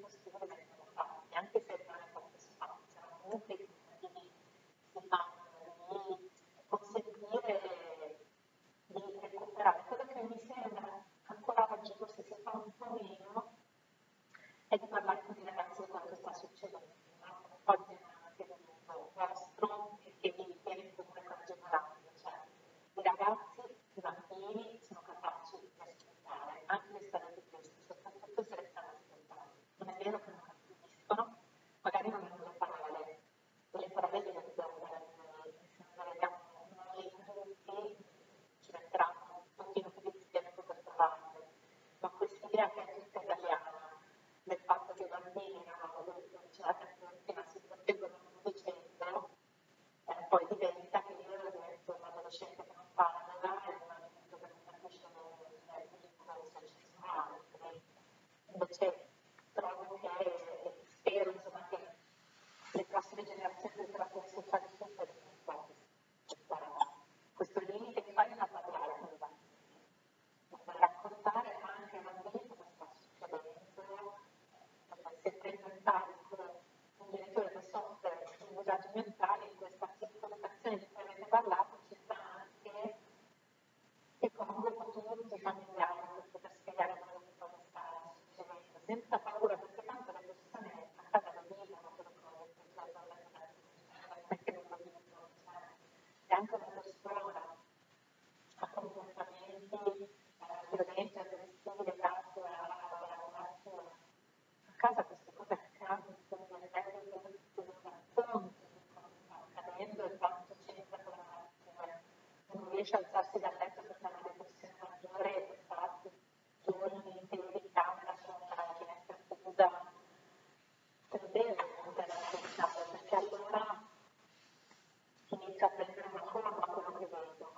S1: alcuni ragazzi quello che sta succedendo, no? Oggi è anche un uso vostro e che vi viene in comune con la generale, cioè i ragazzi, i bambini sono capaci di ascoltare, anche le storie di Cristo, soprattutto se le stanno ascoltando. Non è vero che non capiscono, magari non hanno le parole, le parole le dobbiamo dare noi, se non le vediamo noi adulti ci metteranno un pochino più di tempo per trovarle, ma questa idea che è tutta italiana, del fatto che i bambini, no, lo dicevate prima, si proteggono dicendo, eh, poi diventa che io divento un adolescente che non parla e un adulto che non capisce le lingue sessuali. Invece trovo che, e spero insomma, che le prossime generazioni di terapia sociale superino un po' questa, questo limite che vogliono parlare con i bambini, per raccontare anche ai bambini cosa sta succedendo, se prendo in carico un genitore che soffre di disagi mentali, in questa circolazione di cui avete parlato ci sta anche che convoco tutti i familiari per poter spiegare quello che cosa sta succedendo, senza paura, perché tanto le persone a casa lo vivono quello che ho detto, cioè non è che non lo vivono, cioè è anche una persona a comportamenti violenti, aggressivi legati alla natura. A casa queste cose accadono, quindi è bello che uno racconti di cosa sta accadendo e quanto c'entra con la natura. Non riesce a alzarsi dal letto perché ha una depressione maggiore e sta giorni in telecamera sopra la finestra chiusa per bene della società, perché allora inizia a prendere una forma quello che vedo.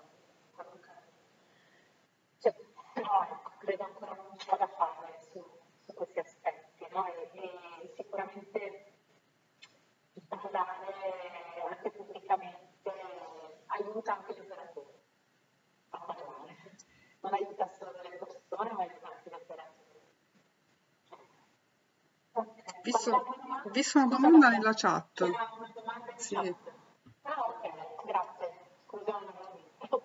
S1: Cioè, però ecco, credo ancora non c'è da fare su, su questi aspetti, no? E, e sicuramente parlare anche pubblicamente aiuta anche gli operatori a parlare, non aiuta solo le persone, ma aiuta anche gli operatori. Ok,
S2: Visto,
S1: qualche
S2: ho
S1: domanda?
S2: visto una
S1: Scusa,
S2: domanda
S1: Laura,
S2: nella chat.
S1: c'era una domanda in
S2: Sì.
S1: chat. Ah, ok, grazie. Scusa, non l'avevo visto.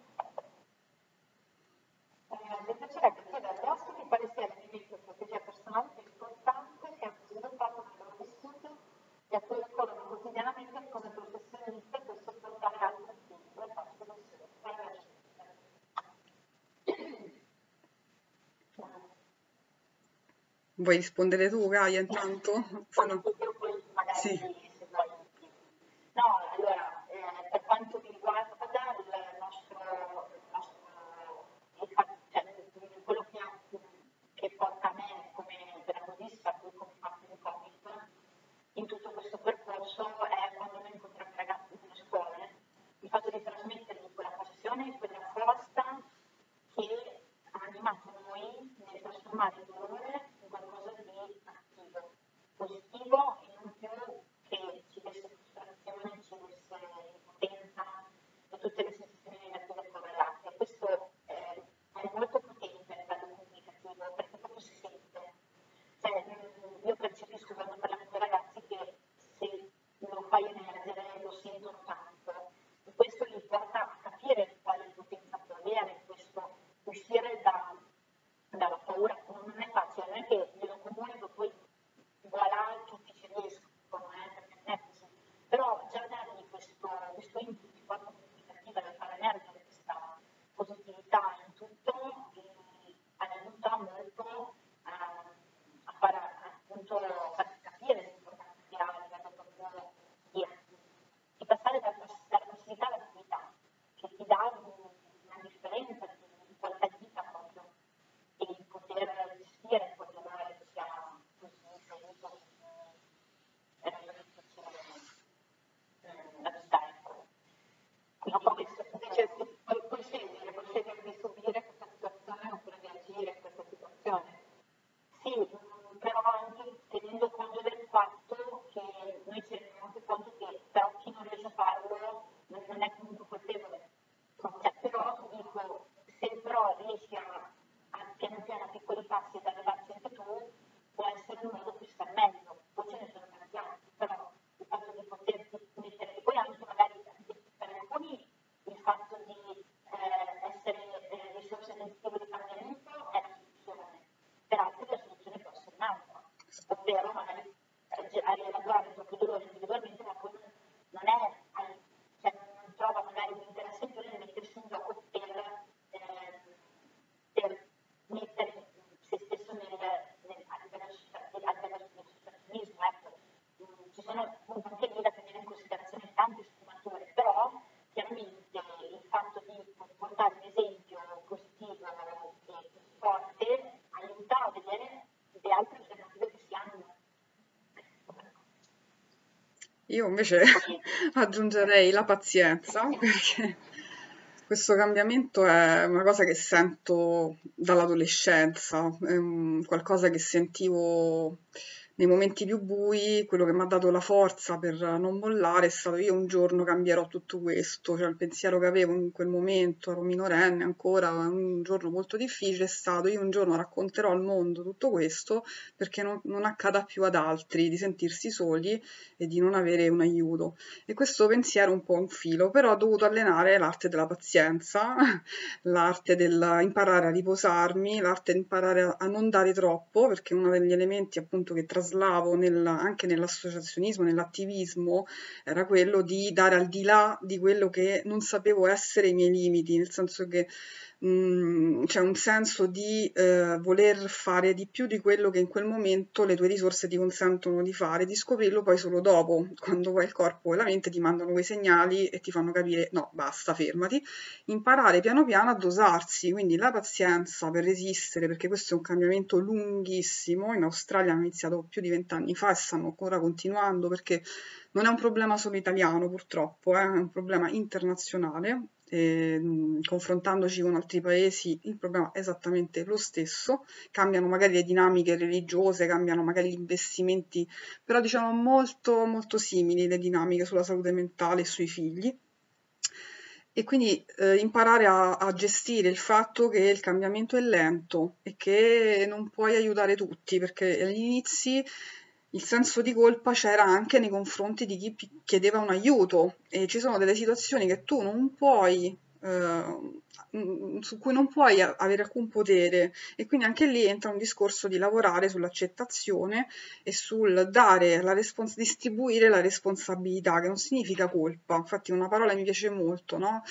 S1: Eh, mi piacerebbe chiedere agli ospiti quale sia l'elemento di strategia personale più importante che hanno sviluppato nel loro vissuto e a cui ricorrono quotidianamente come professioniste per supportare altri figli e farsi del
S2: Vuoi rispondere tu, Gaia, intanto? Se no...
S1: poi magari
S2: Sì.
S1: se vuoi. No, allora, eh, per quanto mi riguarda il nostro, il nostro il fatto, cioè, quello che, ha, che porta a me come pedagogista, poi come parte di Covid, in tutto questo percorso è quando noi incontriamo i ragazzi nelle scuole, il fatto di trasmettergli quella passione e quella forza che ha animato noi nel trasformare il dolore in qualcosa di attivo, positivo e non più che
S2: Io invece aggiungerei la pazienza, perché questo cambiamento è una cosa che sento dall'adolescenza, è un- qualcosa che sentivo nei momenti più bui, quello che mi ha dato la forza per non mollare è stato io un giorno cambierò tutto questo, cioè il pensiero che avevo in quel momento, ero minorenne ancora, un giorno molto difficile, è stato io un giorno racconterò al mondo tutto questo perché non, non accada più ad altri di sentirsi soli e di non avere un aiuto. E questo pensiero è un po' un filo, però ho dovuto allenare l'arte della pazienza, l'arte dell'imparare a riposarmi, l'arte di imparare a, a non dare troppo, perché uno degli elementi appunto che traslavo nel- anche nell'associazionismo, nell'attivismo, era quello di dare al di là di quello che non sapevo essere i miei limiti, nel senso che mh, c'è un senso di eh, voler fare di più di quello che in quel momento le tue risorse ti consentono di fare, di scoprirlo poi solo dopo, quando poi il corpo e la mente ti mandano quei segnali e ti fanno capire no, basta, fermati. Imparare piano piano a dosarsi, quindi la pazienza per resistere, perché questo è un cambiamento lunghissimo. In Australia hanno iniziato più di vent'anni fa e stanno ancora continuando perché non è un problema solo italiano, purtroppo, eh, è un problema internazionale. E, mh, confrontandoci con altri paesi, il problema è esattamente lo stesso. Cambiano magari le dinamiche religiose, cambiano magari gli investimenti, però diciamo molto, molto simili le dinamiche sulla salute mentale e sui figli. E quindi eh, imparare a, a gestire il fatto che il cambiamento è lento e che non puoi aiutare tutti, perché agli inizi il senso di colpa c'era anche nei confronti di chi pi- chiedeva un aiuto e ci sono delle situazioni che tu non puoi, eh, mm, su cui non puoi a- avere alcun potere e quindi anche lì entra un discorso di lavorare sull'accettazione e sul dare la respons- distribuire la responsabilità, che non significa colpa. Infatti, una parola che mi piace molto, no?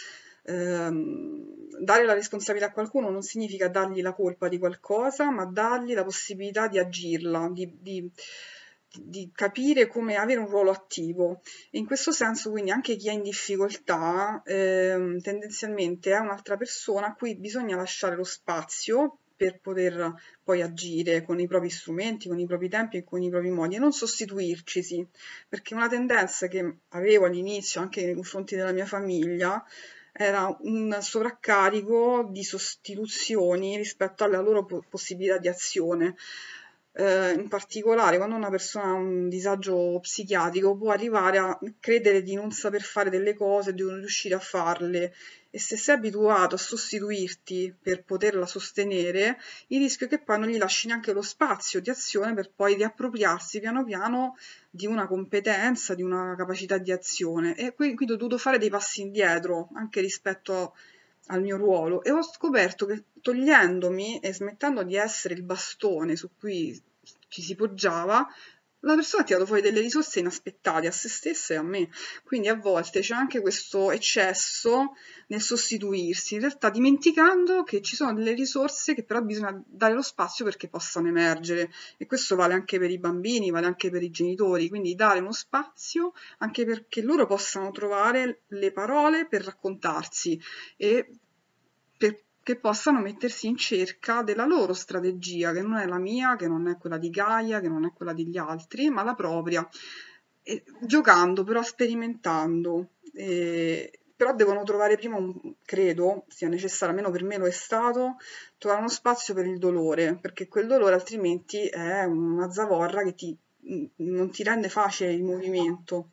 S2: Ehm, dare la responsabilità a qualcuno non significa dargli la colpa di qualcosa, ma dargli la possibilità di agirla, di, di- di capire come avere un ruolo attivo. E in questo senso, quindi, anche chi è in difficoltà, ehm, tendenzialmente è un'altra persona a cui bisogna lasciare lo spazio per poter poi agire con i propri strumenti, con i propri tempi e con i propri modi e non sostituircisi, perché una tendenza che avevo all'inizio anche nei confronti della mia famiglia era un sovraccarico di sostituzioni rispetto alla loro po- possibilità di azione. Eh, in particolare, quando una persona ha un disagio psichiatrico può arrivare a credere di non saper fare delle cose, di non riuscire a farle, e se sei abituato a sostituirti per poterla sostenere, il rischio è che poi non gli lasci neanche lo spazio di azione per poi riappropriarsi piano piano di una competenza, di una capacità di azione. E qui- quindi ho dovuto fare dei passi indietro anche rispetto al mio ruolo e ho scoperto che togliendomi e smettendo di essere il bastone su cui ci si poggiava, la persona ha tirato fuori delle risorse inaspettate a se stessa e a me. Quindi a volte c'è anche questo eccesso nel sostituirsi, in realtà dimenticando che ci sono delle risorse che però bisogna dare lo spazio perché possano emergere. E questo vale anche per i bambini, vale anche per i genitori, quindi dare uno spazio anche perché loro possano trovare le parole per raccontarsi e per- che possano mettersi in cerca della loro strategia, che non è la mia, che non è quella di Gaia, che non è quella degli altri, ma la propria. E giocando, però sperimentando. E- però devono trovare prima, un, credo sia necessario, almeno per me lo è stato, trovare uno spazio per il dolore, perché quel dolore altrimenti è una zavorra che ti, non ti rende facile il movimento.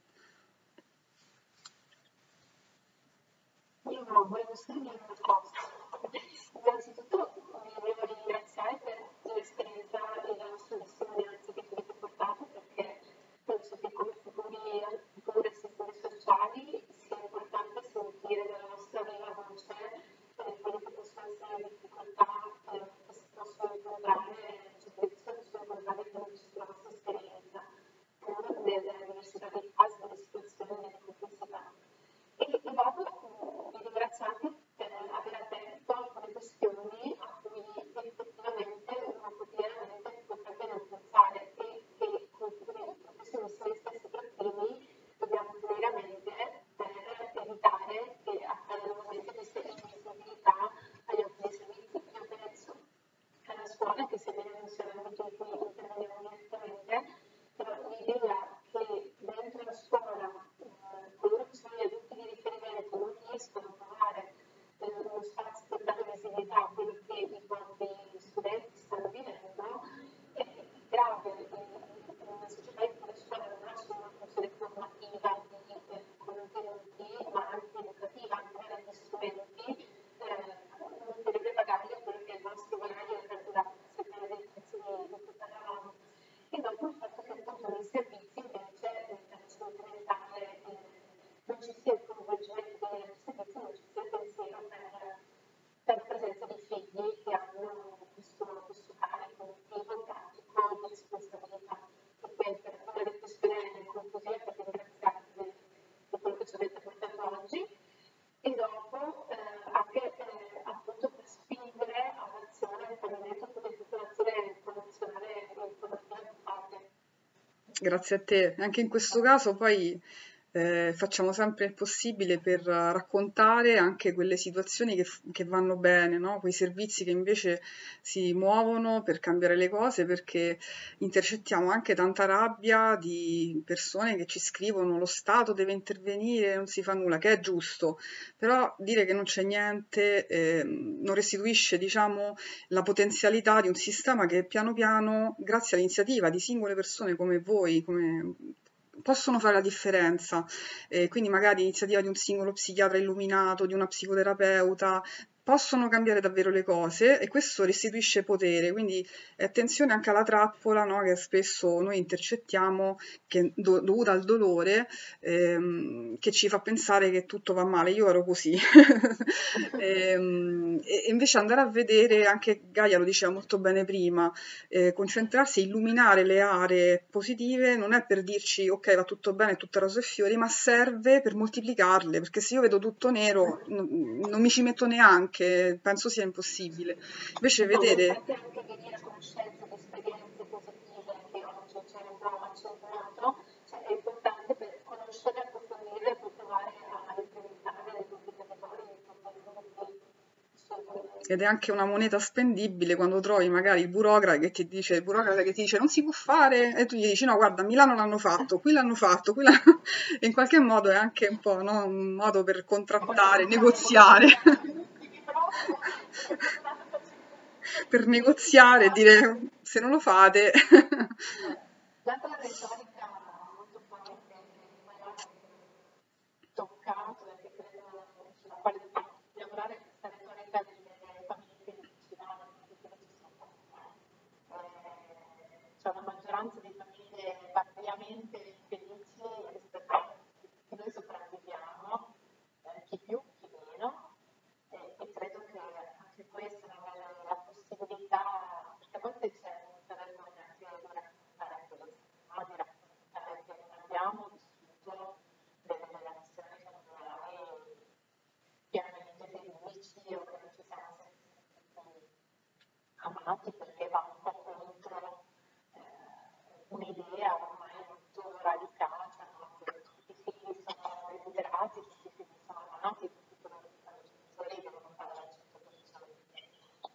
S1: Io volevo scrivere una cosa. Innanzitutto vi volevo ringraziare per l'esperienza e la vostra testimonianza che ci avete portato perché penso che come futuri, futuri assistenti sociali sia importante sentire dalla vostra viva voce eh, quelle che possono essere le difficoltà eh, che si possono incontrare, cioè che si possono incontrare attraverso la vostra esperienza, eh, delle diversità dei casi, delle situazioni, delle complessità. E, e dopo vi ringrazio anche per aver aperto alcune questioni
S2: Grazie a te. Anche in questo caso poi eh, facciamo sempre il possibile per eh, raccontare anche quelle situazioni che, f- che vanno bene, no? Quei servizi che invece si muovono per cambiare le cose, perché intercettiamo anche tanta rabbia di persone che ci scrivono lo Stato deve intervenire, non si fa nulla, che è giusto, però dire che non c'è niente ehm, non restituisce, diciamo, la potenzialità di un sistema che piano piano, grazie all'iniziativa di singole persone come voi, come possono fare la differenza. Eh, quindi magari l'iniziativa di un singolo psichiatra illuminato, di una psicoterapeuta, possono cambiare davvero le cose e questo restituisce potere. Quindi eh, attenzione anche alla trappola, no, che spesso noi intercettiamo, che, do- dovuta al dolore, ehm, che ci fa pensare che tutto va male. Io ero così. Ehm, E, e invece andare a vedere, anche Gaia lo diceva molto bene prima, eh, concentrarsi e illuminare le aree positive non è per dirci ok va tutto bene, tutto rose e fiori, ma serve per moltiplicarle, perché se io vedo tutto nero non, non mi ci metto neanche, penso sia impossibile. Invece
S1: No, ma
S2: vedere.
S1: infatti anche venire a conoscenza di esperienze positive che oggi c'è un po' accentuato, cioè è importante per conoscere, approfondire e poi provare a implementare nei propri territori, nei propri gruppi.
S2: Ed è
S1: Assolutamente.
S2: anche una moneta spendibile quando trovi magari il burocrate che ti dice, il burocrate che ti dice non si può fare e tu gli dici no guarda a Milano l'hanno fatto, qui l'hanno fatto, qui l'hanno... E in qualche modo è anche un po', no, un modo per contrattare, negoziare, per negoziare e dire se non lo fate...
S1: L'altra retorica molto forte che poi ho toccato e che credo sulla quale dobbiamo lavorare è questa retorica delle famiglie felici, no? Le famiglie che ci sono. Eh, c'è una maggioranza di famiglie variamente infelici rispetto a che noi sopravviviamo, eh, chi più, chi meno, e, e credo che anche questo non è la possibilità, perché a volte c'è molta vergogna anche di raccontare questo, no? Di raccontare che non abbiamo vissuto delle relazioni familiari pienamente felici o che non ci siamo sentiti amati perché va un po' contro eh, un'idea ormai molto radicata, no? Che tutti i figli sono desiderati, tutti i figli sono amati, tutti quello che fanno i genitori devono fare al cento per cento.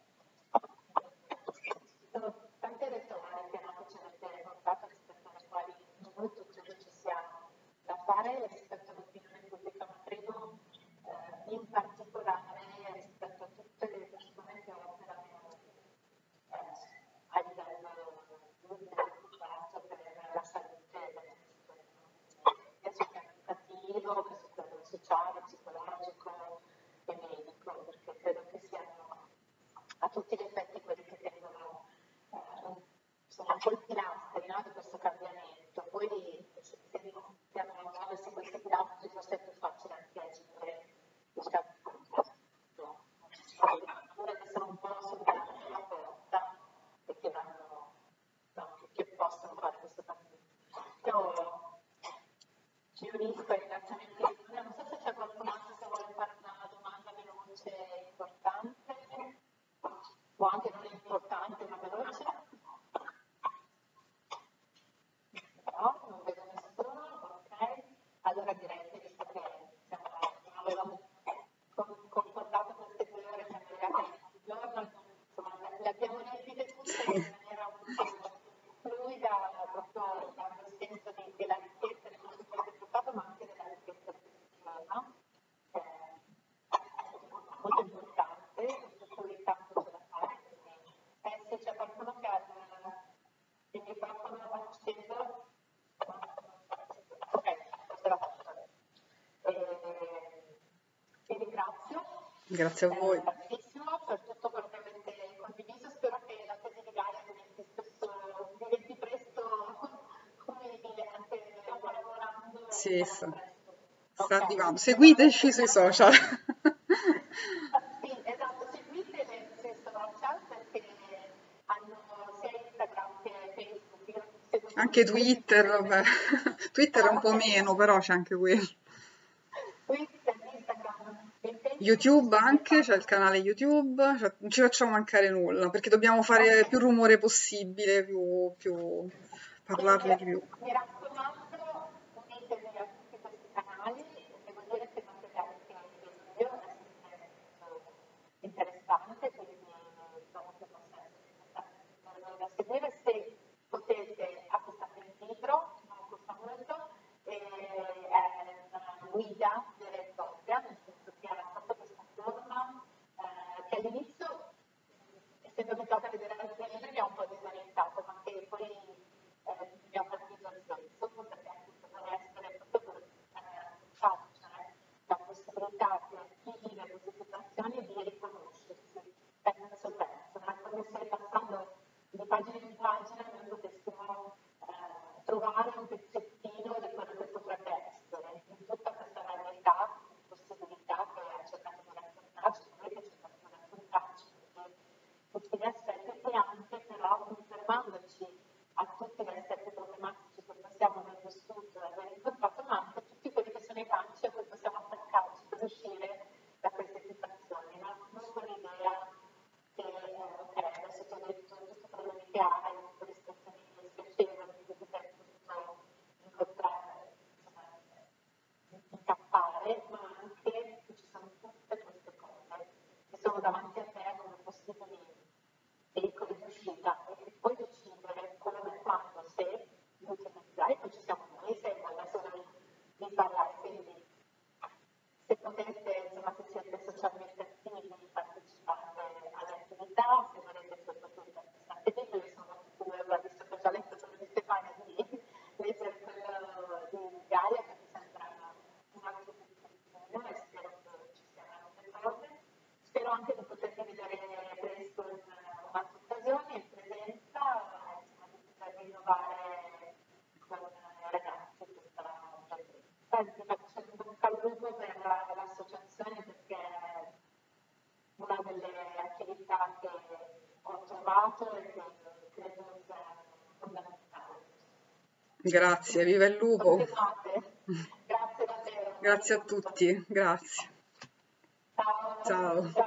S1: Ci sono tante retoriche, no, che ci avete portato rispetto alle quali molto credo ci sia da fare rispetto all'opinione pubblica, ma credo eh, in particolare rispetto a tutte le persone che operano eh, a livello preoccupato per la salute delle persone, sia sul piano educativo che su quello sociale, psicologico e medico, perché credo che siano a tutti gli effetti quelli che tengono, eh, sono un po' i pilastri, no, di questo cambiamento. Poi se, se iniziano a muoversi questi pilastri forse è più facile anche agire, diciamo, oppure che sono un po' sul la porta e che vanno, no, che, che possono fare questo cambiamento. Io ci unisco ai ringraziamenti di Giulia, non so se c'è qualcun altro che vuole fare una domanda veloce e importante, o anche non importante ma veloce. No, non vedo nessuno, ok. Allora direi che visto che siamo, avevamo con- concordato queste due ore, siamo arrivati a mezzogiorno, insomma le, le abbiamo riempite tutte in
S2: Sì.
S1: maniera molto fluida, proprio dando il senso di, della ricchezza di quello che avete portato, ma anche della ricchezza del tema. Eh, molto importante, su cui tanto c'è da fare, quindi eh, se c'è qualcuno che ha il, il microfono acceso, ok, ce la faccio. E, vi ringrazio
S2: Grazie a voi.
S1: eh, tantissimo per tutto quello che avete condiviso, spero che la tesi di Gaia diventi, spesso, diventi presto fruibile anche lavorando e
S2: Sì,
S1: sarà
S2: sta,
S1: presto.
S2: sta
S1: Ok,
S2: arrivando.
S1: allora
S2: Seguiteci sui
S1: speriamo.
S2: social.
S1: Sì, esatto, seguitele sui social perché hanno sia Instagram che Facebook, io seguo
S2: Anche
S1: tutti questi
S2: Twitter, vabbè.
S1: due.
S2: Twitter è
S1: Ah,
S2: un po'
S1: ok.
S2: meno, però c'è anche quello.
S1: Twitter, Instagram e Facebook ci
S2: YouTube
S1: sono le
S2: anche, c'è il
S1: pagine.
S2: canale YouTube, cioè, non ci facciamo mancare nulla, perché dobbiamo
S1: Ok.
S2: fare più rumore possibile, più, più parlarne di più.
S1: Mi raccomando, unitevi a tutti questi canali, devo dire che il materiale che vedo io è sempre molto interessante, quindi trovo che possa essere interessante da seguire. Se potete acquistate il libro, non costa molto, e è una guida vera e propria, nel senso che ha fatto questa forma eh, che all'inizio, essendo abituata a vedere altri libri, mi ha un po' disorientato, ma che poi eh, mi ha capito il senso, perché appunto vuole essere proprio quello che faccio, cioè la possibilità per chi vive queste situazioni di riconoscersi pezzo pezzo, ma come stai passando di pagina in pagina noi potessimo eh, trovare un pezzettino di quello che potrebbe essere in tutta questa varietà di possibilità che ha cercato di raccontarci, noi che ha cercato di raccontarci tutti gli aspetti e anche però confermandoci a tutti gli aspetti problematici che possiamo aver vissuto e aver incontrato, ma anche tutti quelli che sono i ganci a cui possiamo attaccarci per uscire da queste situazioni, no? Non con l'idea che eh, ok, adesso ti ho detto tutti i problemi che hai, tutte le situazioni spiacevoli che ti sei potuto incontrare, insomma, incappare, ma anche che ci sono tutte queste cose che sono davanti a te come possibili pericoli di uscita e che puoi decidere come, quando, se li utilizzare, poi ci siamo noi, se hai voglia solo di parlare, quindi se potete, insomma, se siete socialmente attivi, partecipate alle attività, se volete poi potete acquistare il libro, io sono molto curiosa, visto che ho già letto quello di Stefania, di leggere quello di Gaia, che mi sembra un altro pezzettino e spero che ci siano altre cose. Spero anche di potervi vedere presto in un'altra occasione, in presenza, insomma, di poter rinnovare con i ragazzi questa presenza. Vi faccio in bocca al lupo per la- l'associazione perché è una delle attività che ho trovato e che credo sia fondamentale.
S2: Grazie, viva il lupo.
S1: Continuate. Grazie davvero.
S2: Grazie a tutti, grazie.
S1: Ciao.
S2: Ciao.
S1: Ciao.